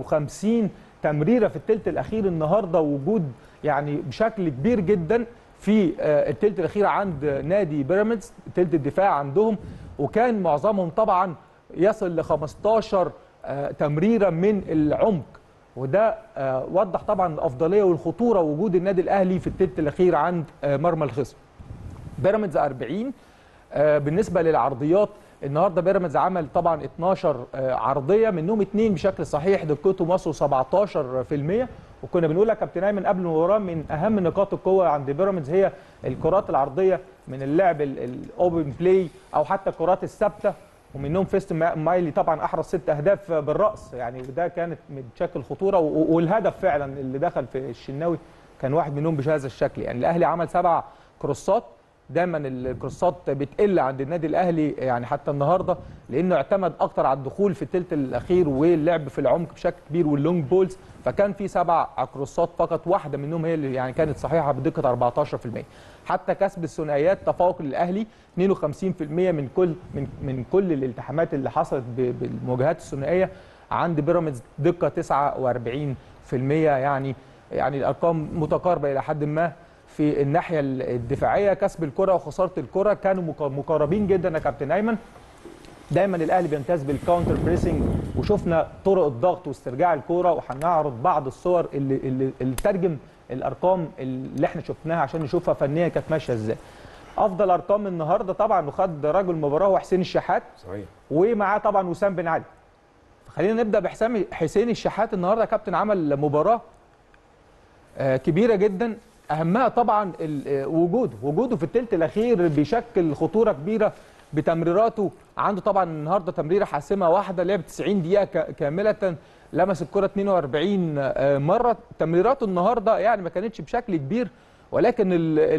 56 تمريره في الثلث الاخير النهارده، وجود يعني بشكل كبير جدا في الثلث الاخير عند نادي بيراميدز، ثلث الدفاع عندهم، وكان معظمهم طبعا يصل ل 15 تمريره من العمق، وده وضح طبعا الافضليه والخطوره وجود النادي الاهلي في الثلث الاخير عند مرمى الخصم. بيراميدز 40. بالنسبه للعرضيات النهارده بيراميدز عمل طبعا 12 عرضيه منهم 2 بشكل صحيح دقتهم وصلوا 17%، وكنا بنقول لك كابتن ايمن قبل المباراه من اهم نقاط القوه عند بيراميدز هي الكرات العرضيه من اللعب الاوبن بلاي او حتى الكرات الثابته، ومنهم فيست مايلي طبعا احرز 6 اهداف بالراس، يعني وده كانت بتشكل خطوره، والهدف فعلا اللي دخل في الشناوي كان واحد منهم بهذا الشكل. يعني الاهلي عمل 7 كروسات، دايما الكروسات بتقل عند النادي الاهلي يعني حتى النهارده، لانه اعتمد اكتر على الدخول في الثلث الاخير واللعب في العمق بشكل كبير واللونج بولز، فكان في 7 كروسات فقط، واحده منهم هي اللي يعني كانت صحيحه بدقه 14%. حتى كسب الثنائيات تفوق للاهلي 52% من كل الالتحامات اللي حصلت بالمواجهات الثنائيه، عند بيراميدز دقه 49%، يعني الارقام متقاربه الى حد ما. في الناحيه الدفاعيه كسب الكره وخساره الكره كانوا مقاربين جدا يا كابتن ايمن. دايما الاهلي بيمتاز بالكاونتر بريسنج، وشفنا طرق الضغط واسترجاع الكره، وهنعرض بعض الصور اللي ترجم الارقام اللي احنا شفناها عشان نشوفها فنيا كانت ماشيه ازاي. افضل ارقام النهارده طبعا وخد رجل المباراه هو حسين الشحات، صحيح، ومعاه طبعا وسام بن علي. خلينا نبدا حسين الشحات. النهارده يا كابتن عمل مباراه كبيره جدا، اهمها طبعا وجوده في الثلث الاخير بيشكل خطوره كبيره بتمريراته. عنده طبعا النهارده تمريره حاسمه واحده، لعب 90 دقيقه كامله، لمس الكره 42 مره. تمريراته النهارده يعني ما كانتش بشكل كبير، ولكن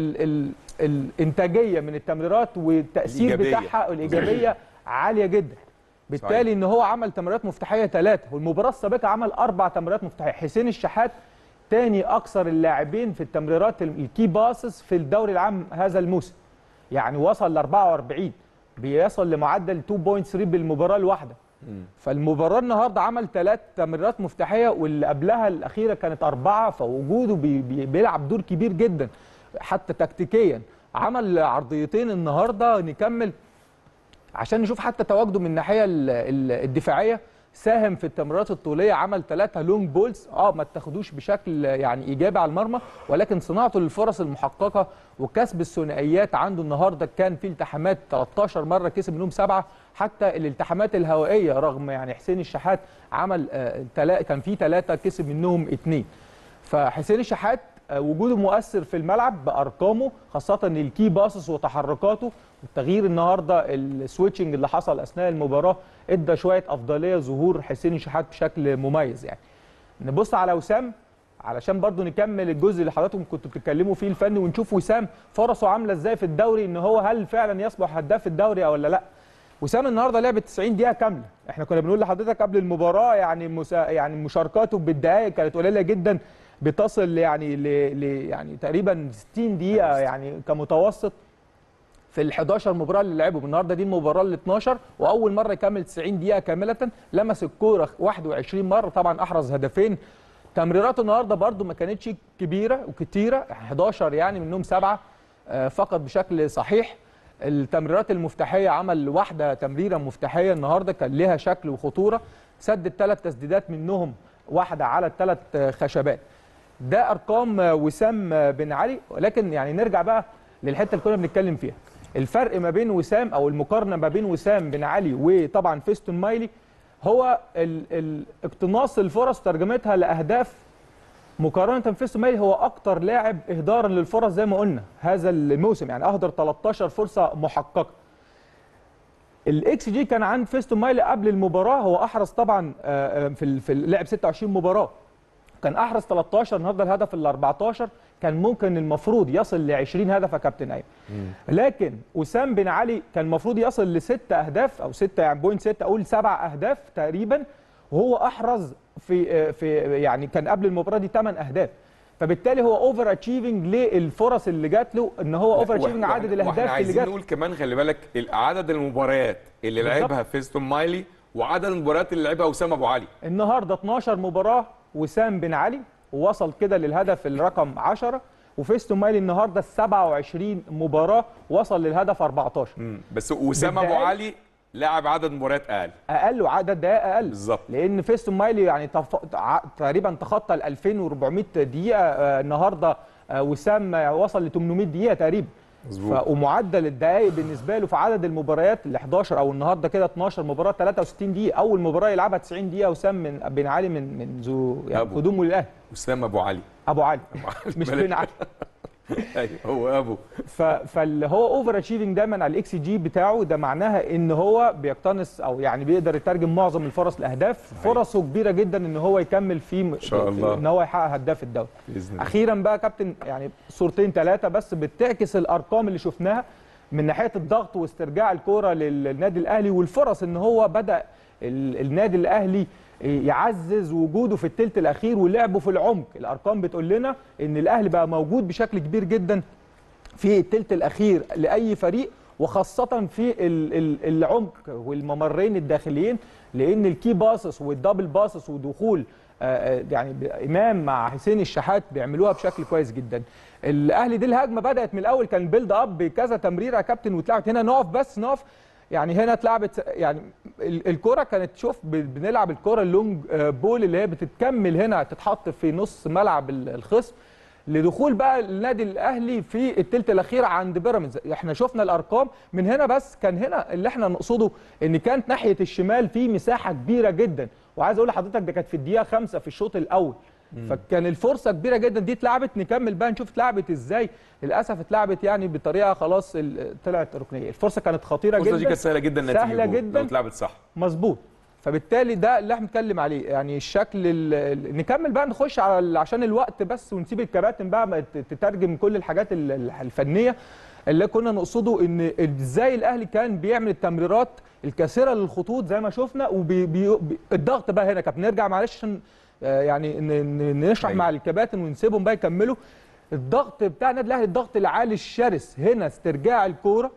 الانتاجيه من التمريرات والتاثير بتاعها الايجابيه عاليه جدا. بالتالي ان هو عمل تمريرات مفتاحيه 3، والمباراه السابقه عمل 4 تمريرات مفتاحيه. حسين الشحات تاني اكثر اللاعبين في التمريرات الكي باسز في الدوري العام هذا الموسم، يعني وصل ل 44، بيصل لمعدل 2.3 بالمباراه الواحده. فالمباراه النهارده عمل 3 تمريرات مفتاحيه، واللي قبلها الاخيره كانت 4، فوجوده بيلعب دور كبير جدا حتى تكتيكيا. عمل عرضيتين النهارده، نكمل عشان نشوف حتى تواجده من الناحيه الدفاعيه. ساهم في التمريرات الطوليه، عمل 3 لونج بولز، ما اتخذوش بشكل يعني ايجابي على المرمى، ولكن صناعته للفرص المحققه وكسب الثنائيات عنده النهارده كان في التحامات 13 مره كسب منهم 7، حتى الالتحامات الهوائيه رغم يعني حسين الشحات عمل كان في 3 كسب منهم 2. فحسين الشحات وجوده مؤثر في الملعب بارقامه، خاصه الكي باسس وتحركاته. التغيير النهارده السويتشنج اللي حصل اثناء المباراه ادى شويه افضليه ظهور حسين الشحات بشكل مميز. يعني نبص على وسام علشان برضو نكمل الجزء اللي حضراتكم كنتوا بتتكلموا فيه الفني، ونشوف وسام فرصه عامله ازاي في الدوري، ان هو هل فعلا يصبح هداف الدوري او لا. وسام النهارده لعب 90 دقيقه كامله. احنا كنا بنقول لحضرتك قبل المباراه يعني مشاركاته بالدقائق كانت قليله جدا، بتصل يعني تقريبا 60 دقيقه يعني كمتوسط في ال11 مباراه اللي لعبهم. النهارده دي المباراه ال12 واول مره يكمل 90 دقيقه كامله. لمس الكوره 21 مره، طبعا احرز هدفين. تمريراته النهارده برده ما كانتش كبيره وكتيره، 11 يعني منهم 7 فقط بشكل صحيح. التمريرات المفتاحيه، عمل واحده تمريره مفتاحيه النهارده كان لها شكل وخطوره، سدد 3 تسديدات منهم واحده على ال3 خشبات. ده ارقام وسام بن علي. ولكن يعني نرجع بقى للحته اللي كنا بنتكلم فيها، الفرق ما بين وسام او المقارنه ما بين وسام بن علي وطبعا فيستون مايلي هو اقتناص الفرص ترجمتها لاهداف. مقارنه فيستون مايلي هو اكتر لاعب اهدارا للفرص زي ما قلنا هذا الموسم، يعني اهدر 13 فرصه محققه. الاكس جي كان عند فيستون مايلي قبل المباراه هو احرز طبعا في لعب 26 مباراه كان احرز 13، النهارده الهدف ال 14 كان ممكن المفروض يصل ل 20 هدف يا كابتن ايمن. لكن وسام بن علي كان المفروض يصل ل 6 اهداف او 6 يعني بوينت 6 اقول 7 اهداف تقريبا، وهو احرز في يعني كان قبل المباراه دي 8 اهداف. فبالتالي هو اوفر اتشيفنج للفرص اللي جات له، ان هو اوفر اتشيفنج عدد الاهداف اللي عايزين جات. نقول كمان خلي بالك عدد المباريات اللي لعبها فيستون مايلي وعدد المباريات اللي لعبها وسام ابو علي. النهارده 12 مباراه وسام بن علي ووصل كده للهدف الرقم 10، وفيستون مايلي النهارده 27 مباراه وصل للهدف 14. بس وسام ابو علي لعب عدد مباريات اقل وعدد دقائق اقل بالظبط، لان فيستون مايلي يعني تقريبا تخطى ال 2400 دقيقه. النهارده وسام وصل ل 800 دقيقه تقريبا. ومعدل الدقائق بالنسبه له في عدد المباريات ال 11 او النهارده كده 12 مباراه 63 دقيقه، اول مباراه يلعبها 90 دقيقه وسام بن علي منذ يعني قدومه للاهلي. وسام ابو علي مش بن علي ايوه هو ابو. فاللي هو اوفر اتشيفنج دايما على الاكس جي بتاعه، ده معناها ان هو بيقتنص او يعني بيقدر يترجم معظم الفرص لاهداف. فرصه كبيره جدا ان هو يكمل في ان شاء الله ان هو يحقق هداف الدوري باذن الله. اخيرا بقى كابتن يعني صورتين 3 بس بتعكس الارقام اللي شفناها من ناحيه الضغط واسترجاع الكوره للنادي الاهلي والفرص، ان هو بدا النادي الاهلي يعزز وجوده في الثلث الاخير ولعبه في العمق. الارقام بتقول لنا ان الاهلي بقى موجود بشكل كبير جدا في الثلث الاخير لاي فريق، وخاصه في العمق والممرين الداخليين، لان الكي باسس والدبل باسس ودخول يعني امام مع حسين الشحات بيعملوها بشكل كويس جدا. الاهلي دي الهجمه بدات من الاول كان بيلد اب بكذا تمريره يا كابتن، واتلعبت هنا نقف يعني هنا اتلعبت يعني الكره كانت شوف بنلعب الكره اللونج بول اللي هي بتتكمل هنا تتحط في نص ملعب الخصم لدخول بقى النادي الاهلي في الثلث الاخير عند بيراميدز. احنا شفنا الارقام من هنا، بس كان هنا اللي احنا نقصده ان كانت ناحيه الشمال في مساحه كبيره جدا، وعايز اقول لحضرتك ده كانت في الدقيقه 5 في الشوط الاول. فكان الفرصه كبيره جدا دي اتلعبت. نكمل بقى نشوف اتلعبت ازاي. للاسف اتلعبت يعني بطريقه خلاص طلعت ركنيه. الفرصه كانت خطيره جدا، الفرصه دي كانت سهله جدا سهله جدا لو اتلعبت صح مظبوط. فبالتالي ده اللي احنا بنتكلم عليه، يعني الشكل نكمل بقى نخش على عشان الوقت بس، ونسيب الكباتن بقى تترجم كل الحاجات الفنيه اللي كنا نقصده، ان ازاي الاهلي كان بيعمل التمريرات الكثيره للخطوط زي ما شفنا. الضغط بقى هنا كابتن نرجع معلش عشان يعني نشرح مع الكباتن ونسيبهم بقى يكملوا. الضغط بتاع النادي الاهلي الضغط العالي الشرس هنا، استرجاع الكوره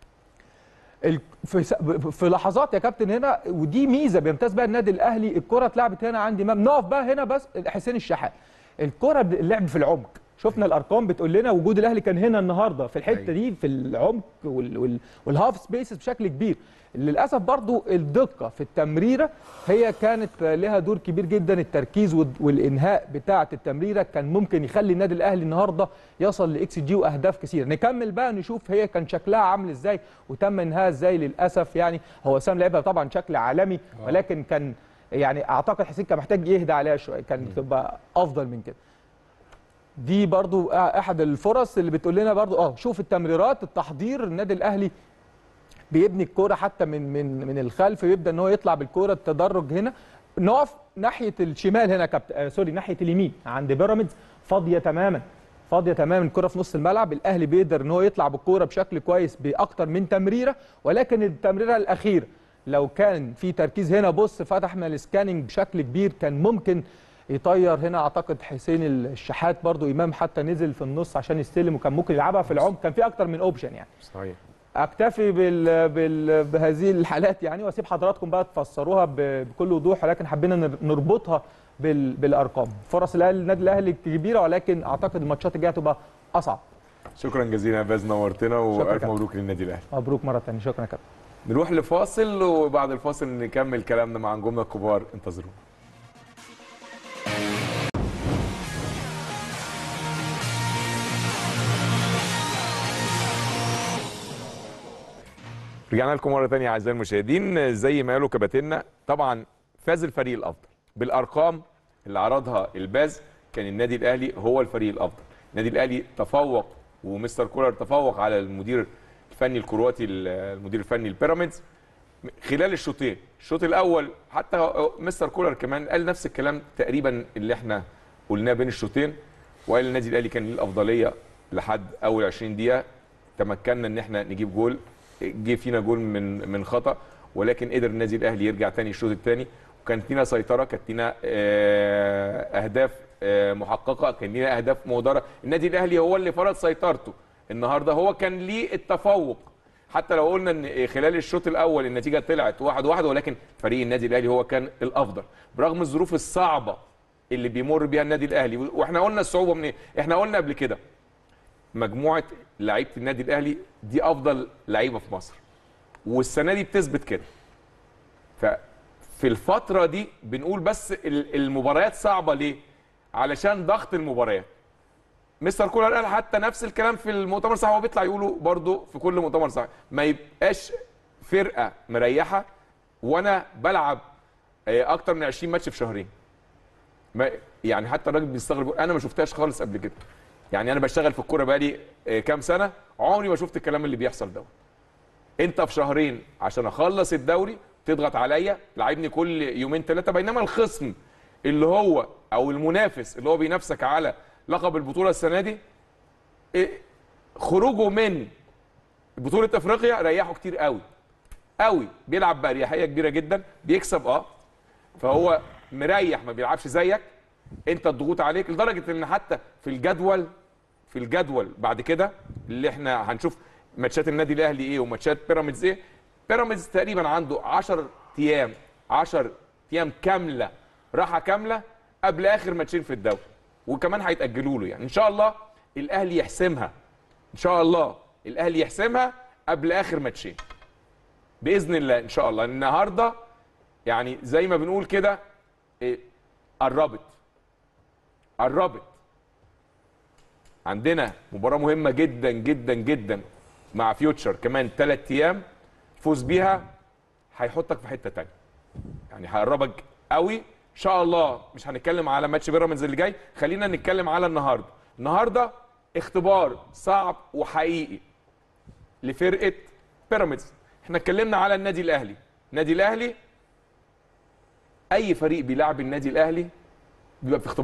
في لحظات يا كابتن هنا، ودي ميزه بيمتاز بها النادي الاهلي. الكره اتلعبت هنا عند امام، نقف بقى هنا بس حسين الشحات. الكره اللعب في العمق، شفنا الارقام بتقول لنا وجود الاهلي كان هنا النهارده في الحته دي في العمق والهاف سبيسز بشكل كبير. للاسف برضو الدقه في التمريره هي كانت لها دور كبير جدا. التركيز والانهاء بتاعه التمريره كان ممكن يخلي النادي الاهلي النهارده يصل لاكس جي واهداف كثير. نكمل بقى نشوف هي كان شكلها عامل ازاي وتم انهاء ازاي. للاسف يعني هو سام لعبها طبعا شكل عالمي، ولكن كان يعني اعتقد حسين كان محتاج يهدى عليها شويه، كان تبقى افضل من كده. دي برضو احد الفرص اللي بتقول لنا برضو شوف التمريرات التحضير. النادي الاهلي بيبني الكوره حتى من الخلف، ويبدا ان هو يطلع بالكوره التدرج هنا. نقف ناحيه الشمال هنا سوري ناحيه اليمين عند بيراميدز فاضيه تماما الكوره في نص الملعب. الاهلي بيقدر ان هو يطلع بالكوره بشكل كويس باكتر من تمريره، ولكن التمريره الاخيره لو كان في تركيز هنا فتحنا السكاننج بشكل كبير كان ممكن يطير هنا. اعتقد حسين الشحات برضو امام حتى نزل في النص عشان يستلم، وكان ممكن يلعبها في العمق. كان في اكتر من اوبشن يعني. صحيح. اكتفي بهذه الحالات يعني، واسيب حضراتكم بقى تفسروها بكل وضوح، ولكن حبينا نربطها بالارقام. فرص النادي الاهلي كبيره، ولكن اعتقد الماتشات الجايه هتبقى اصعب. شكرا جزيلا يا باز، نورتنا والف كابتن. مبروك للنادي الاهلي. مبروك مره ثانيه، شكرا يا كابتن. نروح لفاصل وبعد الفاصل نكمل كلامنا مع نجومنا الكبار، انتظرونا. رجعنا لكم مره ثانيه اعزائي المشاهدين. زي ما قالوا كباتننا طبعا فاز الفريق الافضل بالارقام اللي عرضها الباز، كان النادي الاهلي هو الفريق الافضل. النادي الاهلي تفوق ومستر كولر تفوق على المدير الفني الكرواتي المدير الفني البيراميدز خلال الشوطين. الشوط الاول حتى مستر كولر كمان قال نفس الكلام تقريبا اللي احنا قلناه بين الشوطين، وقال النادي الاهلي كان ليه الافضليه لحد اول 20 دقيقه، تمكنا ان احنا نجيب جول، جه فينا جول من خطا، ولكن قدر النادي الاهلي يرجع تاني الشوط الثاني، وكانت لينا سيطره، كانت لينا اهداف محققه، كان لينا اهداف مهدره. النادي الاهلي هو اللي فرض سيطرته النهارده، هو كان ليه التفوق. حتى لو قلنا ان خلال الشوط الاول النتيجه طلعت 1-1، ولكن فريق النادي الاهلي هو كان الافضل برغم الظروف الصعبه اللي بيمر بيها النادي الاهلي. واحنا قلنا الصعوبه من ايه؟ احنا قلنا قبل كده مجموعه لعيبه النادي الاهلي دي افضل لعيبه في مصر، والسنه دي بتثبت كده. ففي الفتره دي بنقول بس المباريات صعبه ليه؟ علشان ضغط المباريات. مستر كولر قال حتى نفس الكلام في المؤتمر الصحفي، هو بيطلع يقوله برضه في كل مؤتمر صحفي، ما يبقاش فرقه مريحه وانا بلعب اكتر من 20 ماتش في شهرين. يعني حتى الراجل بيستغرب، انا ما شفتهاش خالص قبل كده. يعني انا بشتغل في الكوره بقالي كام سنه، عمري ما شفت الكلام اللي بيحصل ده. انت في شهرين عشان اخلص الدوري تضغط عليا، لعبني كل يومين ثلاثه، بينما الخصم اللي هو او المنافس اللي هو بينافسك على لقب البطوله السنه دي خروجه من بطوله افريقيا ريحه كتير قوي قوي، بيلعب باريحيه كبيره جدا، بيكسب فهو مريح، ما بيلعبش زيك، انت الضغوط عليك، لدرجه ان حتى في الجدول بعد كده اللي احنا هنشوف ماتشات النادي الاهلي ايه وماتشات بيراميدز ايه. بيراميدز تقريبا عنده 10 ايام كامله راحه كامله قبل اخر ماتشين في الدوري، وكمان هيتاجلوا له. يعني ان شاء الله الاهلي يحسمها، ان شاء الله الاهلي يحسمها قبل اخر ماتشين باذن الله ان شاء الله. النهارده يعني زي ما بنقول كده قربت عندنا مباراه مهمه جدا جدا جدا مع فيوتشر كمان 3 ايام، فوز بيها هيحطك في حته ثانيه، يعني هيقربك قوي ان شاء الله. مش هنتكلم على ماتش بيراميدز اللي جاي، خلينا نتكلم على النهارده اختبار صعب وحقيقي لفرقه بيراميدز. احنا اتكلمنا على النادي الاهلي، اي فريق بيلعب النادي الاهلي بيبقى في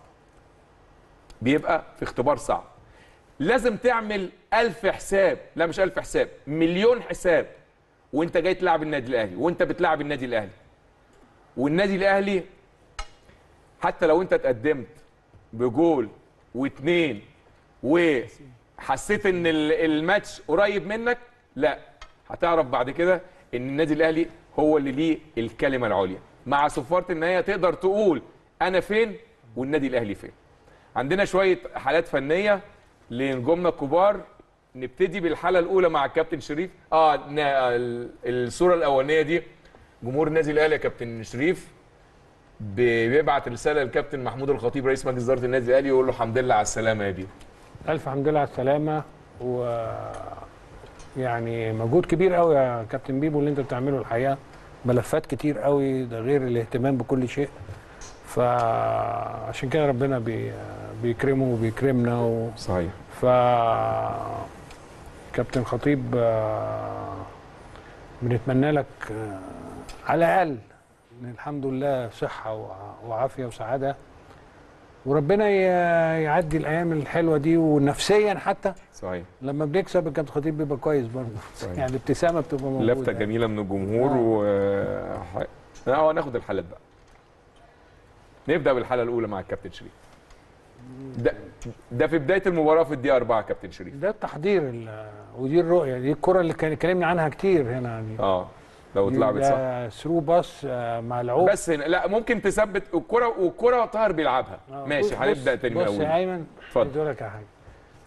اختبار صعب، لازم تعمل 1000 حساب، لا مش 1000 حساب، مليون حساب وانت جاي تلعب النادي الاهلي، وانت بتلعب النادي الاهلي. والنادي الاهلي حتى لو انت اتقدمت بجول واثنين وحسيت ان الماتش قريب منك، لا، هتعرف بعد كده ان النادي الاهلي هو اللي ليه الكلمه العليا. مع صفاره النهايه تقدر تقول انا فين والنادي الاهلي فين. عندنا شويه حالات فنيه لنجومنا الكبار. نبتدي بالحاله الاولى مع الكابتن شريف. الصوره الاولانيه دي جمهور النادي الاهلي يا كابتن شريف بيبعت رساله للكابتن محمود الخطيب رئيس مجلس اداره النادي الاهلي، يقول له الحمد لله على السلامه يا بيه. الف حمد لله على السلامه، يعني مجهود كبير قوي يا كابتن بيبو اللي انت بتعمله الحقيقه، ملفات كتير قوي، ده غير الاهتمام بكل شيء، فعشان كده ربنا بيكرمه وبيكرمنا صحيح. كابتن خطيب بنتمنى لك على الاقل ان الحمد لله صحه وعافيه وسعاده، وربنا يعدي الايام الحلوه دي، ونفسيا حتى صحيح لما بنكسب الكابتن خطيب بيبقى كويس برضه، يعني الابتسامه بتبقى موجوده. لفته جميله من الجمهور. ناخد الحالات بقى. نبدا بالحاله الاولى مع الكابتن شريف. ده في بدايه المباراه في الدقيقه 4 كابتن شريف. ده التحضير ودي الرؤيه، دي الكره اللي كان اتكلمنا عنها كتير هنا يعني. لو اتلعبت صح ثرو باص ملعوب، بس هنا لا ممكن تثبت الكره، والكره طاهر بيلعبها. ماشي، هنبدا تاني من الاول. بص يا ايمن، اتفضل. اقول لك على حاجه.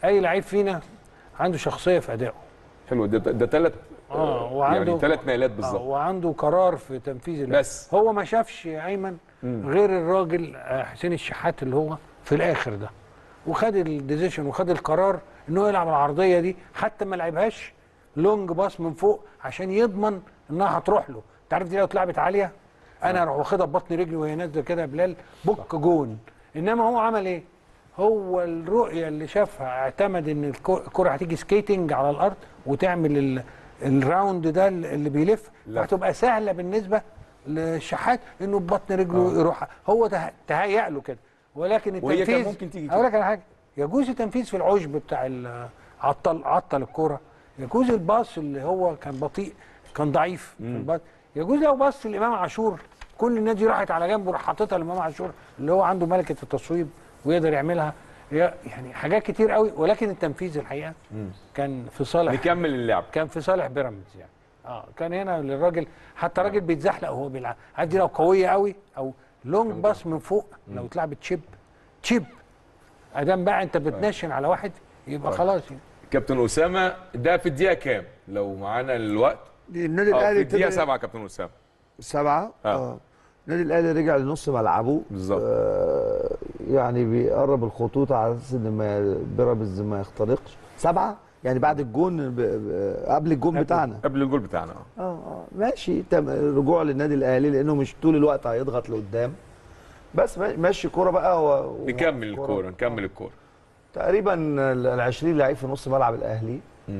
اي لعيب فينا عنده شخصيه في ادائه. حلو. ده ثلاث يعني 3 نقلات بالظبط. وعنده قرار في تنفيذ بس هو ما شافش ايمن غير الراجل حسين الشحات اللي هو في الاخر ده، وخد الديسيشن وخد القرار ان هو يلعب العرضيه دي، حتى ما لعبهاش لونج باص من فوق عشان يضمن انها هتروح له. انت عارف دي لو اتلعبت عاليه انا اروح واخدها ببطن رجلي وهي نازله كده يا بلال بوك جون. انما هو عمل ايه؟ هو الرؤيه اللي شافها اعتمد ان الكره هتيجي سكيتنج على الارض وتعمل الراوند ده اللي بيلف، هتبقى سهله بالنسبه للشحات انه ببطن رجله يروح. هو تهيأ له كده، ولكن التنفيذ وهي كان ممكن تيجي كده. اقول لك على حاجه، يجوز التنفيذ في العشب بتاع عطل الكوره، يجوز الباص اللي هو كان بطيء كان ضعيف في الباص، يجوز لو باص لامام عاشور كل الناس دي راحت على جنبه وراح حاططها لامام عاشور اللي هو عنده ملكه التصويب ويقدر يعملها. يعني حاجات كتير قوي، ولكن التنفيذ الحقيقه كان في صالح نكمل اللعب، كان في صالح بيراميدز يعني. كان هنا للراجل حتى راجل بيتزحلق وهو بيلعب. عادي لو قويه قوي او لونج باص من فوق لو اتلعبت تشيب ادام بقى انت بتنشن على واحد يبقى خلاص يعني. كابتن اسامه ده في الدقيقه كام لو معانا الوقت؟ النادي الاهلي في الدقيقه 7 كابتن اسامه 7 النادي الاهلي رجع لنص ملعبه بالظبط. يعني بيقرب الخطوط على اساس ان بيراميدز ما يخترقش. 7 يعني بعد الجون قبل الجون بتاعنا، قبل الجول بتاعنا. ماشي. رجوع للنادي الاهلي لانه مش طول الوقت هيضغط لقدام، بس ماشي كوره بقى نكمل الكوره تقريبا ال 20 لعيب في نص ملعب الاهلي.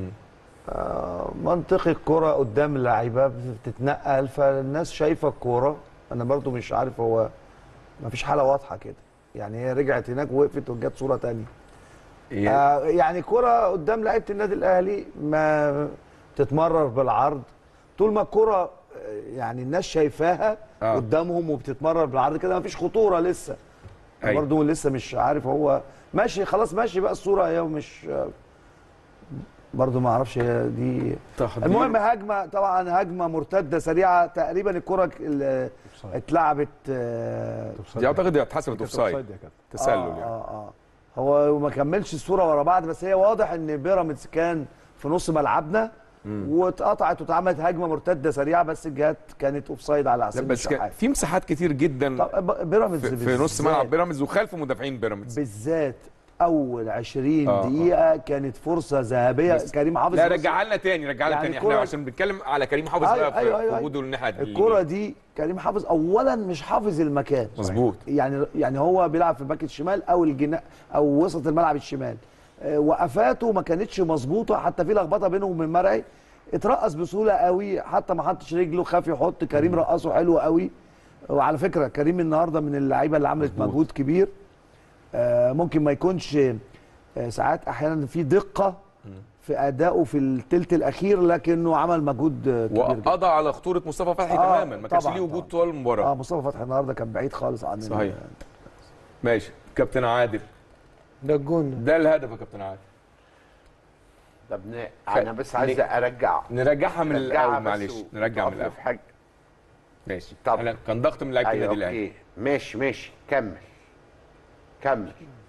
منطقي الكوره قدام اللعيبه بتتنقل، فالناس شايفه الكوره. انا برضو مش عارف، هو ما فيش حاله واضحه كده يعني. هي رجعت هناك ووقفت وجت صوره ثانيه يعني كوره قدام لعيبه النادي الاهلي ما تتمرر بالعرض طول ما الكوره يعني الناس شايفاها قدامهم وبتتمرر بالعرض كده، ما فيش خطوره لسه. برضو لسه مش عارف، هو ماشي خلاص ماشي بقى الصوره هي مش برضو ما اعرفش هي دي. المهم هجمه طبعا، هجمه مرتده سريعه تقريبا الكره اتلعبت دي اعتقد اتحسبت اوفسايد تسلل يعني. هو ما كملش الصوره ورا بعض، بس هي واضح ان بيراميدز كان في نص ملعبنا واتقطعت واتعملت هجمه مرتده سريعه، بس جت كانت اوفسايد على حساب الشحات. في مساحات كتير جدا بيراميدز في نص ملعب بيراميدز وخلف مدافعين بيراميدز بالذات. اول 20 دقيقه كانت فرصه ذهبيه. كريم حافظ لا رجعها لنا تاني يعني احنا عشان بنتكلم على كريم حافظ بقى في وجوده الناحيه دي. الكره دي كريم حافظ اولا مش حافظ المكان مظبوط، يعني هو بيلعب في الباك الشمال او الجناح او وسط الملعب الشمال. وقفاته ما كانتش مظبوطه، حتى في لخبطه بينه وبين مرعي. اترقص بسهوله قوي، حتى ما حطش رجله، خاف يحط. كريم رقصه حلو قوي. وعلى فكره كريم النهارده من اللعيبه اللي عملت مجهود كبير. ممكن ما يكونش ساعات احيانا في دقه في ادائه في الثلث الاخير، لكنه عمل مجهود كبير وقضى على خطوره مصطفى فتحي تماما. ما كانش ليه وجود طول المباراه. مصطفى فتحي النهارده كان بعيد خالص عن صحيح. ماشي كابتن عادل، ده الجون ده الهدف يا كابتن عادل. طب انا بس عايز نرجعها من الاول. معلش نرجع من الاول. ماشي. طب كان ضغط من لعيبه النادي الاهلي. ماشي كمل.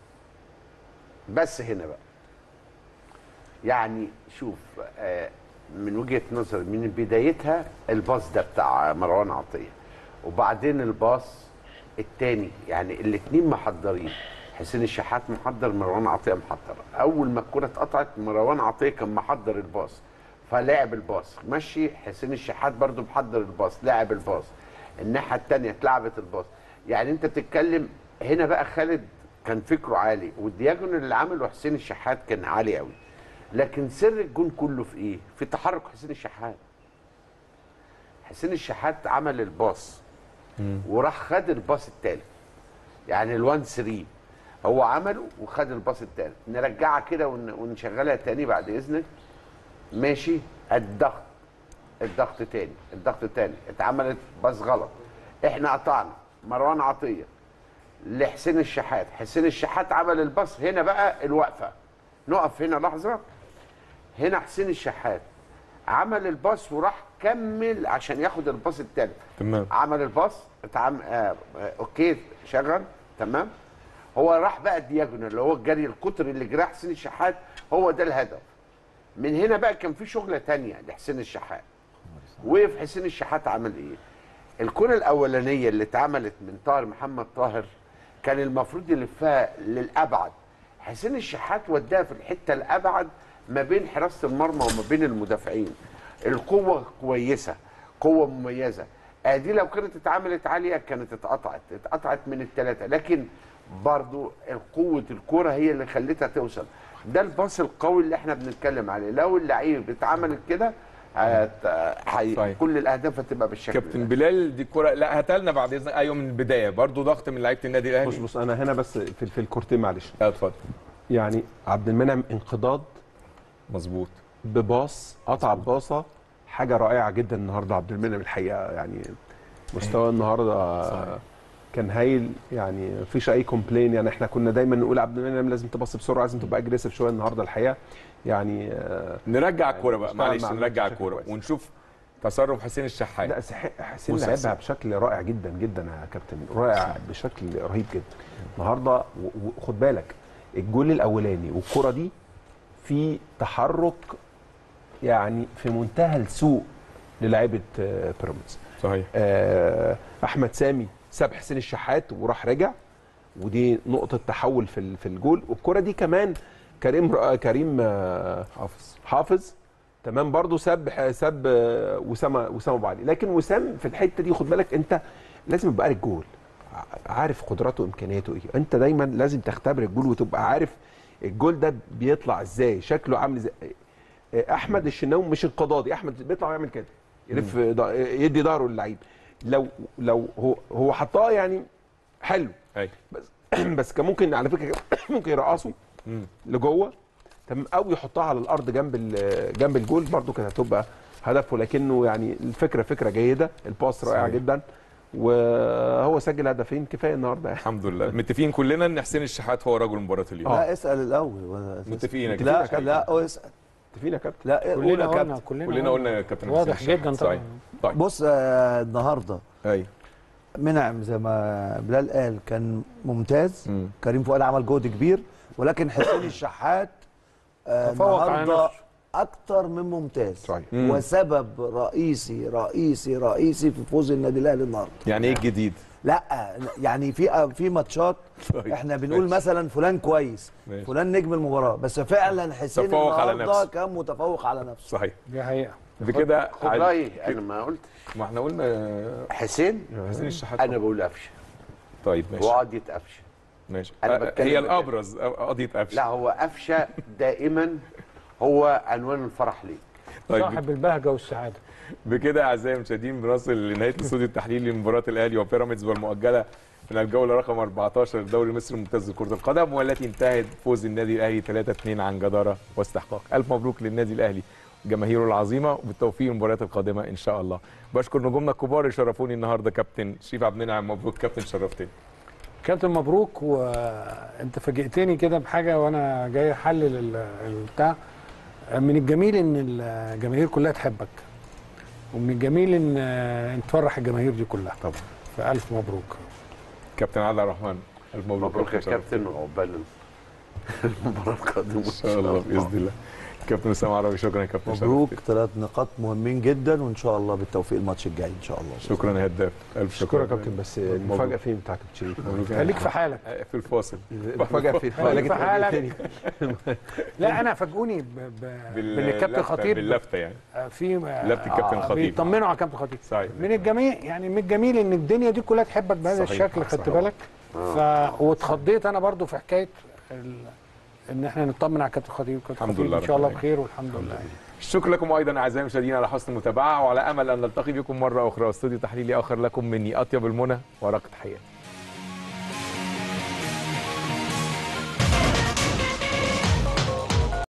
بس هنا بقى يعني شوف، من وجهه نظري من بدايتها الباص ده بتاع مروان عطيه، وبعدين الباص الثاني، يعني الاثنين محضرين. حسين الشحات محضر، مروان عطيه محضر. اول ما الكره اتقطعت مروان عطيه كان محضر الباص فلعب الباص ماشي. حسين الشحات برضو محضر الباص لعب الباص. الناحيه الثانيه اتلعبت الباص. يعني انت بتتكلم هنا بقى خالد كان فكره عالي، والدياجون اللي عمله حسين الشحات كان عالي قوي. لكن سر الجون كله في ايه؟ في تحرك حسين الشحات. حسين الشحات عمل الباص وراح خد الباص الثالث، يعني ال1 3 هو عمله وخد الباص الثالث. نرجعها كده ونشغلها تاني بعد اذنك. ماشي. الضغط تاني اتعملت باص غلط، احنا قطعنا. مروان عطيه لحسين الشحات، حسين الشحات عمل الباص. هنا بقى الوقفه، نقف هنا لحظه. هنا حسين الشحات عمل الباص وراح كمل عشان ياخد الباص الثالث. تمام. عمل الباص اوكي شغل تمام. هو راح بقى الدياجونال اللي هو الجري القطري اللي جراه حسين الشحات، هو ده الهدف. من هنا بقى كان في شغله ثانيه لحسين الشحات. وقف حسين الشحات عمل ايه؟ الكره الاولانيه اللي اتعملت من طاهر محمد طاهر كان المفروض يلفها للابعد، حسين الشحات وداها في الحته الابعد ما بين حراسه المرمى وما بين المدافعين. القوه كويسه، قوه مميزه. دي لو كانت اتعملت عاليه كانت اتقطعت من الثلاثه، لكن برضو قوه الكره هي اللي خلتها توصل. ده الباص القوي اللي احنا بنتكلم عليه، لو اللعيب اتعملت كده كل الاهداف هتبقى بالشكل كابتن ده. بلال دي كرة، لا هاتها لنا بعد اذنك. ايوه من البدايه برضو ضغط من لعيبه النادي الاهلي. بص انا هنا بس في الكورتين معلش. اتفضل. يعني عبد المنعم انقضاض مظبوط بباص، قطع باصه، حاجه رائعه جدا النهارده عبد المنعم الحقيقه. يعني مستوى النهارده صحيح. كان هايل، يعني مفيش اي كومبلين. يعني احنا كنا دايما نقول عبد المنعم لازم تباص بسرعه، لازم تبقى اجريسيف شويه. النهارده الحقيقه يعني نرجع الكوره بقى، معلش نرجع الكوره ونشوف تصرف حسين الشحات. لا حسين لعبها بشكل رائع جدا جدا يا كابتن، رائع بشكل رهيب جدا النهارده. وخد بالك الجول الاولاني والكره دي في تحرك يعني في منتهى السوء للاعيبه بيراميدز. صحيح. احمد سامي ساب حسين الشحات وراح رجع، ودي نقطه تحول في الجول. والكره دي كمان كريم حافظ تمام برضو ساب وسام ابو علي. لكن وسام في الحته دي خد بالك انت لازم يبقى عارف الجول، عارف قدراته وامكانياته ايه. انت دايما لازم تختبر الجول وتبقى عارف الجول ده بيطلع ازاي، شكله عامل ازاي. احمد الشناوي مش القضاضي، احمد بيطلع يعمل كده يلف يدي ظهره للعيب. لو هو حطها يعني حلو بس كان ممكن على فكره ممكن يرقصه لجوه تمام، او يحطها على الارض جنب الجول، برده كانت هتبقى هدفه. لكنه يعني الفكره فكره جيده، الباس رائع جدا، وهو سجل هدفين كفايه النهارده. الحمد لله. متفقين كلنا ان حسين الشحات هو رجل مباراه اليوم. لا اسال الاول. متفقين يا كابتن؟ لا اسال. متفقين يا كابتن؟ لا كلنا قلنا كلنا قلنا يا كابتن. واضح جدا طبعا. طيب بص النهارده ايوه منعم زي ما بلال قال كان ممتاز. كريم فؤاد عمل جهد كبير، ولكن حسين الشحات النهارده اكتر من ممتاز. صحيح. وسبب رئيسي رئيسي رئيسي في فوز النادي الاهلي النهارده. يعني ايه الجديد؟ لا يعني في ماتشات احنا بنقول مثلا فلان كويس، فلان نجم المباراه، بس فعلا حسين النهارده كان متفوق على نفسه. صحيح دي حقيقه. بكده خد رايي انا ما قلت، ما احنا قلنا حسين الشحات. انا بقول قفشه. طيب ماشي. وقضيه قفشه. ماشي. هي الابرز قضيه قفشه. لا هو قفشه دائما هو عنوان الفرح ليك. طيب صاحب البهجه والسعاده. بكده اعزائي المشاهدين بنصل لنهايه الاستوديو التحليلي لمباراه الاهلي وبيراميدز والمؤجله من الجوله رقم 14 للدوري المصري الممتاز لكره القدم، والتي انتهت فوز النادي الاهلي 3-2 عن جداره واستحقاق. الف مبروك للنادي الاهلي جماهيره العظيمه، وبالتوفيق المباريات القادمه ان شاء الله. بشكر نجومنا الكبار اللي شرفوني النهارده. كابتن شريف عبد المنعم مبروك كابتن، شرفتني. كابتن مبروك. وانت فاجئتني كده بحاجه وانا جاي احلل البتاع. من الجميل ان الجماهير كلها تحبك، ومن الجميل ان تفرح الجماهير دي كلها طبعا. فالف مبروك كابتن عادل عبد الرحمن. الف مبروك يا كابتن، وعقبال المباراه القادمه ان شاء الله باذن الله. كابتن اسامه عربي شكرا يا كابتن. مبروك 3 نقاط مهمين جدا، وان شاء الله بالتوفيق الماتش الجاي ان شاء الله. شكرا يا هداف. الف شكرا يا كابتن. بس المفاجاه فين بتاعت شريف؟ خليك في حالك في الفاصل. المفاجاه فين؟ خليك في حالك. لا انا فاجئوني بان الكابتن خطيب باللفته، يعني في لفته الكابتن خطيب بيطمنوا على الكابتن خطيب. صحيح. من الجميع يعني من الجميل ان الدنيا دي كلها تحبك بهذا الشكل. خدت بالك؟ واتخضيت انا برضو في حكايه ان احنا نطمن على الكابتن خطيب. الحمد لله ان شاء الله بخير والحمد لله. شكرا لكم ايضا اعزائي المشاهدين على حسن المتابعه، وعلى امل ان نلتقي بكم مره اخرى واستوديو تحليلي اخر. لكم مني اطيب المنى ورق تحياتي.